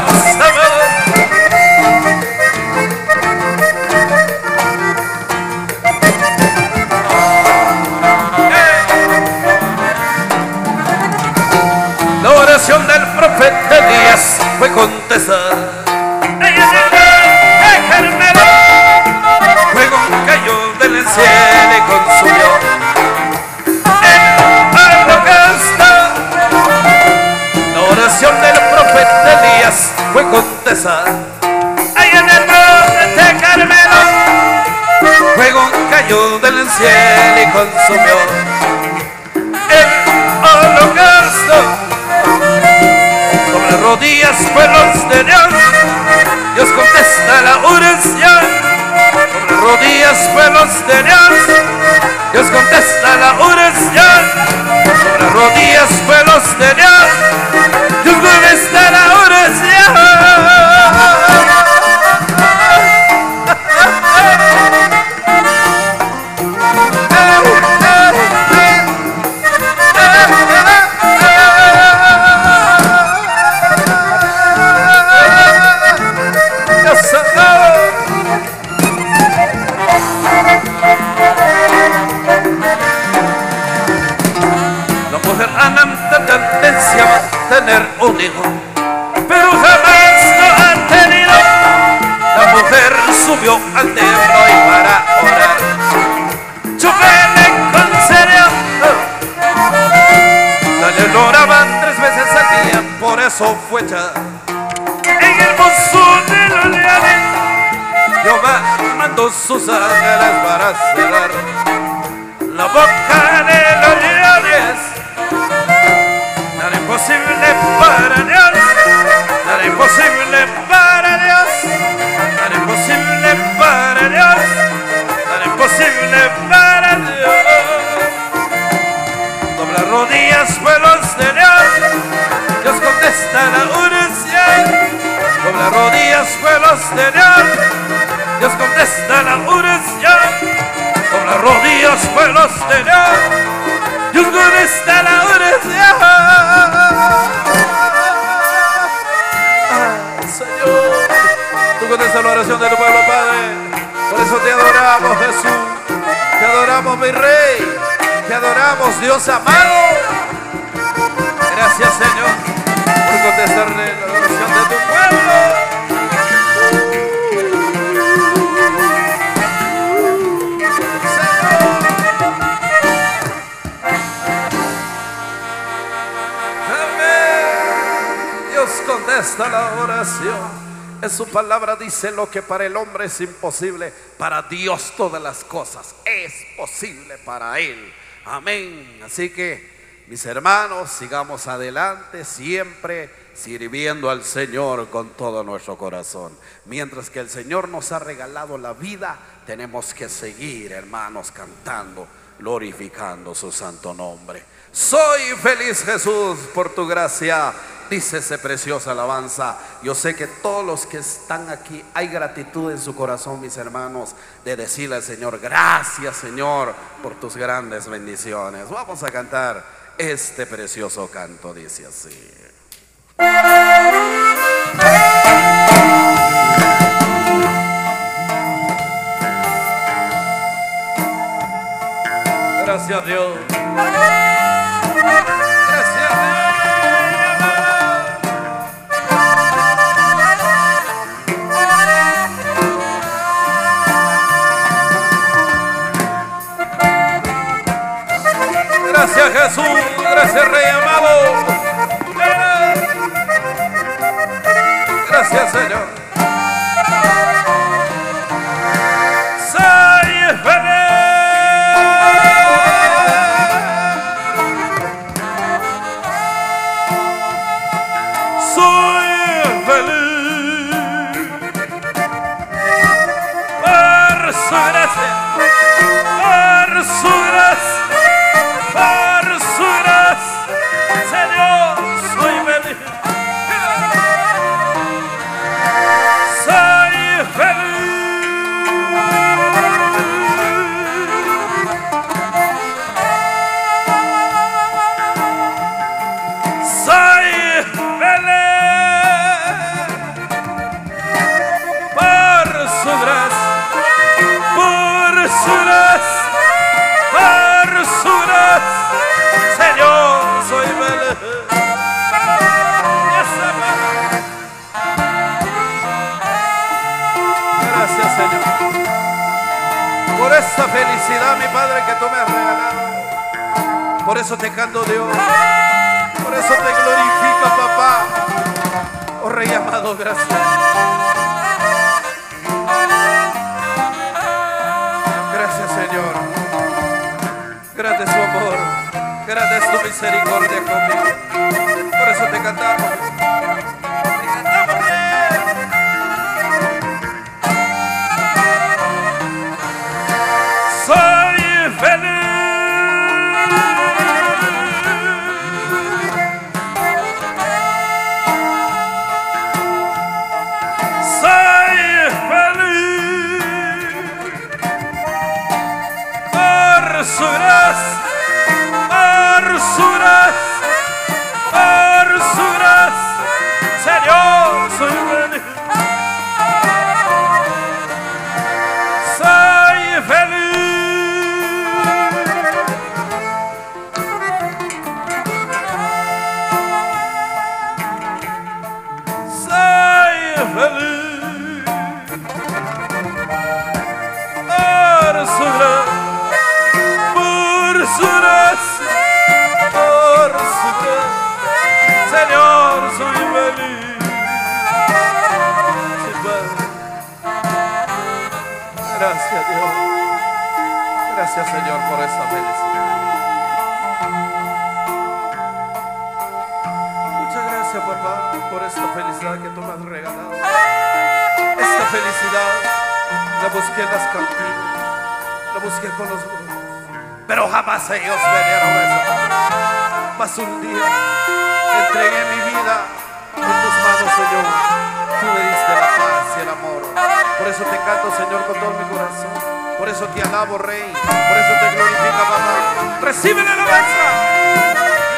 La oración del profeta Elías fue contestada. Fuego cayó del cielo y consumió el holocausto. La oración del profeta Elías fue contestada. Ahí en el monte Carmelo, fuego cayó del cielo y consumió el holocausto. Sobre rodillas, pueblos de Dios, Dios contesta la oración. Sobre rodillas, pueblos de Dios, Dios contesta la oración. Sobre rodillas, pueblos de Dios, Dios contesta la oración. conmigo, pero jamás lo han tenido. La mujer subió al templo y para orar, Yahvé le concedió. Le oraban tres veces al día, por eso fue ya en el pozo de los leones. Jehová mandó sus ángeles para cerrar la boca de los leones. Nada imposible para Dios, nada imposible para Dios, nada imposible para Dios, nada imposible para Dios. Dobla rodillas, pueblos de Dios, Dios contesta la oración. Dobla rodillas, pueblos de Dios, Dios contesta la oración. Dobla rodillas, pueblos de Dios, Dios contesta la oración. Ah, Señor, tú contestas la oración de tu pueblo, Padre. Por eso te adoramos, Jesús. Te adoramos, mi Rey. Te adoramos, Dios amado. Gracias, Señor, por contestarle la oración de tu pueblo. Contesta la oración. En su palabra dice: lo que para el hombre es imposible, para Dios todas las cosas es posible para Él. Amén. Así que, mis hermanos, sigamos adelante, siempre sirviendo al Señor con todo nuestro corazón. Mientras que el Señor nos ha regalado la vida, tenemos que seguir, hermanos, cantando, glorificando su santo nombre. Soy feliz, Jesús, por tu gracia, dice esa preciosa alabanza. Yo sé que todos los que están aquí hay gratitud en su corazón, mis hermanos, de decirle al Señor: gracias, Señor, por tus grandes bendiciones. Vamos a cantar este precioso canto, dice así. Gracias, Dios. Gracias, Jesús, gracias, Rey amado. Gracias, Señor. Soy feliz. Soy feliz por su gracia, por su gracia. Por su gracia, Señor, soy feliz. Soy feliz. Soy feliz por su gracia, por su gracia. Por su gracia, Señor, soy feliz. Gracias, Señor, por esta felicidad, mi Padre, que tú me has regalado. Por eso te canto, Dios. Por eso te glorifico, papá. Oh Rey amado, gracias. Gracias, Señor. Grande es su amor, grande es tu misericordia conmigo. Por eso te cantamos, te cantamos bien. Soy feliz. Soy feliz por su gracia, por su gracia, por su gracia, Señor, soy feliz. Soy feliz. por su gracia, Señor, soy feliz. Sí, Padre. Gracias, Dios. Gracias, Señor, por esa felicidad. Muchas gracias, papá, por esta felicidad que tú me has regalado. Esta felicidad la busqué en las cantinas, la busqué con los grupos, pero jamás ellos me dieron eso. Mas un día entregué mi vida en tus manos, Señor. Tú me diste la paz y el amor. Por eso te canto, Señor, con todo mi corazón. Por eso te alabo, Rey. Por eso te glorifica, papá. Recibe la alabanza.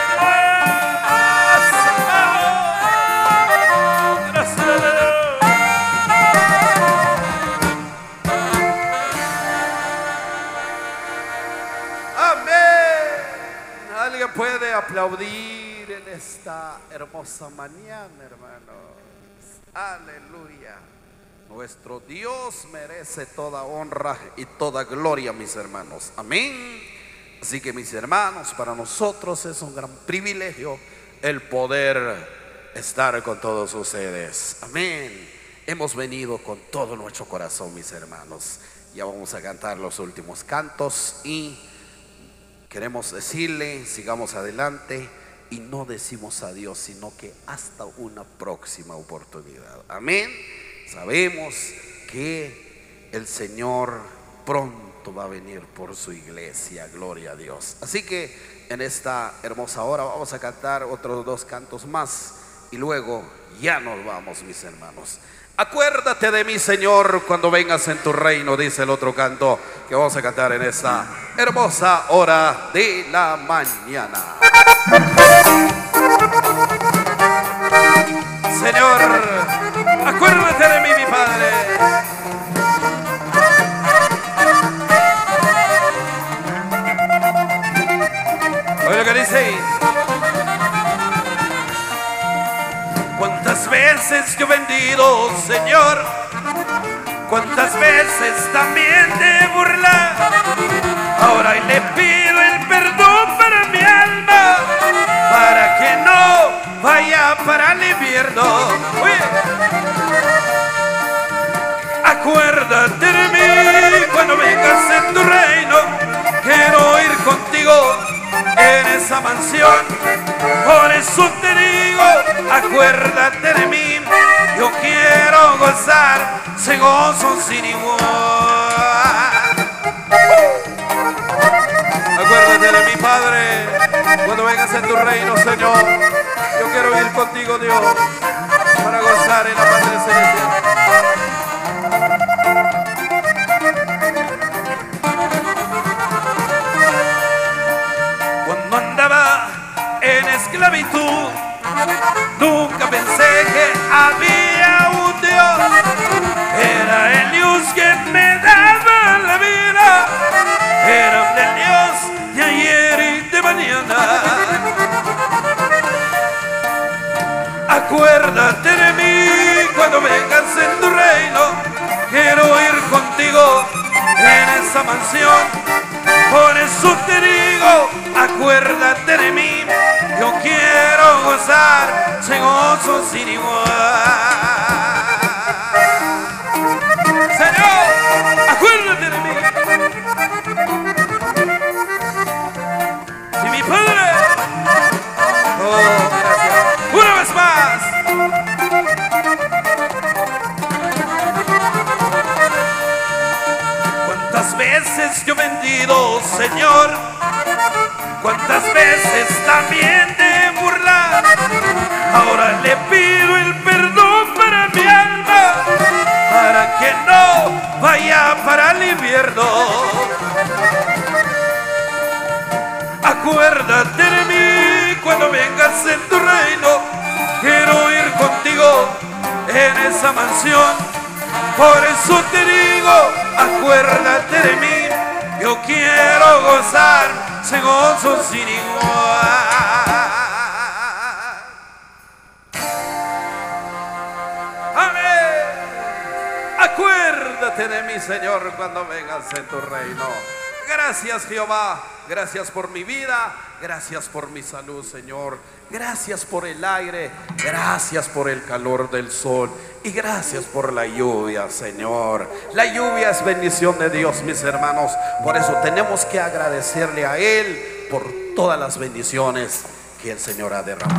¿Alguien puede aplaudir en esta hermosa mañana, hermanos? Aleluya. Nuestro Dios merece toda honra y toda gloria, mis hermanos. Amén. Así que, mis hermanos, para nosotros es un gran privilegio el poder estar con todos ustedes. Amén. Hemos venido con todo nuestro corazón, mis hermanos. Ya vamos a cantar los últimos cantos y queremos decirle, sigamos adelante y no decimos adiós, sino que hasta una próxima oportunidad. Amén. Sabemos que el Señor pronto va a venir por su iglesia, gloria a Dios. Así que en esta hermosa hora vamos a cantar otros dos cantos más y luego ya nos vamos, mis hermanos. Acuérdate de mí, Señor, cuando vengas en tu reino, dice el otro canto que vamos a cantar en esta hermosa hora de la mañana. Señor, acuérdate de mí, mi Padre. Oye lo que dice. ¿Cuántas veces yo he vendido, Señor? ¿Cuántas veces también te he burlado? Ahora le pido el perdón para mi alma, para que no vaya para el infierno. Oye. Acuérdate de mí cuando vengas en tu reino. Quiero ir contigo en esa mansión. Por eso te digo, acuérdate de mí. Yo quiero gozar ese gozo sin igual. Acuérdate de mi Padre cuando vengas en tu reino, Señor. Yo quiero ir contigo, Dios, para gozar en la Padre Celestial. Cuando andaba en esclavitud, nunca pensé que había un Dios. Era el Dios que me daba la vida. Era el Dios de ayer y de mañana. Acuérdate de mí cuando vengas en tu reino. Quiero ir contigo en esa mansión. Por eso te digo, acuérdate de mí. Yo quiero gozar ese gozo sin igual. Señor, acuérdate de mí. Y mi Padre. Oh, gracias. Una vez más. ¿Cuántas veces yo he vendido, Señor? ¿Cuántas veces también te he burlado? Ahora le pido el perdón para mi alma, para que no vaya para el infierno. Acuérdate de mí cuando vengas en tu reino. Quiero ir contigo en esa mansión. Por eso te digo, acuérdate de mí. Yo quiero gozar ese gozo sin igual. Amén. Acuérdate de mí, Señor, cuando vengas en tu reino. Gracias, Jehová. Gracias por mi vida, gracias por mi salud, Señor. Gracias por el aire, gracias por el calor del sol y gracias por la lluvia, Señor. La lluvia es bendición de Dios, mis hermanos. Por eso tenemos que agradecerle a Él por todas las bendiciones que el Señor ha derramado.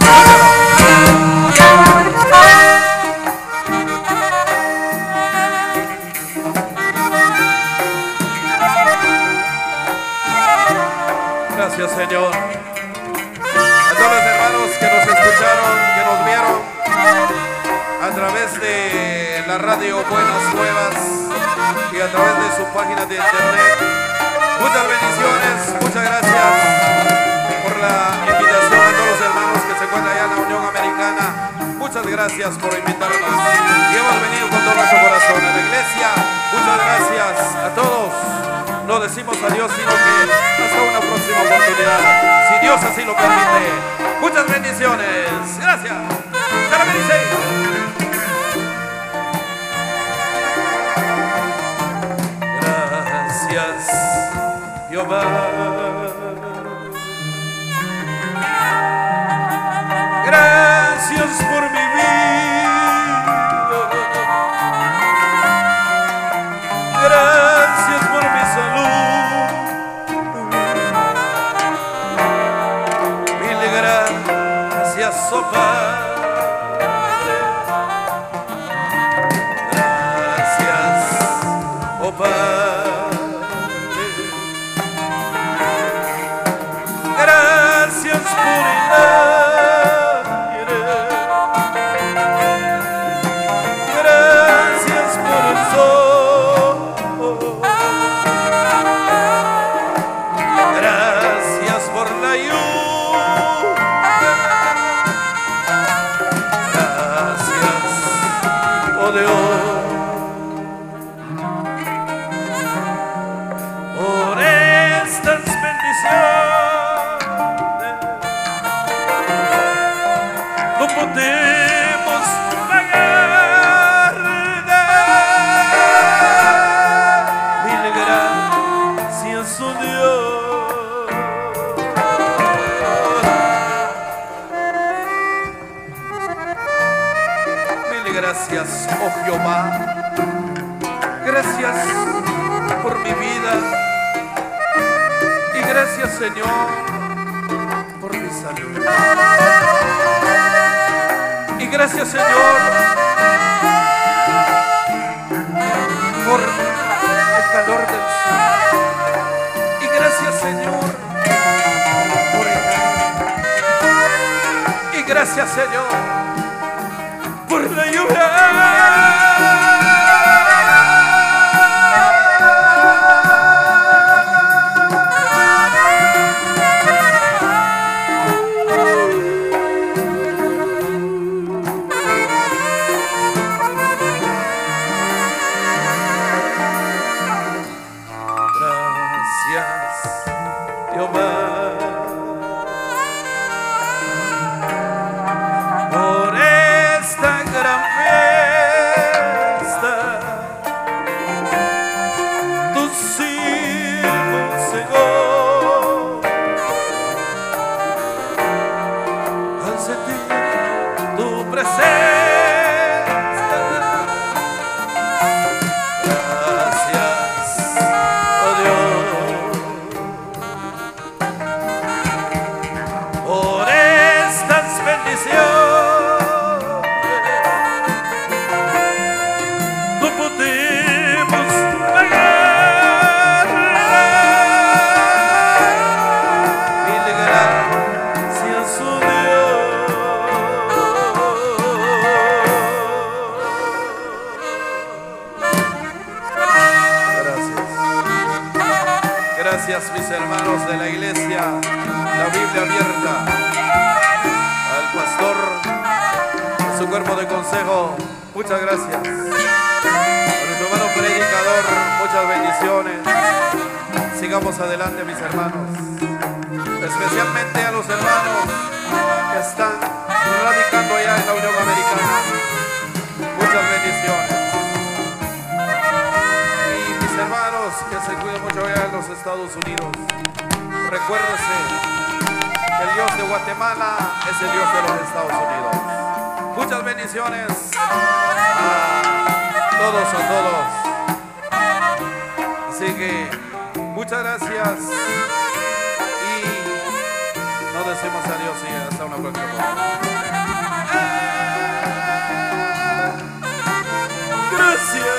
Gracias, Señor. A todos los hermanos que nos escucharon, que nos vieron a través de la radio Buenas Nuevas y a través de su página de internet, muchas bendiciones, muchas gracias por la invitación. A todos los hermanos que se encuentran allá en la Unión Americana, muchas gracias por invitarnos y hemos venido con todo nuestro corazón a la iglesia. Muchas gracias a todos. No decimos adiós, sino que hasta una próxima oportunidad, si Dios así lo permite. Muchas bendiciones. Gracias. Se la bendice. Gracias, Jehová. Gracias por mi vida. Gracias por mi salud. Mil gracias, oh Padre. Gracias, oh Padre. Gracias por el aire. Gracias por el sol. Gracias por la lluvia. Gracias, oh Dios, por estas bendiciones. No podemos pagar. Mil gracias, oh Dios. Mil gracias, oh Jehová. Gracias por mi vida. Y gracias, Señor, por mi salud. Y gracias, Señor, por el calor del sol. Y gracias, Señor, por el aire. Y gracias, Señor, por la lluvia. Gracias, mis hermanos de la iglesia, la Biblia abierta, al pastor, a su cuerpo de consejo, muchas gracias. A nuestro hermano predicador, muchas bendiciones. Sigamos adelante, mis hermanos, especialmente a los hermanos que están radicando allá en la Unión Americana. Muchas bendiciones. Y mis hermanos que se cuidan mucho. mucho allá en los Estados Unidos. Recuérdese que el Dios de Guatemala es el Dios de los Estados Unidos. Muchas bendiciones a todos, a todos. Así que muchas gracias y nos decimos adiós y hasta una próxima. Gracias.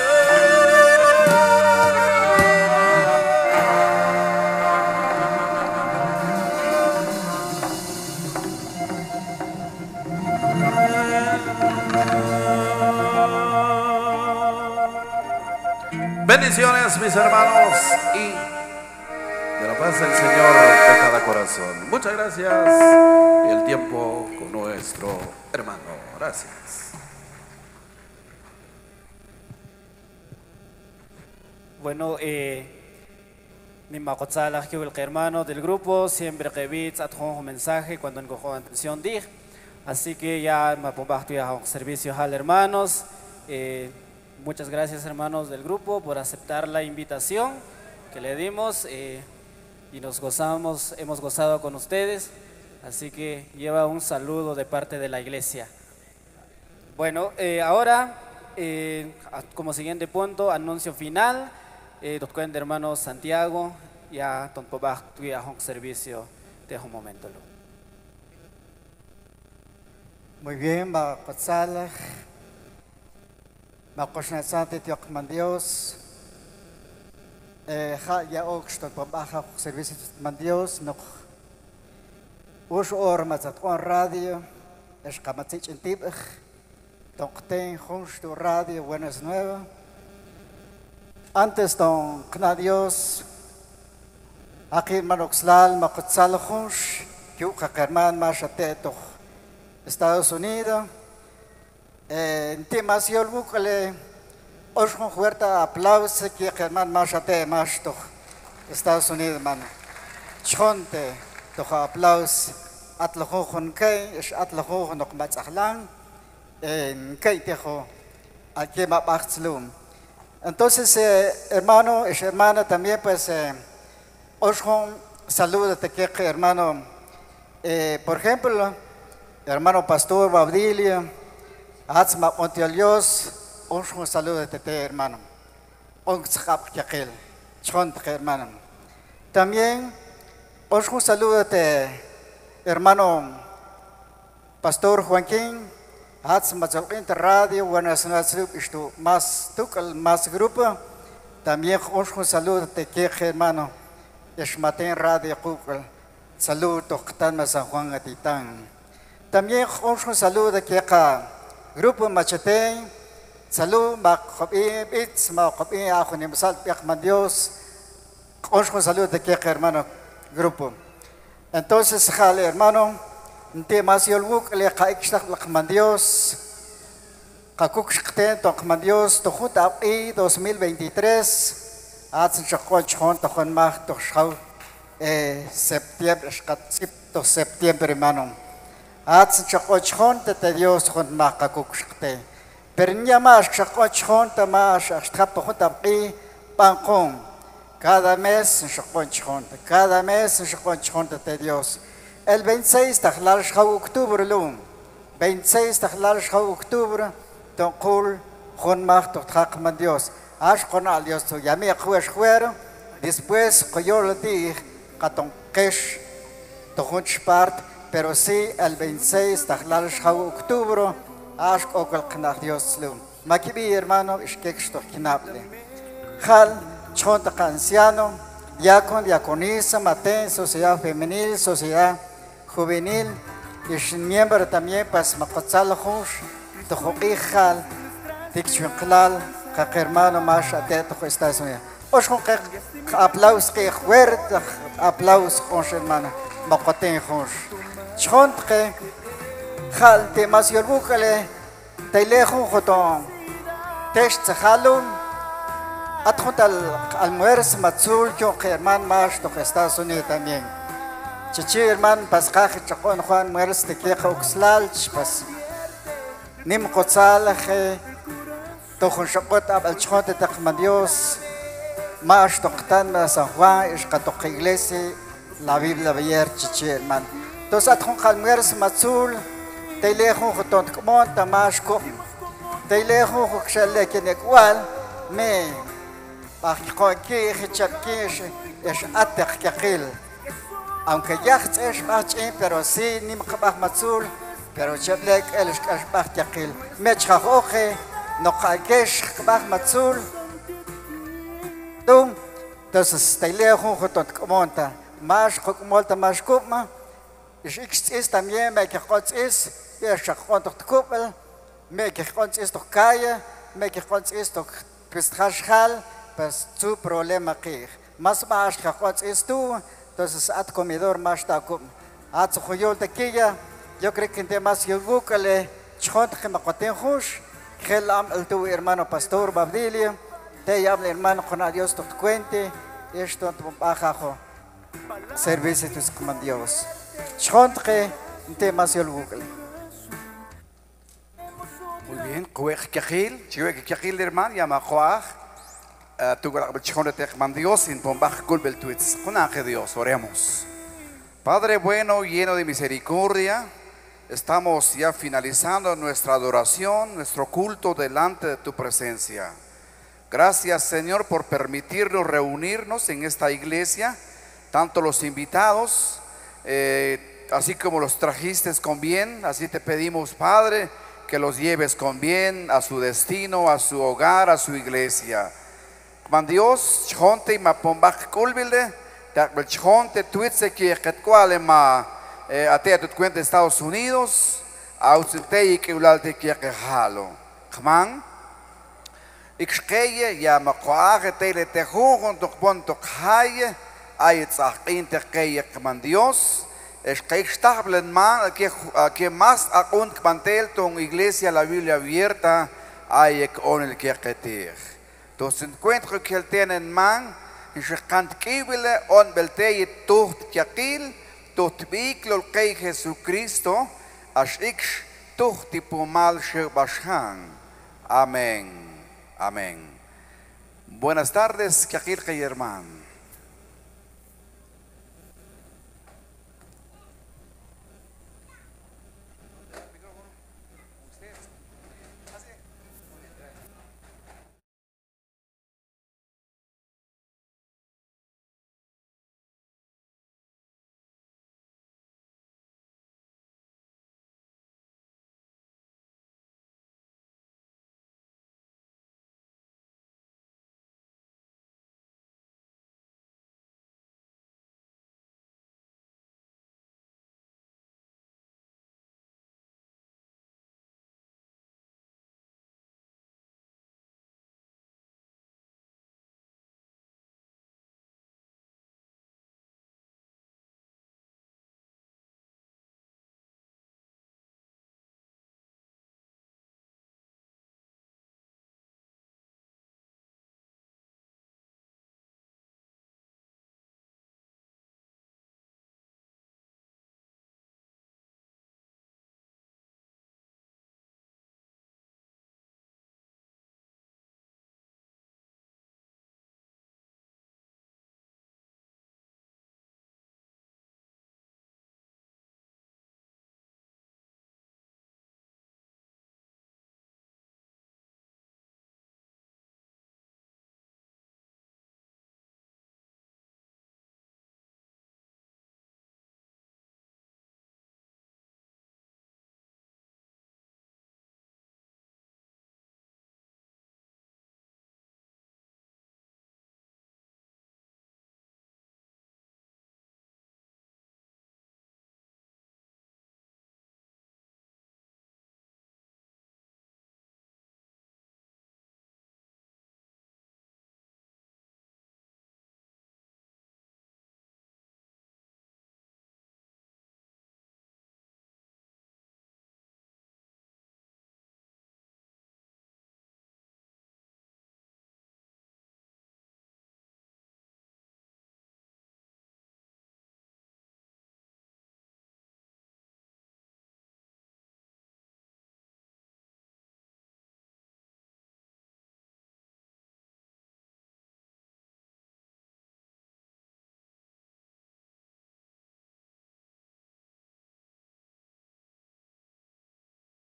Bendiciones, mis hermanos, y de la paz del Señor de cada corazón. Muchas gracias. Y el tiempo con nuestro hermano. Gracias. Bueno, eh, mi macotzala que el hermano del grupo siempre que bits at un mensaje cuando encojo atención dig. Así que ya me pongo a servicio al hermanos. Eh, Muchas gracias, hermanos del grupo, por aceptar la invitación que le dimos eh, y nos gozamos, hemos gozado con ustedes. Así que lleva un saludo de parte de la iglesia. Bueno, eh, ahora, eh, como siguiente punto, anuncio final. Eh, doctor hermano Santiago, ya tonpobach tuya un servicio de un momento. Muy bien, va a Makoshna Sante Tiokman Dios, ya oxton por baja servicio man Dios, no us or mazat on radio, es kamatzich en tibig, tonkten justo radio, buenas nuevas. Antes don kna Dios, aquí manoxlal makotzal junsh, yuka kerman mashate toch Estados Unidos. En temas yo buscale os con fuerte aplauso que hermano más ate más to Estados Unidos mano chonte to aplauso atlo con que es atlo con no más ahlan en que tejo aquí más baxlum. Entonces eh, hermano es hermana también pues eh, os con saludos te que hermano eh, por ejemplo hermano pastor Baudilio Atzma Dios, un saludo de te hermano. Un hermano. También un saludo de hermano Pastor Joaquín. Atzma Radio, buenas noches, más tucal, más grupo. También un saludo de que hermano. Esmaten Radio Google. Saludo a San Juan Atitán. También un saludo de que Grupo Machete, salud, Macobi, Bits, Macobi, Ajonimsal, Piachman Dios, con salud de que hermano, grupo. Entonces, jale, hermano, un tema si el buk le caixtach Lachman Dios, Kakukshten, Tokman Dios, Tojuta I dos mil veintitrés, Atsen Chacoch, Hon, Tojon Mach, Tochau, septiembre, septiembre, hermano. Ats chakochon te Dios con makakukshte. Pero ya más chakochon te más hasta pojutampi pancón. Cada mes chakochon, cada mes chakochon te Dios. El veintiséis de octubre lum. veintiséis de octubre ton kul con mak to takman Dios. Ash con al Dios to yami juez juero. Después coyol di katon kesh to hunchpart. Pero sí, el veintiséis de octubre, ask okal knach Dios lum. Makibi hermano, es que esto kinable. Hal, chonta anciano, diácono, diaconisa, maten, sociedad femenil, sociedad juvenil, y miembro también, pues, macotzal hush, tojo hijal, diccional, que hermano más atento que Estados Unidos. Os con que aplausos que fuerte, aplausos con hermano, macoten hush. Chont que hal te mas yorbukale te lejo joton test halum atjot al almuerzo matzul yo que hermano más to Estados Unidos también chichi hermano pascaje chacón Juan mueres te queja uxlal pas nim kotzal je to con chacot al chonte te Dios más toctan de San Juan, es que iglesia, la Biblia ayer chiche, hermano. Entonces, at con calmeres mazul, te lejo con monta más com. Te lejo con chale que igual, me, para que que chapquish, es atek que aquel. Aunque ya es más pero sí, ni me cabaj mazul, pero chablek el es cabaj que aquel. Me chajoje, no calquesh cabaj mazul. Entonces, te lejo con monta más con monta más com. Es también me que conts es, es que conts kupel, me que conts es to calle, me que conts es to pues trashal, pues tu problema que más más que conts es tú, entonces at comedor más ta cum, at su joyol tequilla, yo creo que en más yo búscale, chont que me cuenten hush, que el tu hermano pastor Babdilio, te habla hermano con a Dios to cuente, esto tu bajajo, servicio tus como Dios. Chontre, temas y el Google. Muy bien, cuej quejil, chive quejil hermano, llama Joach, tu grab chonte man Dios sin bombaj culbel tweets. Con ángel Dios, oremos. Padre bueno, lleno de misericordia, estamos ya finalizando nuestra adoración, nuestro culto delante de tu presencia. Gracias, Señor, por permitirnos reunirnos en esta iglesia, tanto los invitados, Eh, así como los trajiste con bien, así te pedimos, Padre, que los lleves con bien a su destino, a su hogar, a su iglesia. Man Dios, chonte y mapombach kulbilde, takbel chonte tuitse que ketkuale ma atea tut cuenta Estados Unidos, ausente y que ulalte que jalo. Kman, ikskeye ya makoage tele te jugon tok bon tok haye. Hay interque man Dios es que establen man que que más a un mantel ton iglesia la Biblia abierta hay con el que reter. Entonces encuentro que él tienen man en se cant kibele on belte tucht yakil tucht biklo que Jesucristo as ik tucht tipo mal shebashan. Amén. Amén. Buenas tardes, Yakil hermano.